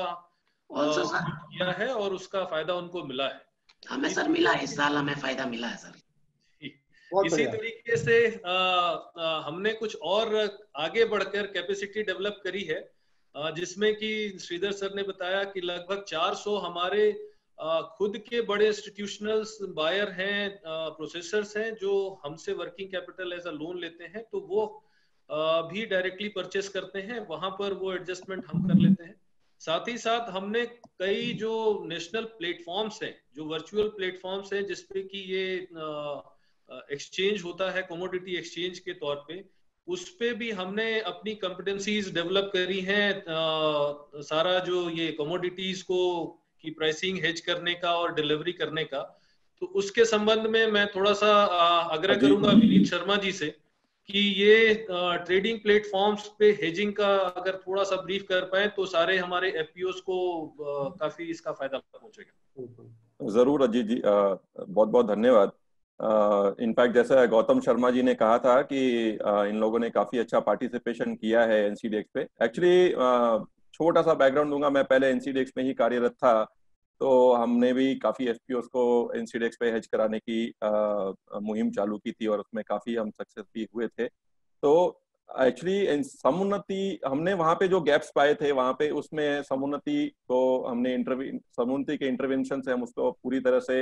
किया है और उसका फायदा उनको मिला है। हमें सर मिला, इस साल हमें फायदा मिला है सर। इसी तरीके से हमने कुछ और आगे बढ़कर कैपेसिटी डेवलप करी है, जिसमें कि श्रीधर सर ने बताया कि लगभग 400 हमारे खुद के बड़े इंस्टीट्यूशनल बायर हैं, प्रोसेसर्स हैं, जो हमसे working capital as a loan लेते हैं, तो वो भी डायरेक्टली परचेस करते हैं, वहां पर वो एडजस्टमेंट हम कर लेते हैं। साथ ही साथ हमने कई जो नेशनल प्लेटफॉर्म्स हैं, जो वर्चुअल प्लेटफॉर्म्स हैं, जिसपे कि ये एक्सचेंज होता है कमोडिटी एक्सचेंज के तौर पे, उस पे भी हमने अपनी कॉम्पिटेंसीज डेवलप करी हैं। सारा जो ये कमोडिटीज को की प्राइसिंग हेज करने का और डिलीवरी करने का, तो उसके संबंध में मैं थोड़ा सा आग्रह करूंगा विनीत शर्मा जी से कि ये ट्रेडिंग प्लेटफॉर्म्स पे हेजिंग का अगर थोड़ा सा ब्रीफ कर पाए तो सारे हमारे एफपीओस को काफी इसका फायदा पहुंचेगा। जरूर अजीत जी, बहुत बहुत धन्यवाद। इनफैक्ट जैसा गौतम शर्मा जी ने कहा था कि इन लोगों ने काफी अच्छा पार्टिसिपेशन किया है एनसीडीएक्स पे। एक्चुअली छोटा सा बैकग्राउंड दूंगा, मैं पहले एनसीडीएक्स में ही कार्यरत था, तो हमने भी काफी एफपीओस को एनसीडीएक्स पे हेज कराने की मुहिम चालू की थी और उसमें काफी हम सक्सेस भी हुए थे। तो एक्चुअली समुन्नति हमने वहां पे जो गैप्स पाए थे वहां पे, उसमें समुन्नति को हमने समुन्नति के इंटरवेंशन से हम उसको पूरी तरह से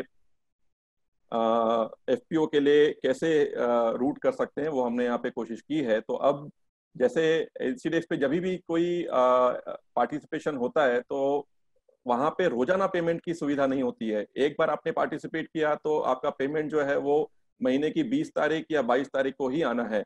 एफपीओ के लिए कैसे रूट कर सकते हैं वो हमने यहाँ पे कोशिश की है। तो अब जैसे एनसीडीएक्स पे जब भी कोई पार्टिसिपेशन होता है तो वहां पे रोजाना पेमेंट की सुविधा नहीं होती है। एक बार आपने पार्टिसिपेट किया तो आपका पेमेंट जो है वो महीने की 20 तारीख या 22 तारीख को ही आना है।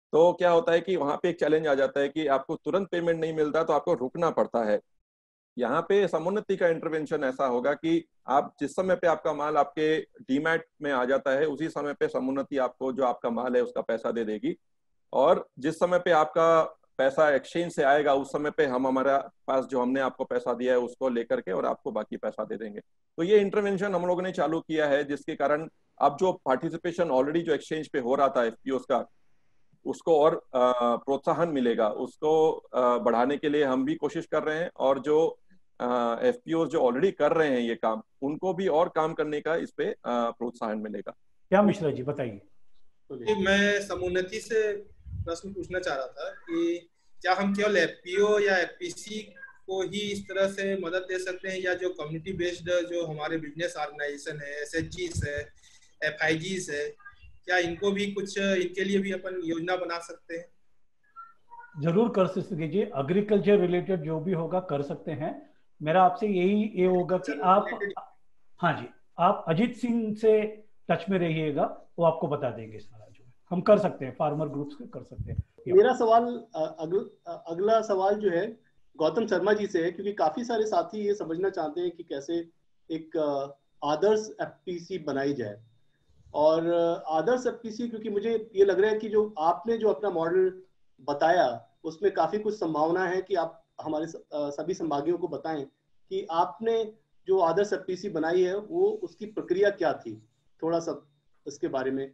तो क्या होता है कि वहां पे एक चैलेंज आ जाता है कि आपको तुरंत पेमेंट नहीं मिलता तो आपको रुकना पड़ता है। यहाँ पे समुन्नति का इंटरवेंशन ऐसा होगा कि आप जिस समय पे आपका माल आपके डीमैट में आ जाता है उसी समय पे समुन्नति आपको जो आपका माल है उसका पैसा दे देगी, और जिस समय पे आपका पैसा एक्सचेंज से आएगा उस समय पे हम हमारा पास जो हमने आपको पैसा दिया है उसको लेकर के और आपको बाकी पैसा दे देंगे। तो ये इंटरवेंशन हम लोगों ने चालू किया है, जिसके कारण अब जो पार्टिसिपेशन ऑलरेडी जो एक्सचेंज पे हो रहा था एफपीओस का, उसको और प्रोत्साहन मिलेगा। उसको बढ़ाने के लिए हम भी कोशिश कर रहे हैं, और जो एफपीओस जो ऑलरेडी कर रहे हैं ये काम, उनको भी और काम करने का इस पे प्रोत्साहन मिलेगा। क्या मिश्रा जी बताइए। मैं समुन्नति से प्रश्न पूछना चाह रहा था कि क्या हम केवल एफपीओ या एफपीसी को ही इस तरह से मदद दे सकते हैं, या जो कम्युनिटी बेस्ड जो हमारे बिजनेस ऑर्गेनाइजेशन है, एसएचजीस है, एफआईजीस है, क्या इनको भी कुछ, इनके लिए भी अपन योजना बना सकते हैं? जरूर कर सकते जी, एग्रीकल्चर रिलेटेड जो भी होगा कर सकते हैं। मेरा आपसे ये होगा कि आप, हाँ जी, आप अजीत सिंह से टच में रहिएगा, वो आपको बता देंगे सारा जो हम कर सकते हैं, फार्मर ग्रुप्स कर सकते हैं। मेरा सवाल अगला सवाल जो है गौतम शर्मा जी से है, क्योंकि काफी सारे साथी ये समझना चाहते हैं कि कैसे एक आदर्श एफपीसी बनाई जाए। और आदर्श एफपीसी, क्योंकि मुझे ये लग रहा है कि जो आपने जो अपना मॉडल बताया उसमें काफी कुछ संभावना है कि आप हमारे सभी संभागियों को बताएं कि आपने जो आदर्श एफपीसी बनाई है वो उसकी प्रक्रिया क्या थी, थोड़ा सा इसके बारे में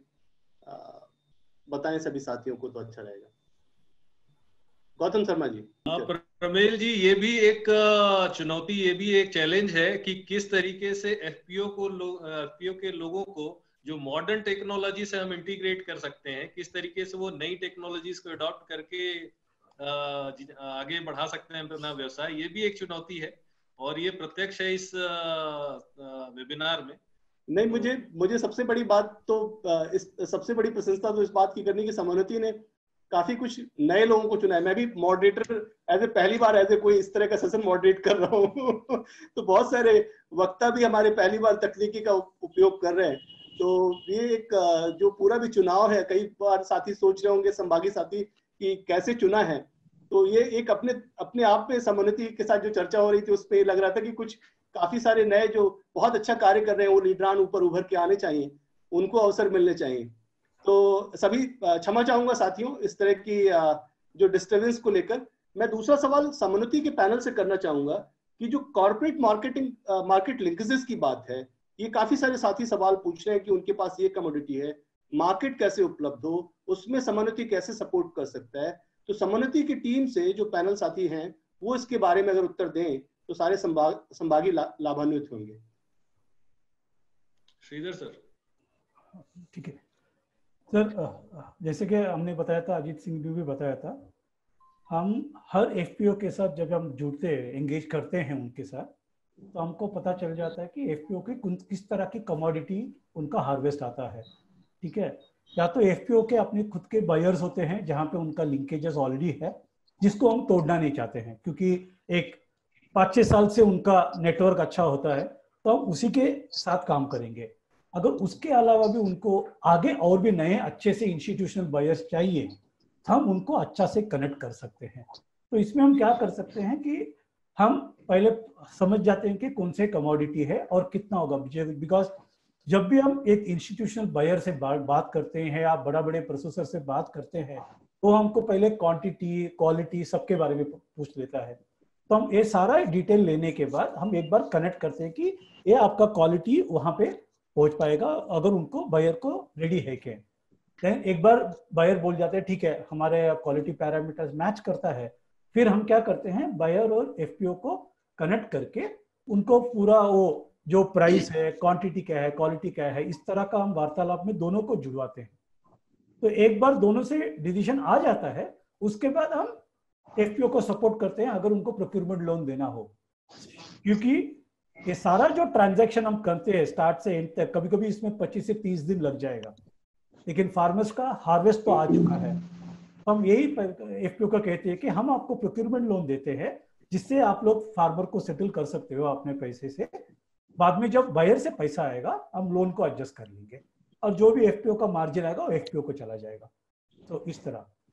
बताएं सभी साथियों को तो अच्छा रहेगा। गौतम शर्मा जी। प्रमेल जी, ये भी एक चुनौती, ये भी एक चैलेंज है कि किस तरीके से एफपीओ के लोगों को जो मॉडर्न टेक्नोलॉजी से हम इंटीग्रेट कर सकते हैं, किस तरीके से वो नई टेक्नोलॉजीज को अडॉप्ट करके आगे बढ़ा सकते हैं अपना व्यवसाय। ये भी एक चुनौती है और ये प्रत्यक्ष है इस वेबिनार में। नहीं, मुझे सबसे बड़ी बात तो सबसे बड़ी प्रशंसा तो इस बात की करनी कि समुन्नति ने काफी कुछ नए लोगों को चुना है। मैं भी मॉडरेटर पहली बार एज ए कोई इस तरह का सेशन मॉडरेट कर रहा हूँ तो बहुत सारे वक्ता भी हमारे पहली बार तकनीकी का उपयोग कर रहे हैं। तो ये एक जो पूरा भी चुनाव है, कई बार साथी सोच रहे होंगे, संभागी साथी, कि कैसे चुना है। तो ये एक अपने आप में समुन्नति के साथ जो चर्चा हो रही थी उस पर लग रहा था कि कुछ काफी सारे नए जो बहुत अच्छा कार्य कर रहे हैं वो लीडरान ऊपर उभर के आने चाहिए, उनको अवसर मिलने चाहिए। तो सभी क्षमा चाहूंगा साथियों इस तरह की जो डिस्टर्बेंस को लेकर। मैं दूसरा सवाल समुन्नति के पैनल से करना चाहूंगा कि जो कॉर्पोरेट मार्केट लिंकेजेस की बात है, ये काफी सारे साथी सवाल पूछ रहे हैं कि उनके पास ये कमोडिटी है, मार्केट कैसे उपलब्ध हो, उसमें समुन्नति कैसे सपोर्ट कर सकता है। तो समुन्नति की टीम से जो पैनल साथी हैं वो इसके बारे में अगर उत्तर दें तो सारे संभागी लाभान्वित होंगे। श्रीधर सर। ठीक है सर, जैसे कि हमने बताया था, अजीत सिंह ने भी बताया था, हम हर एफपीओ के साथ जब हम जुड़ते हैं, एंगेज करते हैं उनके साथ, तो हमको पता चल जाता है कि एफपीओ के किस तरह की कमोडिटी उनका हार्वेस्ट आता है। ठीक है, या तो एफपीओ के अपने खुद के बायर्स होते हैं जहाँ पे उनका लिंकेजेस ऑलरेडी है, जिसको हम तोड़ना नहीं चाहते हैं, क्योंकि एक 5-6 साल से उनका नेटवर्क अच्छा होता है, तो हम उसी के साथ काम करेंगे। अगर उसके अलावा भी उनको आगे और भी नए अच्छे से इंस्टीट्यूशनल बायर्स चाहिए तो हम उनको अच्छा से कनेक्ट कर सकते हैं। तो इसमें हम क्या कर सकते हैं कि हम पहले समझ जाते हैं कि कौन से कमोडिटी है और कितना होगा, बिकॉज जब भी हम एक इंस्टीट्यूशनल बायर से बात करते हैं या बड़े प्रोसेसर से बात करते हैं, तो हमको पहले क्वांटिटी, क्वालिटी सबके बारे में पूछ लेता है। तो हम ये सारा डिटेल लेने के बाद हम एक बार कनेक्ट करते हैं कि ये आपका क्वालिटी वहां पे पहुंच पाएगा अगर उनको बायर को रेडी है क्या। देन एक बार बायर बोल जाते हैं ठीक है हमारे क्वालिटी पैरामीटर्स मैच करता है, फिर हम क्या करते हैं, बायर और एफपीओ को कनेक्ट करके उनको पूरा वो जो प्राइस है, क्वांटिटी क्या है, क्वालिटी क्या है, इस तरह का हम वार्तालाप में दोनों को जुड़वाते हैं। तो एक बार दोनों से डिसीजन आ जाता है, उसके बाद हम एफपीओ को सपोर्ट करते हैं अगर उनको प्रोक्यूरमेंट लोन देना हो, क्योंकि ये सारा जो ट्रांजैक्शन हम करते हैं स्टार्ट से एंड तक, कभी कभी इसमें 25 से 30 दिन लग जाएगा, लेकिन फार्मर्स का हार्वेस्ट तो आ चुका है। हम यही एफपीओ को कहते हैं कि हम आपको प्रोक्यूरमेंट लोन देते हैं जिससे आप लोग फार्मर को सेटल कर सकते हो अपने पैसे से। बाद में जब बायर से पैसा आएगा हम लोन को एडजस्ट कर लेंगे और जो भी एफपीओ का मार्जिन आएगा वो एफपीओ को चला जाएगा। तो इस तरह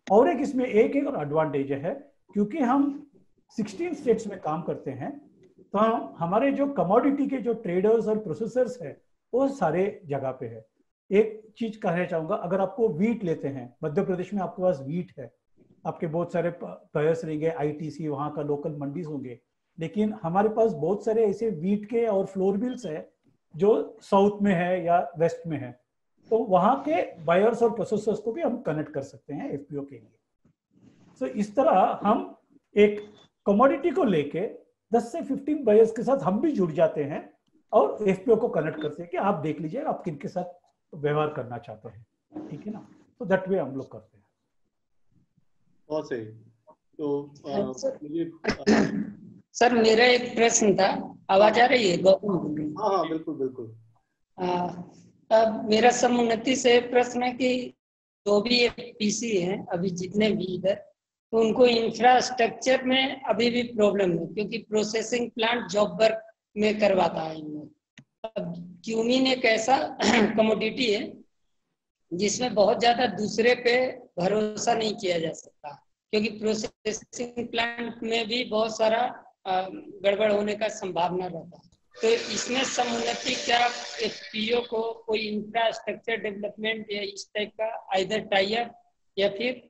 और एक इसमें एक और एडवांटेज है, क्योंकि हम 16 स्टेट्स में काम करते हैं, तो हमारे जो कमोडिटी के जो ट्रेडर्स और प्रोसेसर्स है वो सारे जगह पे है। एक चीज कहना चाहूंगा, अगर आपको वीट लेते हैं, मध्य प्रदेश में आपके पास वीट है, आपके बहुत सारे प्लेयर्स रहेंगे, आईटीसी वहाँ का लोकल मंडीज होंगे, लेकिन हमारे पास बहुत सारे ऐसे वीट के और फ्लोर मिल्स है जो साउथ में है या वेस्ट में है, तो वहाँ के बायर्स और प्रोसेसर्स को भी हम कनेक्ट कर सकते हैं एफपीओ के लिए। तो इस तरह हम एक कमोडिटी को लेके 10 से 15 बायर्स के साथ हम भी जुड़ जाते हैं और एफपीओ को कनेक्ट करते हैं कि आप देख लीजिए आप किन के साथ व्यवहार करना चाहते हैं, ठीक है ना। तो दैट वे हम लोग करते हैं। बहुत सही। तो मुझे सर मेरा एक प्रश्न था, आवाज आ रही है? गौतम बोल रही हूँ। हाँ बिल्कुल बिल्कुल। अब मेरा समुन्नति से प्रश्न है कि जो भी पीसी हैं अभी जितने भी इधर, तो उनको इंफ्रास्ट्रक्चर में अभी भी प्रॉब्लम है, क्योंकि प्रोसेसिंग प्लांट जॉब वर्क में करवाता है इन लोग। अब क्यूमीन एक ऐसा कमोडिटी है जिसमें बहुत ज्यादा दूसरे पे भरोसा नहीं किया जा सकता, क्योंकि प्रोसेसिंग प्लांट में भी बहुत सारा गड़बड़ होने का संभावना रहता है। तो इसमें समुन्नति क्या एफपीओ को कोई इंफ्रास्ट्रक्चर डेवलपमेंट या इस टाइप का आइदर टाई अप या फिर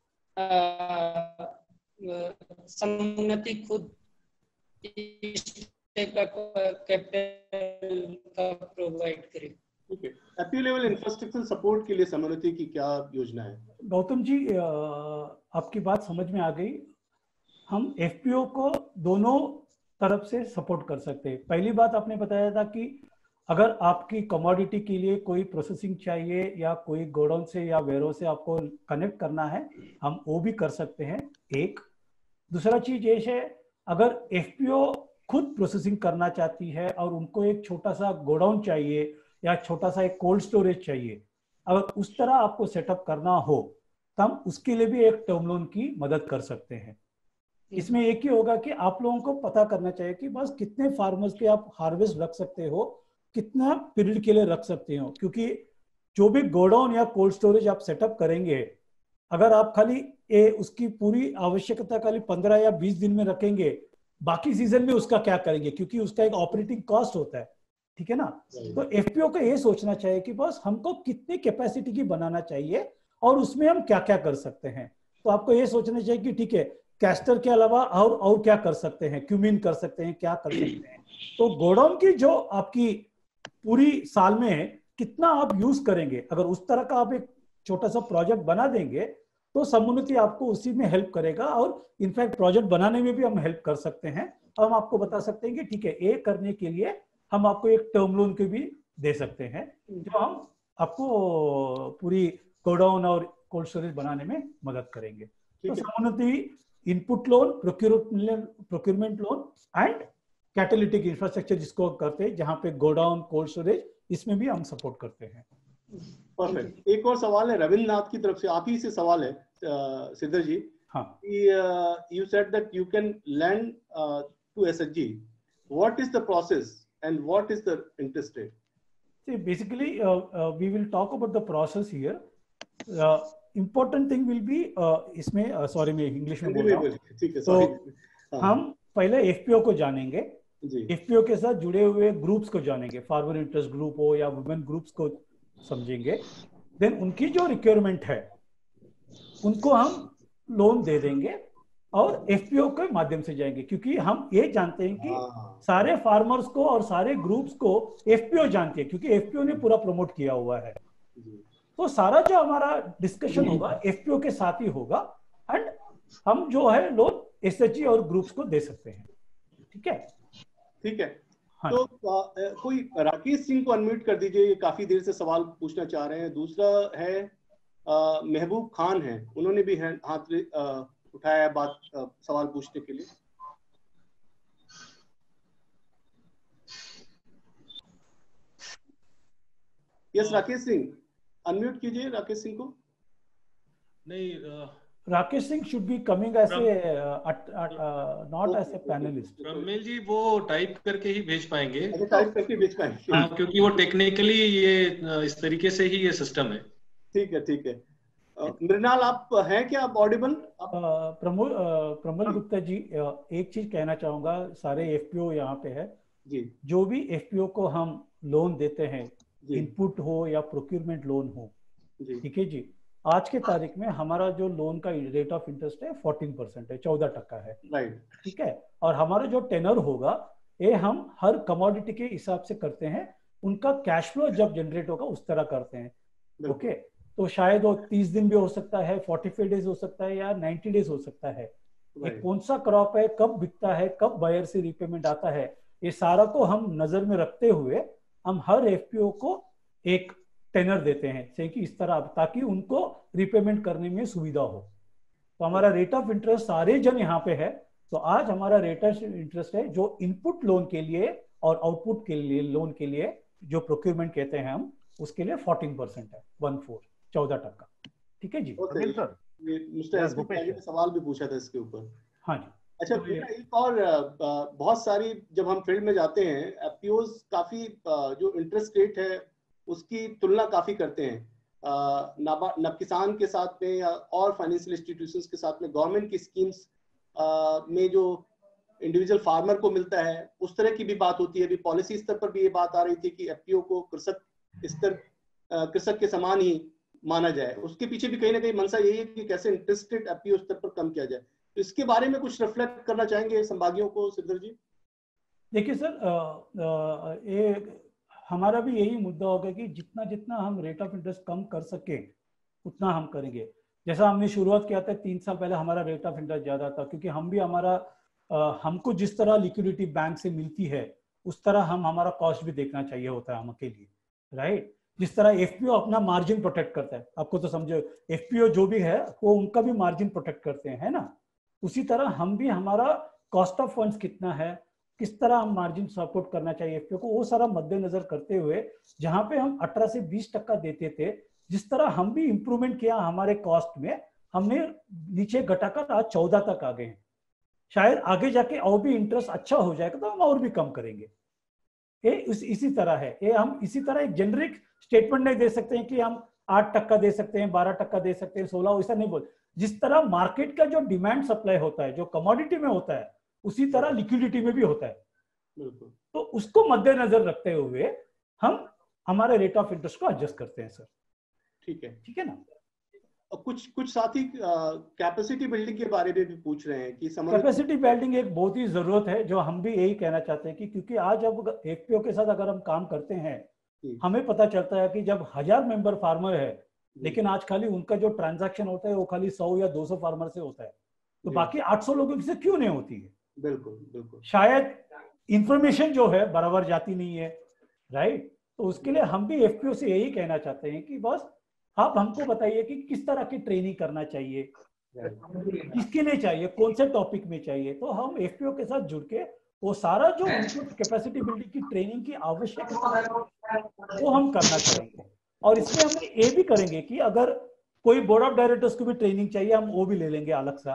समुन्नति खुद कैपिटल का प्रोवाइड करे? एफपीओ लेवल इंफ्रास्ट्रक्चर सपोर्ट के लिए समुन्नति की क्या योजना है? गौतम जी, आपकी बात समझ में आ गई। हम एफपीओ को दोनों तरफ से सपोर्ट कर सकते हैं। पहली बात आपने बताया था कि अगर आपकी कमोडिटी के लिए कोई प्रोसेसिंग चाहिए या कोई गोडाउन से या वेयरहाउस से आपको कनेक्ट करना है, हम वो भी कर सकते हैं। एक दूसरा चीज ये है, अगर एफपीओ खुद प्रोसेसिंग करना चाहती है और उनको एक छोटा सा गोडाउन चाहिए या छोटा सा एक कोल्ड स्टोरेज चाहिए, अगर उस तरह आपको सेटअप करना हो तो हम उसके लिए भी एक टर्म लोन की मदद कर सकते हैं। इसमें एक ही होगा कि आप लोगों को पता करना चाहिए कि बस कितने फार्मर्स के आप हार्वेस्ट रख सकते हो, कितना पीरियड के लिए रख सकते हो, क्योंकि जो भी गोडाउन या कोल्ड स्टोरेज आप सेटअप करेंगे, अगर आप खाली उसकी पूरी आवश्यकता खाली 15 या 20 दिन में रखेंगे, बाकी सीजन में उसका क्या करेंगे, क्योंकि उसका एक ऑपरेटिंग कॉस्ट होता है, ठीक है ना। तो एफपीओ को ये सोचना चाहिए कि बस हमको कितनी कैपेसिटी की बनाना चाहिए और उसमें हम क्या क्या कर सकते हैं। तो आपको ये सोचना चाहिए कि ठीक है, कैस्टर के अलावा और क्या कर सकते हैं, क्यूमिन कर सकते हैं, क्या कर सकते हैं। तो गोडाउन की जो आपकी पूरी साल में कितना आप यूज करेंगे, अगर उस तरह का आप एक छोटा सा प्रोजेक्ट बना देंगे तो समुन्नति आपको उसी में हेल्प करेगा, और इनफैक्ट प्रोजेक्ट बनाने में भी हम हेल्प कर सकते हैं। और हम आपको बता सकते हैं कि ठीक है, ये करने के लिए हम आपको एक टर्म लोन के भी दे सकते हैं, जो हम आपको पूरी गोडाउन और कोल्ड स्टोरेज बनाने में मदद करेंगे। तो Samunnati input loan, procurement loan and catalytic infrastructure जिसको करते हैं, जहां पे गोडाउन, कोल्ड स्टोरेज, इसमें भी हम सपोर्ट करते हैं। परफेक्ट। एक और सवाल है रविंद्रनाथ की तरफ से, आप ही से सवाल है सिद्धर जी। हाँ, you said that you can lend to SHG. What is the process and what is the interest rate? See, basically we will talk about the process here. Important thing will be इसमें sorry मैं English में बोल रहा हूँ, ठीक है, तो हम पहले एफपीओ को जानेंगे, एफपीओ के साथ जुड़े हुए ग्रुप्स को जानेंगे, फार्मर इंटरेस्ट ग्रुप हो या वुमेन ग्रुप्स को समझेंगे, देन उनकी जो रिक्वायरमेंट है उनको हम लोन दे देंगे और एफपीओ के माध्यम से जाएंगे, क्योंकि हम ये जानते हैं कि सारे फार्मर्स को और सारे ग्रुप्स को एफपीओ जानते हैं, क्योंकि एफपीओ ने पूरा प्रमोट किया हुआ है। तो सारा जो हमारा डिस्कशन होगा एफपीओ के साथ ही होगा, एंड हम जो है लोन एसएचजी और ग्रुप्स को दे सकते हैं। ठीक है, ठीक है। हाँ। तो कोई राकेश सिंह को अनम्यूट कर दीजिए, ये काफी देर से सवाल पूछना चाह रहे हैं। दूसरा है महबूब खान है, उन्होंने भी हाथ उठाया है सवाल पूछने के लिए। यस राकेश सिंह, अनम्यूट कीजिए राकेश सिंह को। नहीं, Rakesh Singh should be coming as a not as a panelist. ब्रह्मेल जी वो टाइप करके ही भेज पाएंगे। टाइप करके भेज पाएंगे, हाँ, क्योंकि वो टेक्निकली ये इस तरीके से ही ये सिस्टम है। ठीक है, ठीक है। मृणाल आप हैं क्या, आप ऑडिबल? प्रमोद गुप्ता जी, एक चीज कहना चाहूंगा, सारे एफपीओ यहाँ पे है जी। जो भी एफपीओ को हम लोन देते हैं, जी। इनपुट हो या प्रोक्यूरमेंट लोन हो, जी। ठीक है जी, आज के तारीख में हमारा जो लोन का रेट ऑफ इंटरेस्ट है 14% है, 14% है, राइट। ठीक है। और हमारा जो टेनर होगा ये हम हर कमोडिटी के हिसाब से करते हैं, उनका कैश फ्लो जब जनरेट होगा उस तरह करते हैं, ओके। तो शायद वो 30 दिन भी हो सकता है, 45 डेज हो सकता है, या 90 डेज हो सकता है। ये कौन सा क्रॉप है, कब बिकता है, कब बायर से रिपेमेंट आता है, ये सारा को हम नजर में रखते हुए हम हर एफपीओ को एक टेनर देते हैं, सही कि इस तरह, ताकि उनको रिपेमेंट करने में सुविधा हो। तो हमारा रेट ऑफ इंटरेस्ट सारे जन यहाँ पे है। तो आज हमारा रेट ऑफ इंटरेस्ट है जो इनपुट लोन के लिए और आउटपुट के लिए लोन के लिए जो प्रोक्यूरमेंट कहते हैं हम, उसके लिए 14% है, 14%, ठीक है जी। सर मिस्टर एस ने सवाल भी पूछा था इसके ऊपर। हाँ जी। अच्छा, एक और बहुत सारी जब हम फील्ड में जाते हैं, एफपीओज काफी जो इंटरेस्ट रेट है उसकी तुलना काफी करते हैं नब किसान के साथ में या और फाइनेंशियल इंस्टीट्यूशंस के साथ में, गवर्नमेंट की स्कीम्स में जो इंडिविजुअल फार्मर को मिलता है उस तरह की भी बात होती है। अभी पॉलिसी स्तर पर भी ये बात आ रही थी कि एफपीओ को कृषक के समान ही माना जाए। उसके पीछे भी कहीं ना कहीं मंशा यही है कि कैसे इंटरेस्ट रेट एफपीओ स्तर पर कम किया जाए। तो इसके बारे में कुछ रिफ्लेक्ट करना चाहेंगे संभागियों को, श्रीधर जी? देखिए सर, ये हमारा भी यही मुद्दा होगा कि जितना जितना हम रेट ऑफ इंटरेस्ट कम कर सके उतना हम करेंगे। जैसा हमने शुरुआत किया था 3 साल पहले, हमारा रेट ऑफ इंटरेस्ट ज्यादा था, क्योंकि हम भी हमको जिस तरह लिक्विडिटी बैंक से मिलती है उस तरह हमारा कॉस्ट भी देखना चाहिए होता है हम अकेले, राइट। जिस तरह एफपीओ अपना मार्जिन प्रोटेक्ट करता है, आपको तो समझो, एफपीओ जो भी है वो उनका भी मार्जिन प्रोटेक्ट करते हैं, है ना। उसी तरह हम भी, हमारा कॉस्ट ऑफ फंड्स कितना है, किस तरह हम मार्जिन सपोर्ट करना चाहिए एफपीओ को, वो सारा मद्देनजर करते हुए जहां पे हम 18 से 20% देते थे, जिस तरह हम भी इंप्रूवमेंट किया हमारे कॉस्ट में, हमने नीचे घटाकर आज 14 तक आ गए हैं। शायद आगे जाके और भी इंटरेस्ट अच्छा हो जाएगा तो हम और भी कम करेंगे। ये इसी तरह है, ये हम इसी तरह एक जेनरिक स्टेटमेंट नहीं दे सकते हैं कि हम 8% दे सकते हैं, 12% दे सकते हैं, 16, ऐसा नहीं बोल। जिस तरह मार्केट का जो डिमांड सप्लाई होता है, जो कमोडिटी में होता है, उसी तरह लिक्विडिटी में भी होता है। तो उसको मद्देनजर रखते हुए हम हमारे रेट ऑफ इंटरेस्ट को एडजस्ट करते हैं सर। ठीक है ना। कुछ साथी कैपेसिटी बिल्डिंग के बारे में भी पूछ रहे हैं कि कैपेसिटी बिल्डिंग एक बहुत ही जरूरत है, जो हम भी यही कहना चाहते हैं कि क्योंकि आज अब एफपीओ के साथ अगर हम काम करते हैं, हमें पता चलता है कि जब 1000 मेंबर फार्मर है, लेकिन आज खाली उनका जो ट्रांजैक्शन होता है वो खाली 100 या 200 फार्मर से होता है, तो बाकी 800 लोगों से क्यों नहीं होती है? बिल्कुल शायद इंफॉर्मेशन जो है बराबर जाती नहीं है, राइट। तो उसके लिए हम भी एफपीओ से यही कहना चाहते हैं कि बस आप हमको बताइए कि किस तरह की ट्रेनिंग करना चाहिए, किसके लिए चाहिए, कौन से टॉपिक में चाहिए, तो हम एफपीओ के साथ जुड़ के वो सारा जो कैपेसिटी बिल्डिंग की ट्रेनिंग की आवश्यकता है वो हम करना चाहेंगे। और इसमें हम ये भी करेंगे कि अगर कोई बोर्ड ऑफ डायरेक्टर्स को भी ट्रेनिंग चाहिए, हम वो भी ले लेंगे अलग सा।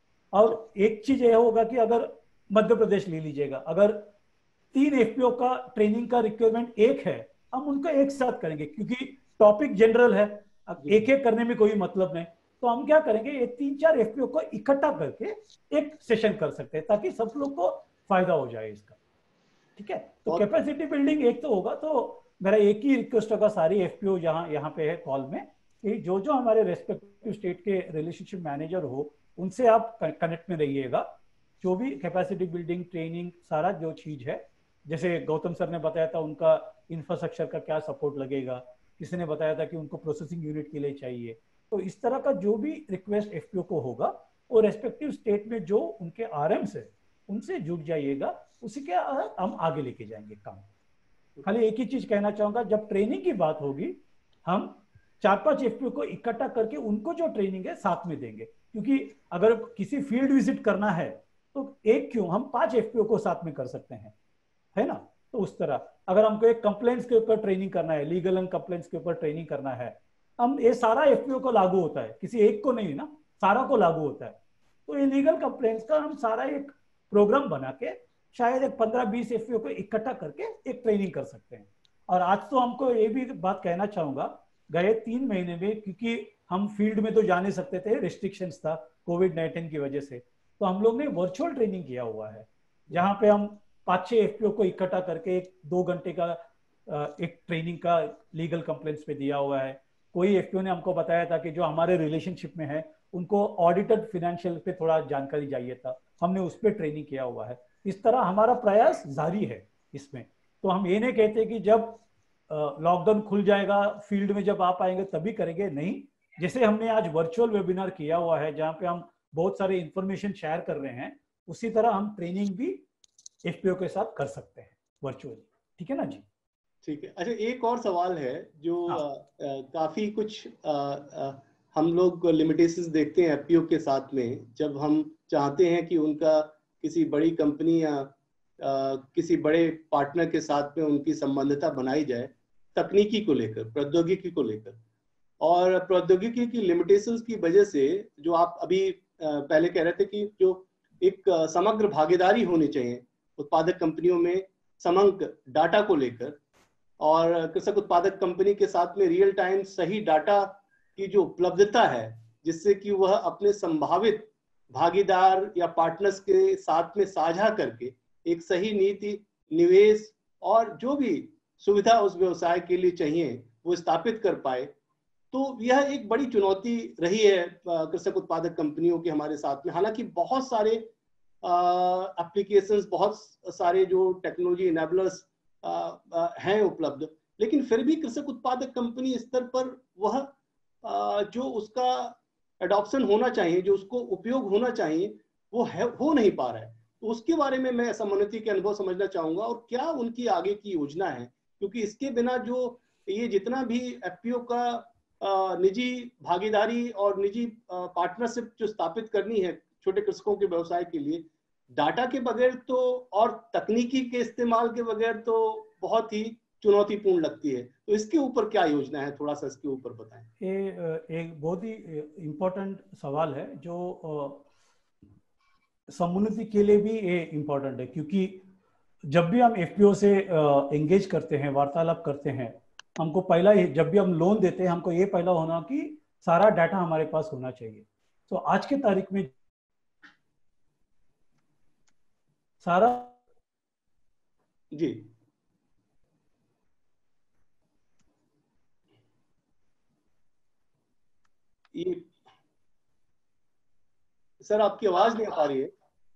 और एक चीज ये होगा कि अगर मध्य प्रदेश ले लीजिएगा, अगर 3 एफपीओ का ट्रेनिंग का रिक्वायरमेंट एक है, हम उनको एक साथ करेंगे, क्योंकि टॉपिक जनरल है, एक एक करने में कोई मतलब नहीं। तो हम क्या करेंगे, ये 3-4 एफपीओ को इकट्ठा करके एक सेशन कर सकते हैं, ताकि सब लोग को फायदा हो जाए इसका, ठीक है। तो कैपेसिटी बिल्डिंग एक तो होगा। तो मेरा एक ही रिक्वेस्ट होगा सारी एफपीओ यहाँ पे है कॉल में, कि जो हमारे रेस्पेक्टिव स्टेट के रिलेशनशिप मैनेजर हो उनसे आप कनेक्ट में रहिएगा। जो भी कैपेसिटी बिल्डिंग ट्रेनिंग सारा जो चीज है, जैसे गौतम सर ने बताया था उनका इंफ्रास्ट्रक्चर का क्या सपोर्ट लगेगा, किसी ने बताया था कि उनको प्रोसेसिंग यूनिट के लिए चाहिए, तो इस तरह का जो भी रिक्वेस्ट एफपीओ को होगा वो रेस्पेक्टिव स्टेट में जो उनके आरएम्स है उनसे जुड़ जाइएगा, उसी के हम आगे लेके जाएंगे काम। खाली एक ही चीज कहना चाहूंगा, जब ट्रेनिंग की बात होगी हम 4-5 एफपीओ को इकट्ठा करके उनको जो ट्रेनिंग है साथ में देंगे, क्योंकि अगर किसी फील्ड विजिट करना है तो एक क्यों, हम 5 एफपीओ को साथ में कर सकते हैं, है ना। तो उस तरह अगर हमको एक कंप्लेंट्स के ऊपर ट्रेनिंग करना है, लीगल एंड कंप्लेंट्स के ऊपर ट्रेनिंग करना है, हम ये सारा एफपीओ को लागू होता है, किसी एक को नहीं ना, सारा को लागू होता है। तो ये लीगल कंप्लेंट्स का हम सारा एक प्रोग्राम बना के शायद एक 15-20 एफपीओ को इकट्ठा करके एक ट्रेनिंग कर सकते हैं। और आज तो हमको ये भी बात कहना चाहूंगा, गए 3 महीने में, क्योंकि हम फील्ड में तो जा नहीं सकते थे, रिस्ट्रिक्शंस था कोविड-19 की वजह से। तो हम लोग ने वर्चुअल ट्रेनिंग किया हुआ है, जहाँ पे हम 5-6 एफपीओ को इकट्ठा करके 2 घंटे का एक ट्रेनिंग का लीगल कंप्लेंट्स पे दिया हुआ है। कोई एफपीओ ने हमको बताया था कि जो हमारे रिलेशनशिप में है उनको ऑडिटेड फिनेंशियल पे थोड़ा जानकारी चाहिए था, हमने उस पर ट्रेनिंग किया हुआ है। इस तरह हमारा प्रयास जारी है इसमें। तो हम ये नहीं कहते कि जब लॉकडाउन खुल जाएगा फील्ड में जब आप आएंगे तभी करेंगे, नहीं। जैसे हमने आज वर्चुअल वेबिनार किया हुआ है जहाँ पे हम बहुत सारे इंफॉर्मेशन शेयर कर रहे हैं, उसी तरह हम ट्रेनिंग भी एफपीओ के साथ कर सकते हैं वर्चुअली। ठीक है ना जी? ठीक है। अच्छा, एक और सवाल है जो काफी कुछ हम लोग लिमिटेशंस देखते हैं एफपीओ के साथ में, जब हम चाहते हैं कि उनका किसी बड़ी कंपनी या किसी बड़े पार्टनर के साथ में उनकी संबंधिता बनाई जाए तकनीकी को लेकर, प्रौद्योगिकी को लेकर, और प्रौद्योगिकी की लिमिटेशंस की वजह से जो आप अभी पहले कह रहे थे कि जो एक समग्र भागीदारी होनी चाहिए उत्पादक कंपनियों में समग्र डाटा को लेकर, और कृषक उत्पादक कंपनी के साथ में रियल टाइम सही डाटा की जो उपलब्धता है जिससे कि वह अपने संभावित भागीदार या पार्टनर्स के साथ में साझा करके एक सही नीति, निवेश और जो भी सुविधा उस व्यवसाय के लिए चाहिए वो स्थापित कर पाए। तो यह एक बड़ी चुनौती रही है कृषक उत्पादक कंपनियों के हमारे साथ में। हालांकि बहुत सारे एप्लीकेशंस, बहुत सारे जो टेक्नोलॉजी इनेबलर्स हैं उपलब्ध, लेकिन फिर भी कृषक उत्पादक कंपनी स्तर पर वह जो उसका एडॉप्शन होना चाहिए, जो उसको उपयोग होना चाहिए, वो हो नहीं पा रहा है। तो उसके बारे में मैं समोन्नति के अनुभव समझना चाहूंगा और क्या उनकी आगे की योजना है, क्योंकि इसके बिना जो ये जितना भी एफपीओ का निजी भागीदारी और निजी पार्टनरशिप जो स्थापित करनी है छोटे कृषकों के व्यवसाय के लिए, डाटा के बगैर तो और तकनीकी के इस्तेमाल के बगैर तो बहुत ही चुनौतीपूर्ण लगती है। तो इसके ऊपर क्या योजना है, थोड़ा सा इसके ऊपर बताएं। ये एक बहुत ही इम्पोर्टेंट सवाल है जो समोन्नति के लिए भी ये इम्पोर्टेंट है, क्योंकि जब भी हम एफपीओ से एंगेज करते हैं, वार्तालाप करते हैं, हमको पहला जब भी हम लोन देते हैं हमको ये पहला होना कि सारा डाटा हमारे पास होना चाहिए। तो आज के तारीख में सारा जी ये सर आपकी आवाज नहीं आ पा रही है।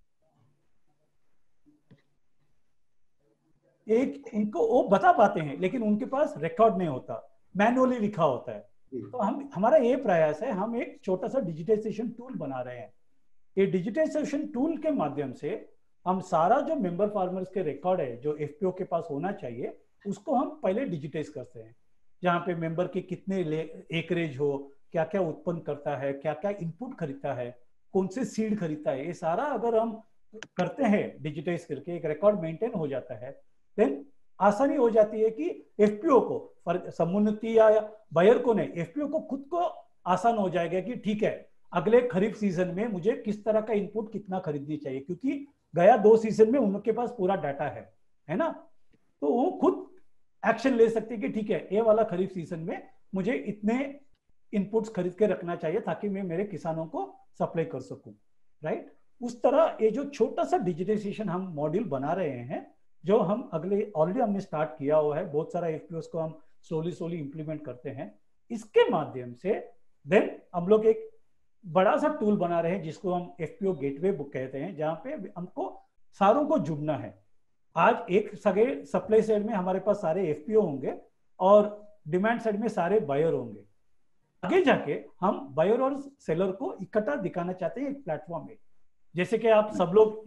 एक इनको वो बता पाते हैं लेकिन उनके पास रिकॉर्ड नहीं होता, मैनुअली लिखा होता है। तो हमारा ये प्रयास है, हम एक छोटा सा डिजिटाइजेशन टूल बना रहे हैं। ये डिजिटाइजेशन टूल के माध्यम से हम सारा जो मेंबर फार्मर्स के रिकॉर्ड है जो एफपीओ के पास होना चाहिए उसको हम पहले डिजिटाइज करते हैं, जहाँ पे मेंबर के कितने एकरेज हो, क्या क्या उत्पन्न करता है, क्या क्या इनपुट खरीदता है, कौन से सीड खरीदता है, ये सारा अगर हम करते हैं डिजिटाइज करके एक रिकॉर्ड मेंटेन हो जाता है, देन आसानी हो जाती है कि एफपीओ को, समोन्नति या बायर को नहीं, एफपीओ को खुद को आसान हो जाएगा कि ठीक है अगले खरीफ सीजन में मुझे किस तरह का इनपुट कितना खरीदनी चाहिए, क्योंकि गया 2 सीजन में उनके पास पूरा डाटा है ना। तो वो खुद एक्शन ले सकते हैं कि ठीक है ये वाला खरीफ सीजन में मुझे इतने इनपुट्स खरीद के रखना चाहिए ताकि मैं मेरे किसानों को सप्लाई कर सकूं, राइट। उस तरह ये जो छोटा सा डिजिटाइजेशन हम मॉड्यूल बना रहे हैं, जो हम ऑलरेडी हमने स्टार्ट किया हुआ है, बहुत सारा एफपीओस को हम स्लोली इंप्लीमेंट करते हैं। इसके माध्यम से देन हम लोग एक बड़ा सा टूल बना रहे हैं जिसको हम एफपीओ गेटवे बुक कहते हैं, जहां पे हमको सारों को जुड़ना है। आज एक सगे सप्लाई साइड में हमारे पास सारे एफपीओ होंगे और डिमांड साइड में सारे बायर होंगे। आगे जाके हम बायर और सेलर को इकट्ठा दिखाना चाहते हैं एक प्लेटफॉर्म में। जैसे कि आप सब लोग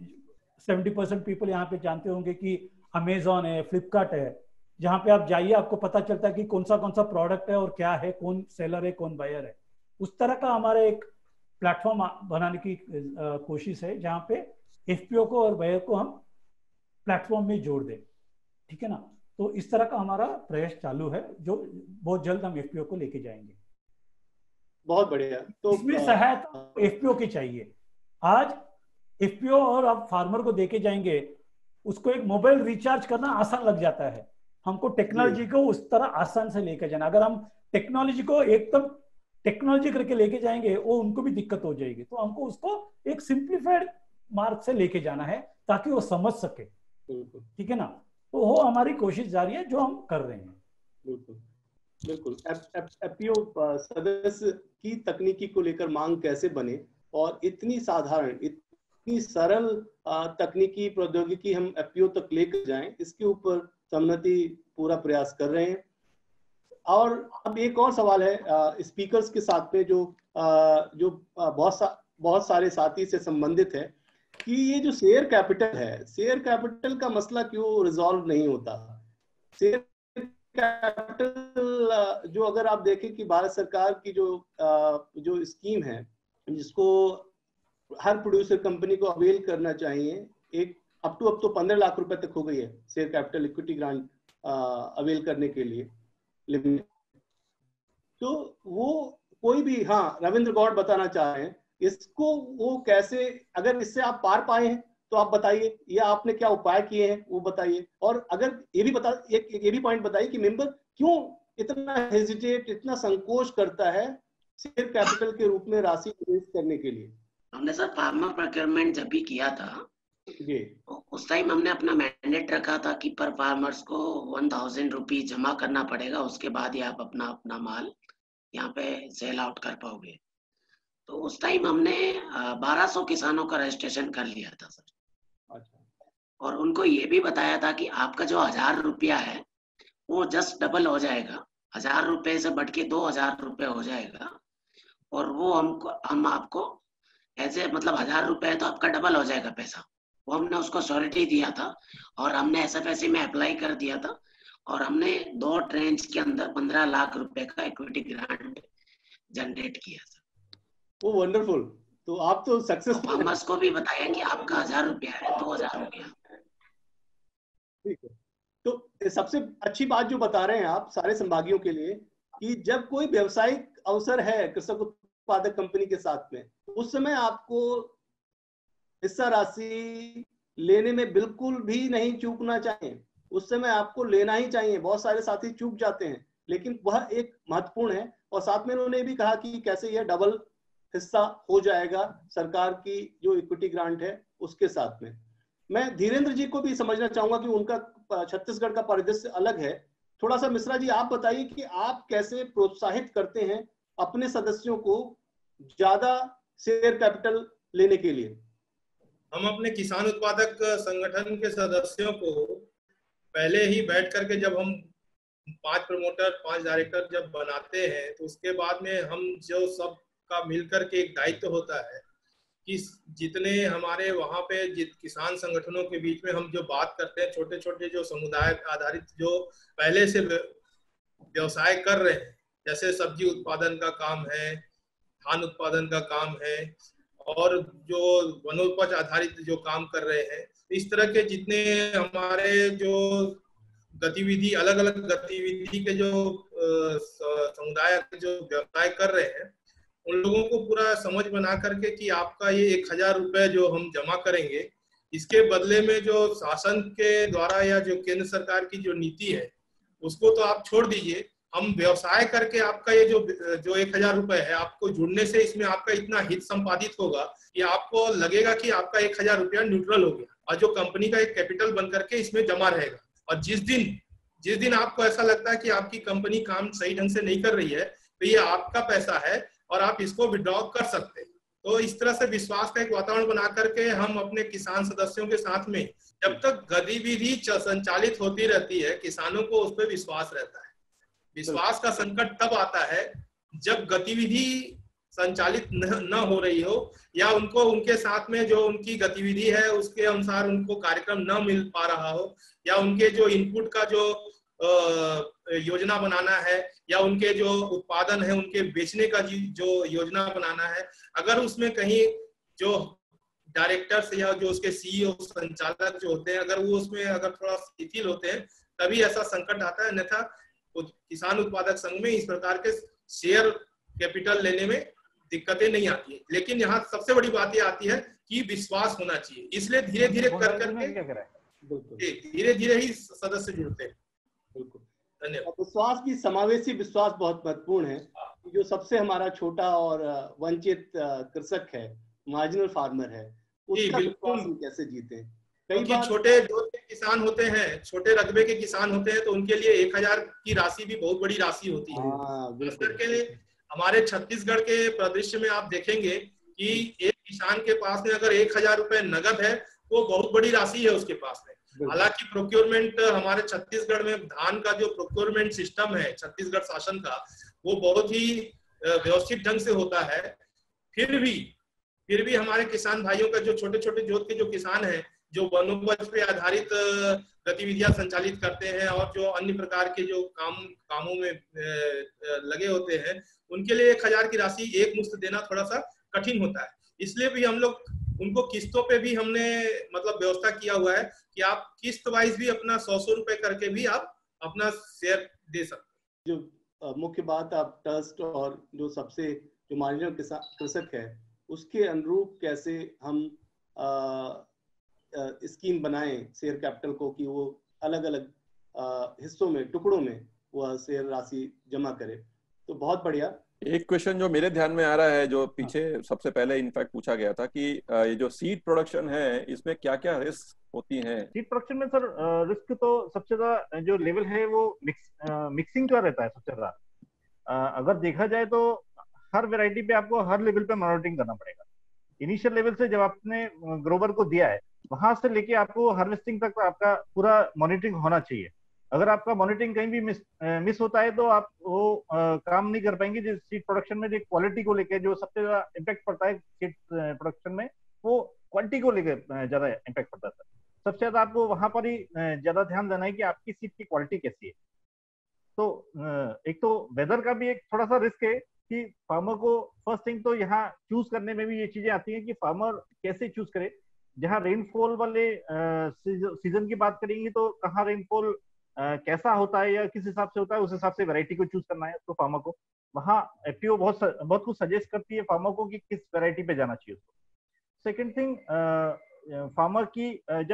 70% पीपल यहाँ पे जानते होंगे कि अमेजॉन है, फ्लिपकार्ट है, जहाँ पे आप जाइए आपको पता चलता है कि कौन सा प्रोडक्ट है और क्या है, कौन सेलर है, कौन बायर है। उस तरह का हमारा एक प्लेटफॉर्म बनाने की कोशिश है जहाँ पे एफपीओ को और बायर को हम प्लेटफॉर्म में जोड़ दें, ठीक है ना। तो इस तरह का हमारा प्रयास चालू है जो बहुत जल्द हम एफपीओ को लेके जाएंगे। बहुत बढ़िया। तो इसमें सहायता एफपीओ की चाहिए। आज एफपीओ और आप फार्मर को देके जाएंगे, उसको एक मोबाइल रिचार्ज करना आसान लग जाता है। हमको टेक्नोलॉजी को उस तरह आसान से लेकर जाना, अगर हम टेक्नोलॉजी को एकदम टेक्नोलॉजी करके लेके जाएंगे वो उनको भी दिक्कत हो जाएगी। तो हमको उसको एक सिंप्लीफाइड मार्ग से लेके जाना है ताकि वो समझ सके, ठीक है ना। तो वो हमारी कोशिश जारी है जो हम कर रहे हैं। बिल्कुल बिल्कुल। एफपीओ सदस्य की तकनीकी को लेकर मांग कैसे बने और इतनी साधारण इतनी सरल तकनीकी प्रौद्योगिकी हम एफपीओ तक लेकर जाएं, इसके ऊपर सम्मति पूरा प्रयास कर रहे हैं। और अब एक और सवाल है स्पीकर्स के साथ में जो बहुत सारे साथी से संबंधित है कि ये जो शेयर कैपिटल है, शेयर कैपिटल का मसला क्यों रिजॉल्व नहीं होता। शेयर कैपिटल जो अगर आप देखें कि भारत सरकार की जो स्कीम है जिसको हर प्रोड्यूसर कंपनी को अवेल करना चाहिए, एक अब तो 15 लाख रुपए तक हो गई है share capital equity grant avail करने के लिए लिमिट। तो वो कोई भी, हाँ रविंद्र गौड़ बताना चाह रहे हैं इसको, वो कैसे, अगर इससे आप पार पाए हैं तो आप बताइए, या आपने क्या उपाय किए हैं वो बताइए। और अगर ये भी पॉइंट बताइए कि मेंबर क्यों इतना हेजिटेट, इतना संकोच करता है शेयर कैपिटल के रूप में राशि निवेश करने के लिए। हमने सर फार्मर प्रोक्योरमेंट जब भी किया था उस टाइम हमने अपना मैंडेट रखा था कि पर फार्मर्स को 1000 रुपीज जमा करना पड़ेगा, उसके बाद ही आप अपना माल यहाँ पे सेल आउट कर पाओगे। तो उस टाइम हमने 1200 किसानों का रजिस्ट्रेशन कर लिया था सर। और उनको ये भी बताया था कि आपका जो 1000 रुपया है वो जस्ट डबल हो जाएगा, 1000 रुपये से बढ़ के 2000 रुपये हो जाएगा। और वो हम आपको ऐसे मतलब 1000 रुपये है तो आपका डबल हो जाएगा पैसा। वो हमने उसको श्योरिटी दिया था और हमने एसएफएससी में अप्लाई कर दिया था और हमने 2 ट्रेंच के अंदर 15 लाख रुपए का इक्विटी ग्रांट जनरेट किया था। वो वंडरफुल। तो आप तो सक्सेसफुल। फार्मर्स को भी बताया कि आपका 1000 रुपया है 2000 हो गया। ठीक है। तो सबसे अच्छी बात जो बता रहे हैं आप सारे संभागियों के लिए कि जब कोई व्यवसायिक अवसर है कृषक उत्पादक कंपनी के साथ में, उस समय आपको हिस्सा राशि लेने में बिल्कुल भी नहीं चूकना चाहिए। उस समय आपको लेना ही चाहिए। बहुत सारे साथी चूक जाते हैं, लेकिन वह एक महत्वपूर्ण है। और साथ में उन्होंने भी कहा कि कैसे यह डबल हिस्सा हो जाएगा सरकार की जो इक्विटी ग्रांट है उसके साथ में। मैं धीरेन्द्र जी को भी समझना चाहूंगा कि उनका छत्तीसगढ़ का परिदृश्य अलग है। थोड़ा सा मिश्रा जी आप बताइए कि आप कैसे प्रोत्साहित करते हैं अपने सदस्यों को ज्यादा शेयर कैपिटल लेने के लिए। हम अपने किसान उत्पादक संगठन के सदस्यों को पहले ही बैठ करके जब हम 5 प्रमोटर 5 डायरेक्टर जब बनाते हैं तो उसके बाद में हम जो सब का मिलकर के एक दायित्व होता है कि जितने हमारे वहाँ पे किसान संगठनों के बीच में हम जो बात करते हैं, छोटे छोटे जो समुदाय आधारित जो पहले से व्यवसाय कर रहे हैं, जैसे सब्जी उत्पादन का काम है, धान उत्पादन का काम है और जो वनोपज आधारित जो काम कर रहे हैं, इस तरह के जितने हमारे जो गतिविधि अलग अलग गतिविधि के जो समुदाय जो व्यवसाय कर रहे हैं, उन लोगों को पूरा समझ बना करके कि आपका ये 1000 रुपए जो हम जमा करेंगे, इसके बदले में जो शासन के द्वारा या जो केंद्र सरकार की जो नीति है उसको तो आप छोड़ दीजिए, हम व्यवसाय करके आपका ये जो 1000 रुपए है, आपको जुड़ने से इसमें आपका इतना हित संपादित होगा कि आपको लगेगा कि आपका 1000 रुपया न्यूट्रल हो गया और जो कंपनी का एक कैपिटल बन करके इसमें जमा रहेगा। और जिस दिन आपको ऐसा लगता है कि आपकी कंपनी काम सही ढंग से नहीं कर रही है, तो ये आपका पैसा है और आप इसको विड्रॉ कर सकते हैं। तो इस तरह से विश्वास का एक वातावरण बना करके हम अपने किसान सदस्यों के साथ में जब तक गतिविधि संचालित होती रहती है, किसानों को उस पर विश्वास रहता है। विश्वास का संकट तब आता है जब गतिविधि संचालित न हो रही हो या उनको उनके साथ में जो उनकी गतिविधि है उसके अनुसार उनको कार्यक्रम न मिल पा रहा हो, या उनके जो इनपुट का जो योजना बनाना है या उनके जो उत्पादन है उनके बेचने का जो योजना बनाना है, अगर उसमें कहीं जो डायरेक्टर्स या जो उसके सीईओ संचालक जो होते हैं अगर वो उसमें अगर थोड़ा शिथिल होते हैं, तभी ऐसा संकट आता है। अन्यथा किसान उत्पादक संघ में इस प्रकार के शेयर कैपिटल लेने में दिक्कतें नहीं आती है। लेकिन यहाँ सबसे बड़ी बात ये आती है कि विश्वास होना चाहिए, इसलिए धीरे धीरे कर करके धीरे धीरे ही सदस्य जुड़ते हैं। धन्यवाद। विश्वास भी समावेशी विश्वास बहुत महत्वपूर्ण है। जो सबसे हमारा छोटा और वंचित कृषक है, मार्जिनल फार्मर है, उसका विश्वास हम कैसे जीते? कई बार छोटे जो किसान होते हैं, छोटे रकबे के किसान होते हैं, तो उनके लिए 1000 की राशि भी बहुत बड़ी राशि होती है। खास करके हमारे छत्तीसगढ़ के परिदृश्य में आप देखेंगे कि एक किसान के पास में अगर 1000 रुपए नगद है वो बहुत बड़ी राशि है उसके पास में। हालांकि प्रोक्योरमेंट हमारे छत्तीसगढ़ में धान का जो प्रोक्योरमेंट सिस्टम है छत्तीसगढ़ शासन का, वो बहुत ही व्यवस्थित ढंग से होता है। फिर भी हमारे किसान भाइयों का जो छोटे छोटे जोत के जो किसान हैं, जो वनोपज पे आधारित गतिविधियां संचालित करते हैं और जो अन्य प्रकार के जो कामों में लगे होते हैं, उनके लिए 1000 की राशि एक मुश्त देना थोड़ा सा कठिन होता है। इसलिए भी हम लोग उनको किस्तों पे भी हमने मतलब व्यवस्था किया हुआ है कि आप किस्त वाइज भी अपना 100 रुपए करके भी आप अपना शेयर दे सकते हैं। जो मुख्य बात आप ट्रस्ट और जो सबसे जो मार्जिनल कृषक है उसके अनुरूप कैसे हम स्कीम बनाएं शेयर कैपिटल को कि वो अलग अलग हिस्सों में, टुकड़ों में वह शेयर राशि जमा करे। तो बहुत बढ़िया। एक क्वेश्चन जो मेरे ध्यान में आ रहा है, जो पीछे सबसे पहले इनफैक्ट पूछा गया था कि ये जो सीड प्रोडक्शन है इसमें क्या क्या रिस्क होती हैं? सीड प्रोडक्शन में सर रिस्क तो सबसे ज्यादा जो लेवल है वो मिक्सिंग का रहता है सबसे ज्यादा। अगर देखा जाए तो हर वैरायटी पे आपको हर लेवल पे मॉनिटरिंग करना पड़ेगा। इनिशियल लेवल से जब आपने ग्रोवर को दिया है वहां से लेके आपको हार्वेस्टिंग तक आपका पूरा मॉनिटरिंग होना चाहिए। अगर आपका मॉनिटरिंग कहीं भी मिस होता है तो आप वो काम नहीं कर पाएंगे। जिस सीड प्रोडक्शन में जो क्वालिटी को लेके जो सबसे ज्यादा इम्पैक्ट पड़ता है सीड प्रोडक्शन में, वो क्वालिटी को लेकर ज्यादा इम्पैक्ट पड़ता है। सबसे ज्यादा आपको वहां पर ही ज्यादा ध्यान देना है कि आपकी सीड की क्वालिटी कैसी है। तो एक तो वेदर का भी एक थोड़ा सा रिस्क है कि फार्मर को फर्स्ट थिंग तो यहाँ चूज करने में भी ये चीजें आती हैं कि फार्मर कैसे चूज करे। जहाँ रेनफॉल वाले सीजन की बात करेंगे तो कहाँ रेनफॉल कैसा होता है या किस हिसाब से होता है, उस हिसाब से वैरायटी को चूज करना है तो फार्मर को। वहाँ एफपीओ बहुत कुछ सजेस्ट करती है फार्मर को कि किस वैरायटी पे जाना चाहिए उसको। सेकेंड थिंग, फार्मर की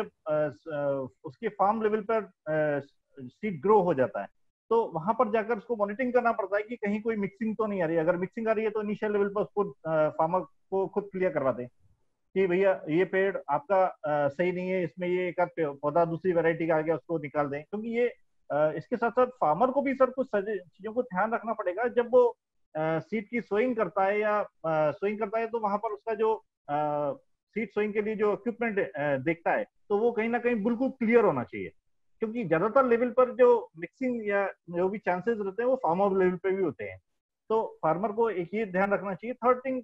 जब उसके फार्म लेवल पर सीड ग्रो हो जाता है तो वहां पर जाकर उसको मॉनिटरिंग करना पड़ता है कि कहीं कोई मिक्सिंग तो नहीं आ रही है। अगर मिक्सिंग आ रही है तो इनिशियल लेवल पर उसको फार्मर को खुद क्लियर करवा दें कि भैया ये पेड़ आपका सही नहीं है, इसमें ये एक पौधा दूसरी वैरायटी का आ गया, उसको निकाल दें। क्योंकि ये इसके साथ साथ फार्मर को भी सर कुछ चीजों को ध्यान रखना पड़ेगा। जब वो सीड की सोइंग करता है या सोइंग करता है तो वहां पर उसका जो सीड सोइंग के लिए जो इक्विपमेंट देखता है तो वो कहीं ना कहीं बिल्कुल क्लियर होना चाहिए। क्योंकि ज्यादातर लेवल पर जो मिक्सिंग या जो भी चांसेस रहते हैं वो फार्मर लेवल पे भी होते हैं। तो फार्मर को एक ये ध्यान रखना चाहिए। थर्ड थिंग,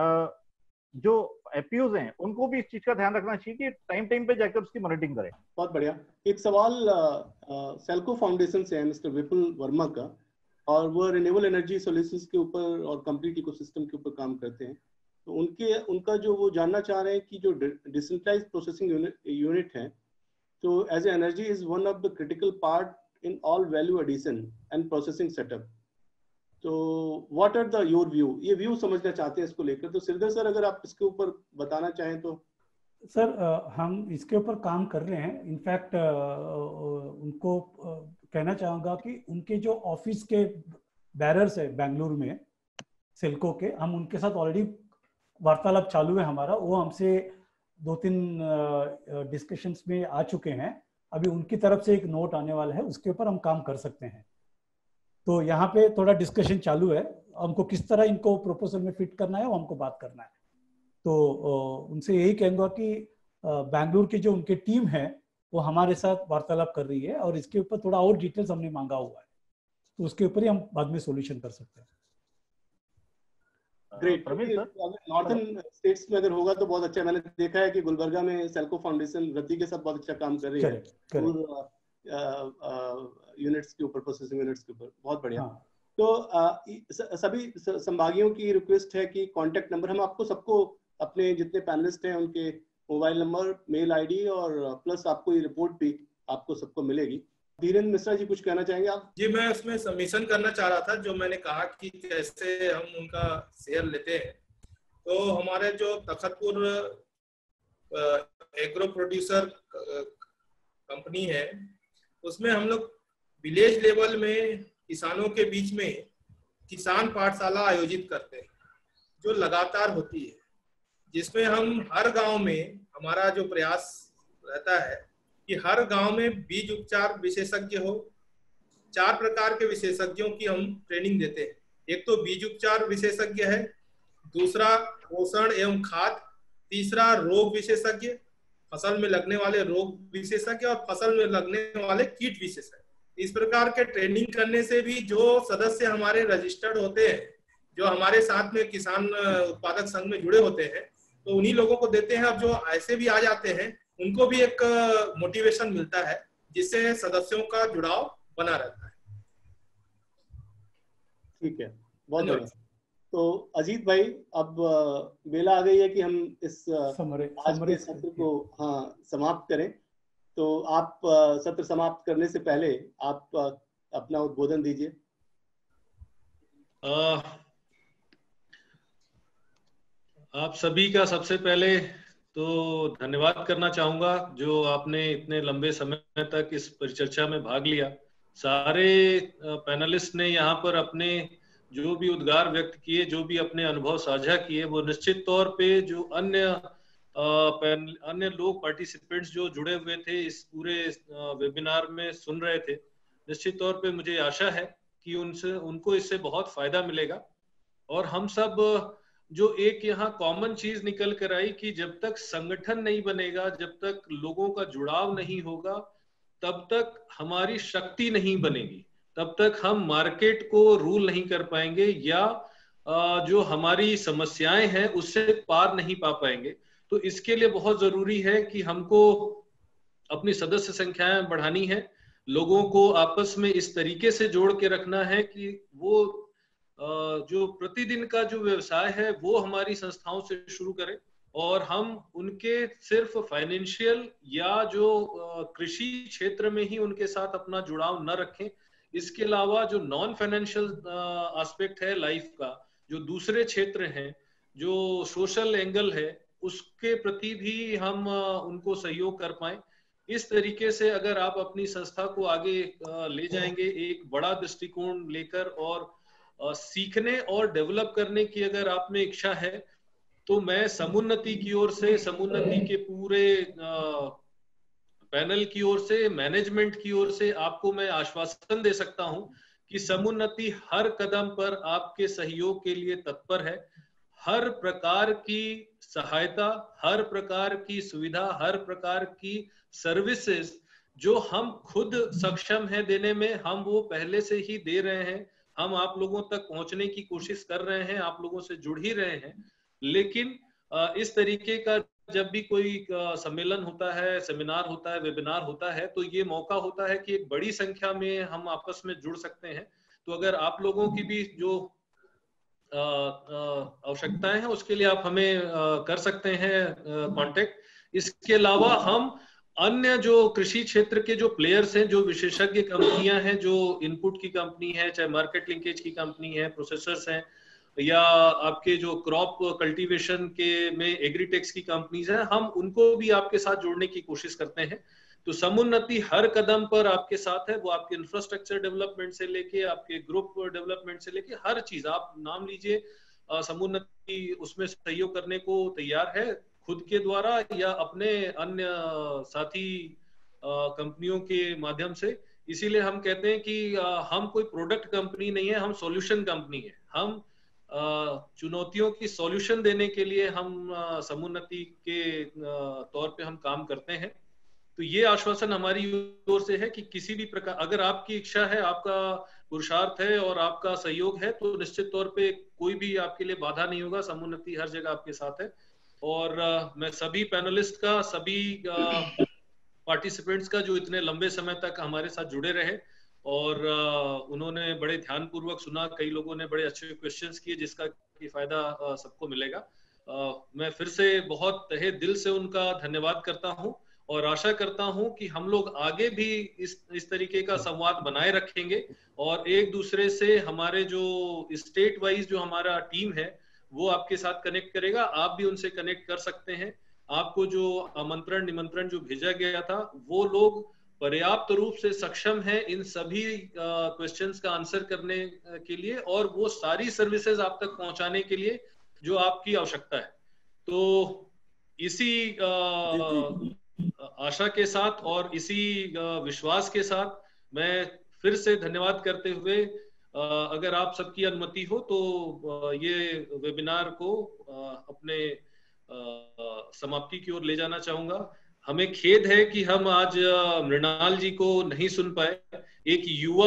जो एपीओज हैं उनको भी इस चीज का ध्यान रखना चाहिए कि टाइम पे जाकर उसकी मॉनिटरिंग करें। बहुत बढ़िया। एक सवाल सेल्को फाउंडेशन से है मिस्टर विपुल वर्मा का, और वो रिन्यूएबल एनर्जी सॉल्यूशंस के ऊपर और कंप्लीट इकोसिस्टम के ऊपर काम करते हैं। तो उनका जो वो जानना चाह रहे हैं कि जो डिसेंट्रलाइज्ड प्रोसेसिंग यूनिट है, so as energy is one of the critical part in all value addition and processing setup, so what are the your view? ये व्यू समझना चाहते हैं इसको लेकर। तो श्रीधर सर अगर आप इसके ऊपर बताना चाहें तो। सर हम इसके ऊपर काम कर रहे हैं। इनफैक्ट उनको कहना चाहूँगा कि उनके जो ऑफिस के बैरर्स है बेंगलुरु में सेल्को के, हम उनके साथ ऑलरेडी वार्तालाप चालू है हमारा। वो हमसे 2-3 डिस्कशंस में आ चुके हैं। अभी उनकी तरफ से एक नोट आने वाला है, उसके ऊपर हम काम कर सकते हैं। तो यहाँ पे थोड़ा डिस्कशन चालू है, हमको किस तरह इनको प्रोपोजल में फिट करना है वो हमको बात करना है। तो उनसे यही कहूँगा कि बेंगलुरु की जो उनकी टीम है वो हमारे साथ वार्तालाप कर रही है और इसके ऊपर थोड़ा और डिटेल्स हमने मांगा हुआ है, तो उसके ऊपर ही हम बाद में सोल्यूशन कर सकते हैं। ग्रेट। नॉर्थन स्टेट्स में अगर होगा तो बहुत अच्छा है। मैंने देखा है कि गुलबर्गा में सेल्को फाउंडेशन वृद्धि के साथ बहुत अच्छा काम कर रही है यूनिट्स के ऊपर, प्रोसेसिंग यूनिट्स के ऊपर। बहुत बढ़िया। हाँ। तो सभी संभागियों की रिक्वेस्ट है कि कांटेक्ट नंबर, हम आपको सबको अपने जितने पैनलिस्ट हैं उनके मोबाइल नंबर, मेल आईडी और प्लस आपको ये रिपोर्ट भी आपको सबको मिलेगी। धीरेन्द्र मिश्रा जी कुछ कहना चाहेंगे आप? जी, मैं उसमें सबमिशन करना चाह रहा था जो मैंने कहा कि कैसे हम उनका शेयर लेते हैं। तो हमारे जो तखतपुर एग्रो प्रोड्यूसर कंपनी है उसमें हम लोग विलेज लेवल में किसानों के बीच में किसान पाठशाला आयोजित करते हैं जो लगातार होती है, जिसमें हम हर गांव में, हमारा जो प्रयास रहता है कि हर गांव में बीज उपचार विशेषज्ञ हो। 4 प्रकार के विशेषज्ञों की हम ट्रेनिंग देते हैं। एक तो बीज उपचार विशेषज्ञ है, दूसरा पोषण एवं खाद, तीसरा रोग विशेषज्ञ, फसल में लगने वाले रोग विशेषज्ञ और फसल में लगने वाले कीट विशेषज्ञ। इस प्रकार के ट्रेनिंग करने से भी जो सदस्य हमारे रजिस्टर्ड होते हैं, जो हमारे साथ में किसान उत्पादक संघ में जुड़े होते हैं, तो उन्हीं लोगों को देते हैं। अब जो ऐसे भी आ जाते हैं उनको भी एक मोटिवेशन मिलता है, जिससे सदस्यों का जुड़ाव बना रहता है। ठीक है, बहुत बढ़िया। तो अजीत भाई, अब बेला आ गई है कि हम इस आज के सत्र को समाप्त करें। तो आप सत्र समाप्त करने से पहले आप अपना उद्बोधन दीजिए। आप सभी का सबसे पहले तो धन्यवाद करना चाहूंगा, जो आपने इतने लंबे समय तक इस परिचर्चा में भाग लिया। सारे पैनलिस्ट ने यहाँ पर अपने जो भी उद्गार व्यक्त किए, जो भी अपने अनुभव साझा किए, वो निश्चित तौर पे जो अन्य लोग पार्टिसिपेंट्स जो जुड़े हुए थे इस पूरे वेबिनार में सुन रहे थे, निश्चित तौर पे मुझे आशा है कि उनको इससे बहुत फायदा मिलेगा। और हम सब जो एक यहाँ कॉमन चीज निकल कर आई कि जब तक संगठन नहीं बनेगा, जब तक लोगों का जुड़ाव नहीं होगा, तब तक हमारी शक्ति नहीं बनेगी, तब तक हम मार्केट को रूल नहीं कर पाएंगे या जो हमारी समस्याएं हैं उससे पार नहीं पा पाएंगे। तो इसके लिए बहुत जरूरी है कि हमको अपनी सदस्य संख्याएं बढ़ानी है, लोगों को आपस में इस तरीके से जोड़ के रखना है कि वो जो प्रतिदिन का जो व्यवसाय है वो हमारी संस्थाओं से शुरू करें, और हम उनके सिर्फ फाइनेंशियल या जो कृषि क्षेत्र में ही उनके साथ अपना जुड़ाव न रखें। इसके अलावा जो नॉन फाइनेंशियल एस्पेक्ट है लाइफ का, जो दूसरे क्षेत्र हैं, जो सोशल एंगल है, उसके प्रति भी हम उनको सहयोग कर पाए। इस तरीके से अगर आप अपनी संस्था को आगे ले जाएंगे एक बड़ा दृष्टिकोण लेकर, और सीखने और डेवलप करने की अगर आप में इच्छा है, तो मैं समुन्नति की ओर से, समुन्नति के पूरे पैनल की ओर से, मैनेजमेंट की ओर से आपको मैं आश्वासन दे सकता हूं कि समुन्नति हर कदम पर आपके सहयोग के लिए तत्पर है। हर प्रकार की सहायता, हर प्रकार की सुविधा, हर प्रकार की सर्विसेज जो हम खुद सक्षम है देने में, हम वो पहले से ही दे रहे हैं। हम आप लोगों तक पहुंचने की कोशिश कर रहे हैं, आप लोगों से जुड़ ही रहे हैं। लेकिन इस तरीके का जब भी कोई सम्मेलन होता है, सेमिनार होता है, वेबिनार होता है, तो ये मौका होता है कि एक बड़ी संख्या में हम आपस में जुड़ सकते हैं। तो अगर आप लोगों की भी जो आवश्यकताएं हैं उसके लिए आप हमें कर सकते हैं कांटेक्ट। इसके अलावा हम अन्य जो कृषि क्षेत्र के जो प्लेयर्स हैं, जो विशेषज्ञ कंपनियां हैं, जो इनपुट की कंपनी है, चाहे मार्केट लिंकेज की कंपनी है, प्रोसेसर्स हैं, या आपके जो क्रॉप कल्टीवेशन के में एग्रीटेक्स की कंपनीज हैं, हम उनको भी आपके साथ जोड़ने की कोशिश करते हैं। तो समुन्नति हर कदम पर आपके साथ है, वो आपके इंफ्रास्ट्रक्चर डेवलपमेंट से लेके आपके ग्रुप डेवलपमेंट से लेके हर चीज आप नाम लीजिए, समुन्नति उसमें सहयोग करने को तैयार है, खुद के द्वारा या अपने अन्य साथी कंपनियों के माध्यम से। इसीलिए हम कहते हैं कि हम कोई प्रोडक्ट कंपनी नहीं है, हम सॉल्यूशन कंपनी है। हम चुनौतियों की सॉल्यूशन देने के लिए हम समुन्नति के तौर पे हम काम करते हैं। तो ये आश्वासन हमारी ओर से है कि किसी भी प्रकार अगर आपकी इच्छा है, आपका पुरुषार्थ है और आपका सहयोग है, तो निश्चित तौर पे कोई भी आपके लिए बाधा नहीं होगा। समुन्नति हर जगह आपके साथ है। और मैं सभी पैनलिस्ट का, सभी पार्टिसिपेंट्स का जो इतने लंबे समय तक हमारे साथ जुड़े रहे और उन्होंने बड़े ध्यानपूर्वक सुना, कई लोगों ने बड़े अच्छे क्वेश्चंस किए जिसका की फायदा सबको मिलेगा। मैं फिर से बहुत तहे दिल से उनका धन्यवाद करता हूं और आशा करता हूं कि हम लोग आगे भी इस तरीके का संवाद बनाए रखेंगे और एक दूसरे से हमारे जो स्टेट वाइज जो हमारा टीम है वो आपके साथ कनेक्ट करेगा। आप भी उनसे कनेक्ट कर सकते हैं। आपको जो आमंत्रण निमंत्रण जो भेजा गया था वो लोग पर्याप्त रूप से सक्षम है इन सभी क्वेश्चंस का आंसर करने के लिए और वो सारी सर्विसेज आप तक पहुंचाने के लिए जो आपकी आवश्यकता है। तो इसी आशा के साथ और इसी विश्वास के साथ मैं फिर से धन्यवाद करते हुए अगर आप सबकी अनुमति हो तो ये वेबिनार को अपने समाप्ति की ओर ले जाना चाहूंगा। हमें खेद है कि हम आज मृणाल जी को नहीं सुन पाए। एक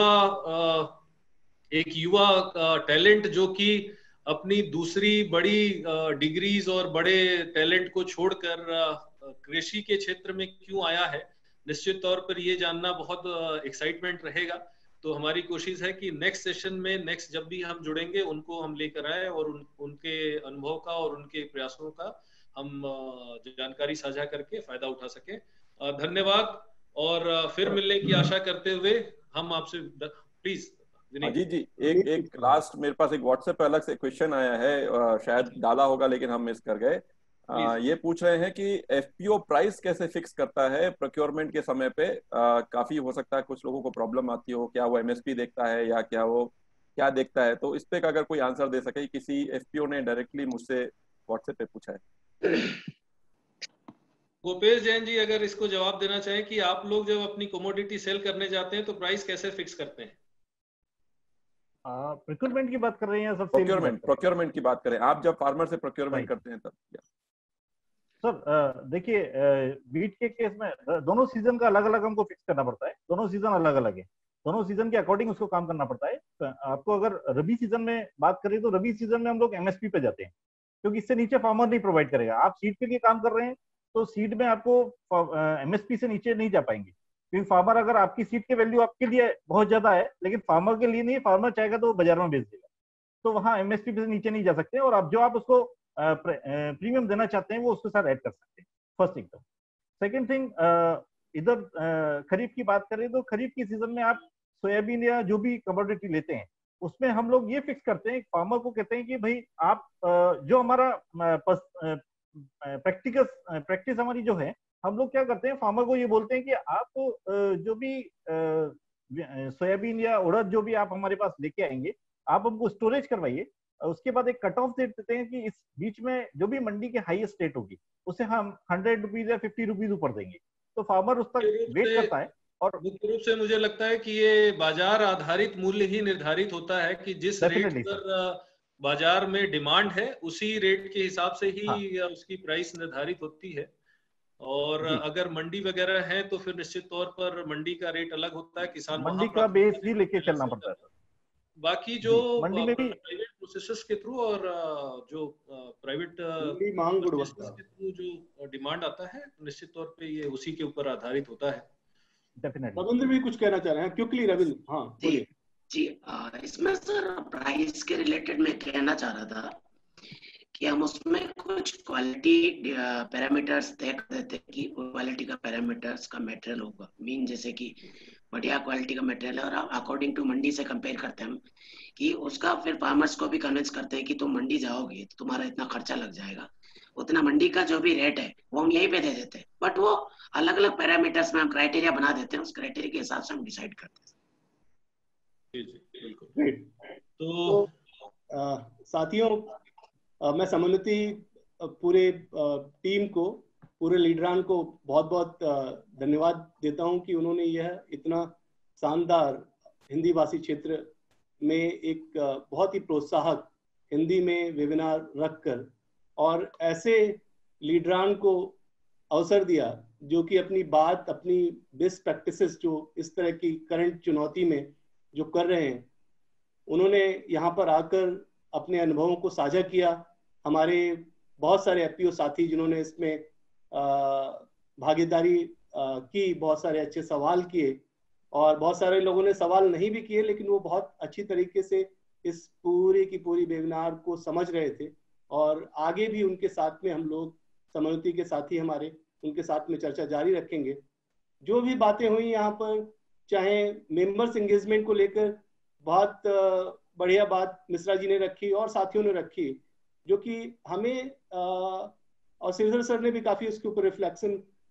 युवा टैलेंट जो कि अपनी दूसरी बड़ी डिग्रीज और बड़े टैलेंट को छोड़कर कृषि के क्षेत्र में क्यों आया है, निश्चित तौर पर ये जानना बहुत एक्साइटमेंट रहेगा। तो हमारी कोशिश है कि नेक्स्ट सेशन में जब भी हम जुड़ेंगे उनको हम लेकर आए और उनके अनुभव का और उनके प्रयासों का हम जानकारी साझा करके फायदा उठा सके। धन्यवाद और फिर मिलने की आशा करते हुए हम आपसे प्लीज अजीत जी एक लास्ट मेरे पास एक व्हाट्सएप पे अलग से क्वेश्चन आया है, शायद डाला होगा लेकिन हम मिस कर गए। ये पूछ रहे हैं कि एफपीओ प्राइस कैसे फिक्स करता है प्रोक्योरमेंट के समय पे? काफी हो सकता है कुछ लोगों को प्रॉब्लम आती हो, क्या वो एमएसपी देखता है या क्या देखता है? तो इस पे अगर कोई आंसर दे सके। किसी एफपीओ ने डायरेक्टली मुझसे व्हाट्सएप पे पूछा है। गोपेश जैन जी अगर इसको जवाब देना चाहें कि आप लोग जब अपनी कमोडिटी सेल करने जाते हैं तो प्राइस कैसे फिक्स करते हैं? प्रोक्योरमेंट की बात कर रहे हैं? सब प्रोक्योरमेंट की बात करें, आप जब फार्मर से प्रोक्योरमेंट करते हैं तब क्या? सर देखिए, वीट के केस में दोनों सीजन का अलग अलग हमको फिक्स करना पड़ता है। दोनों सीजन अलग अलग है, दोनों सीजन के अकॉर्डिंग उसको काम करना पड़ता है। तो आपको अगर रबी सीजन में बात करें तो रबी सीजन में हम लोग एमएसपी पे जाते हैं, क्योंकि इससे नीचे फार्मर नहीं प्रोवाइड करेगा। आप सीड के लिए काम कर रहे हैं तो सीड में आपको एमएसपी से नीचे नहीं जा पाएंगे, क्योंकि फार्मर अगर आपकी सीड की वैल्यू आपके लिए बहुत ज्यादा है लेकिन फार्मर के लिए नहीं, फार्मर चाहेगा तो वो बाजार में बेच देगा, तो वहाँ एमएसपी से नीचे नहीं जा सकते। और आप जो आप उसको प्रीमियम देना चाहते हैं वो उसके साथ ऐड कर सकते हैं। First thing. तो सेकंड थिंग, इधर खरीफ की बात करें तो खरीफ की सीजन में आप सोयाबीन या जो भी कमोडिटी लेते हैं उसमें हम लोग ये फिक्स करते हैं, फार्मर को कहते हैं कि भाई आप जो हमारा प्रैक्टिस हमारी जो है, हम लोग क्या करते हैं, फार्मर को ये बोलते हैं कि आप जो भी सोयाबीन या उड़द जो भी आप हमारे पास लेके आएंगे आप हमको स्टोरेज करवाइए। उसके बाद एक कट ऑफ दे देते हैं कि इस बीच में जो भी मंडी के हाईएस्ट रेट होगी उसे हम 100 रुपीज या 50 रुपीज ऊपर देंगे, तो फार्मर उस तक वेट करता है। और मुख्य रूप से मुझे लगता है कि ये बाजार आधारित मूल्य ही निर्धारित होता है कि जिस रेट पर बाजार में डिमांड है उसी रेट के हिसाब से ही उसकी प्राइस निर्धारित होती है। और अगर मंडी वगैरह है तो फिर निश्चित तौर पर मंडी का रेट अलग होता है, किसान मंडी का बेस भी लेके चलना पड़ता है। बाकी जो मंडी में भी प्राइवेट प्रोसेसर्स के थ्रू और जो प्राइवेट मांग गुणवत्ता के थ्रू जो डिमांड आता है निश्चित तौर पे ये उसी के ऊपर आधारित होता है। डेफिनेटली। रविंद्र भी कुछ कहना चाह रहे हैं, क्विकली रविंद्र। हाँ बोलिए। जी इसमें सर प्राइस के रिलेटेड मैं कहना चाह रहा था कि हम उसमें कुछ क्वालिटी पैरामीटर्स तय कर देते हैं कि क्वालिटी का पैरामीटर्स का मटेरियल होगा, मीन जैसे कि बढ़िया क्वालिटी का मटेरियल है और अकॉर्डिंग टू मंडी से कंपेयर करते हैं हम कि उसका फिर फार्मर्स को भी कन्विंस करते हैं कि तुम मंडी जाओगे तो तुम्हारा इतना खर्चा लग जाएगा, उतना मंडी का जो भी रेट है वो हम यहीं पे दे देते हैं। बट वो अलग अलग पैरामीटर्स में हम क्राइटेरिया बना देते हैं, उस क्राइटेरिया के हिसाब से हम डिसाइड करते हैं। बिल्कुल। तो साथियों, मैं समन्विति पूरे टीम को, पूरे लीडरान को बहुत बहुत धन्यवाद देता हूं कि उन्होंने यह इतना शानदार हिंदी भाषी क्षेत्र में एक बहुत ही प्रोत्साहक हिंदी में वेबिनार रखकर और ऐसे लीडरान को अवसर दिया जो कि अपनी बात, अपनी बेस्ट प्रैक्टिसेस जो इस तरह की करंट चुनौती में जो कर रहे हैं, उन्होंने यहाँ पर आकर अपने अनुभवों को साझा किया। हमारे बहुत सारे एफपीओ साथी जिन्होंने इसमें भागीदारी की, बहुत सारे अच्छे सवाल किए और बहुत सारे लोगों ने सवाल नहीं भी किए लेकिन वो बहुत अच्छी तरीके से इस पूरी की पूरी वेबिनार को समझ रहे थे। और आगे भी उनके साथ में हम लोग समन्विति के साथी हमारे उनके साथ में चर्चा जारी रखेंगे। जो भी बातें हुई यहाँ पर, चाहे मेंबर्स एंगेजमेंट को लेकर बहुत बढ़िया बात मिश्रा जी ने रखी और साथियों ने रखी, जो कि हमें और श्रीधर सर ने भी काफी उसके ऊपर रिफ्लेक्शन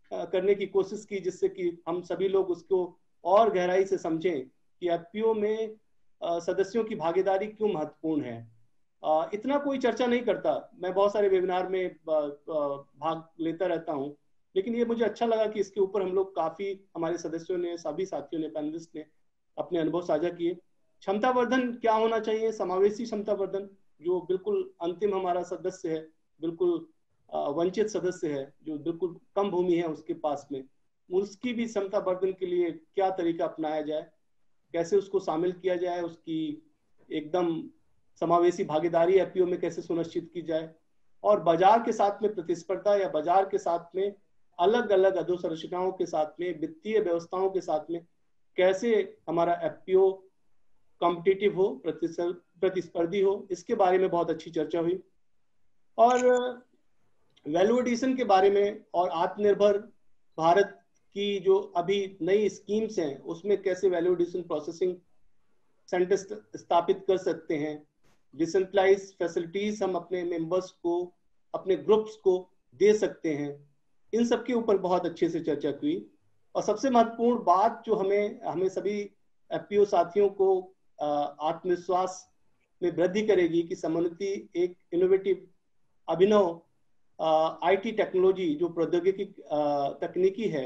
करने की कोशिश की, जिससे कि हम सभी लोग उसको और गहराई से समझें कि एफपीओ में सदस्यों की भागीदारी क्यों महत्वपूर्ण है। इतना कोई चर्चा नहीं करता। मैं बहुत सारे वेबिनार में भाग लेता रहता हूं, लेकिन ये मुझे अच्छा लगा कि इसके ऊपर हम लोग काफी, हमारे सदस्यों ने, सभी साथियों ने, पैनलिस्ट ने अपने अनुभव साझा किए। क्षमतावर्धन क्या होना चाहिए, समावेशी क्षमतावर्धन, जो बिल्कुल अंतिम हमारा सदस्य है, बिल्कुल वंचित सदस्य है, जो बिल्कुल कम भूमि है उसके पास में, उसकी भी क्षमतावर्धन के लिए क्या तरीका अपनाया जाए, कैसे उसको शामिल किया जाए, उसकी एकदम समावेशी भागीदारी एफपीओ में कैसे सुनिश्चित की जाए, और बाजार के साथ में प्रतिस्पर्धा या बाजार के साथ में अलग अलग अधोसंरचनाओं के साथ में, वित्तीय व्यवस्थाओं के साथ में कैसे हमारा एफपीओ कॉम्पिटिटिव हो, प्रतिस्पर्धी हो, इसके बारे में बहुत अच्छी चर्चा हुई। और वैल्यू एडिशन के बारे में और आत्मनिर्भर भारत की जो अभी नई स्कीम्स हैं उसमें कैसे वैल्यू एडिशन प्रोसेसिंग सेंटर स्थापित कर सकते हैं, डिसेंट्रलाइज फैसिलिटीज हम अपने मेंबर्स को, अपने ग्रुप्स को दे सकते हैं, इन सब के ऊपर बहुत अच्छे से चर्चा हुई। और सबसे महत्वपूर्ण बात जो हमें सभी एफपीओ साथियों को आत्मविश्वास में वृद्धि करेगी कि समोन्नति एक इनोवेटिव, अभिनव आईटी टेक्नोलॉजी, जो प्रौद्योगिकी तकनीकी है,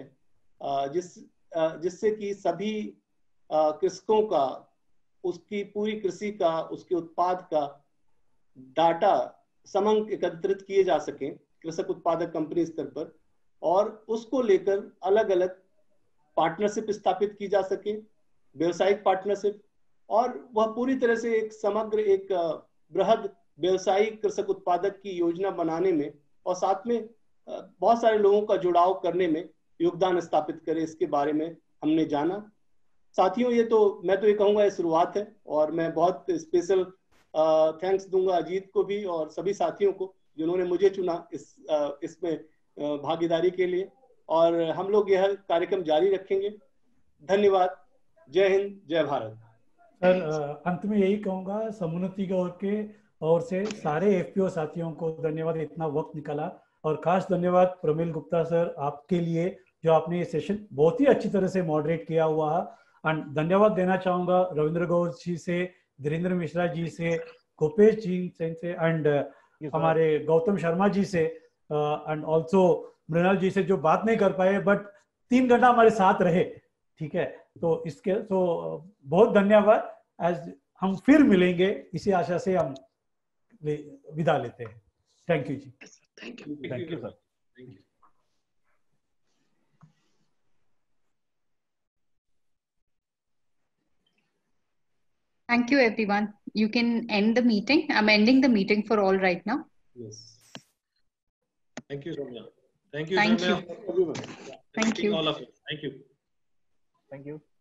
जिससे कि सभी कृषकों का, उसकी पूरी कृषि का, उसके उत्पाद का डाटा समंक एकत्रित किए जा सके कृषक उत्पादक कंपनी स्तर पर, और उसको लेकर अलग अलग पार्टनरशिप स्थापित की जा सके, व्यवसायिक पार्टनरशिप, और वह पूरी तरह से एक समग्र, एक बृहद व्यवसायिक कृषक उत्पादक की योजना बनाने में और साथ में बहुत सारे लोगों का जुड़ाव करने में योगदान स्थापित करे, इसके बारे में हमने जाना। साथियों, ये तो मैं तो ये कहूँगा ये शुरुआत है, और मैं बहुत स्पेशल थैंक्स दूंगा अजीत को भी और सभी साथियों को जिन्होंने मुझे चुना इसमें भागीदारी के लिए, और हम लोग यह कार्यक्रम जारी रखेंगे। धन्यवाद। जय हिंद, जय भारत। सर, अंत में यही कहूँगा, समोन्नति के ओर से सारे एफपीओ साथियों को धन्यवाद, इतना वक्त निकाला, और खास धन्यवाद प्रमिल गुप्ता सर आपके लिए, जो आपने ये सेशन बहुत ही अच्छी तरह से मॉडरेट किया हुआ है। एंड धन्यवाद देना चाहूँगा रविंद्र गौर जी से, धीरेन्द्र मिश्रा जी से, गोपेश जी से, एंड हमारे गौतम शर्मा जी से, एंड ऑल्सो मृणाल जी से, जो बात नहीं कर पाए बट 3 घंटा हमारे साथ रहे। ठीक है, तो इसके तो बहुत धन्यवाद। एज हम फिर मिलेंगे, इसी आशा से हम विदा लेते हैं। Thank you ji. Thank you sir. Thank you, everyone. You can end the meeting. I'm ending the meeting for all right now. Yes. Thank you, Soumya. Thank you, Thank Soumya. you. Thank you. All of you. Thank you. Thank you.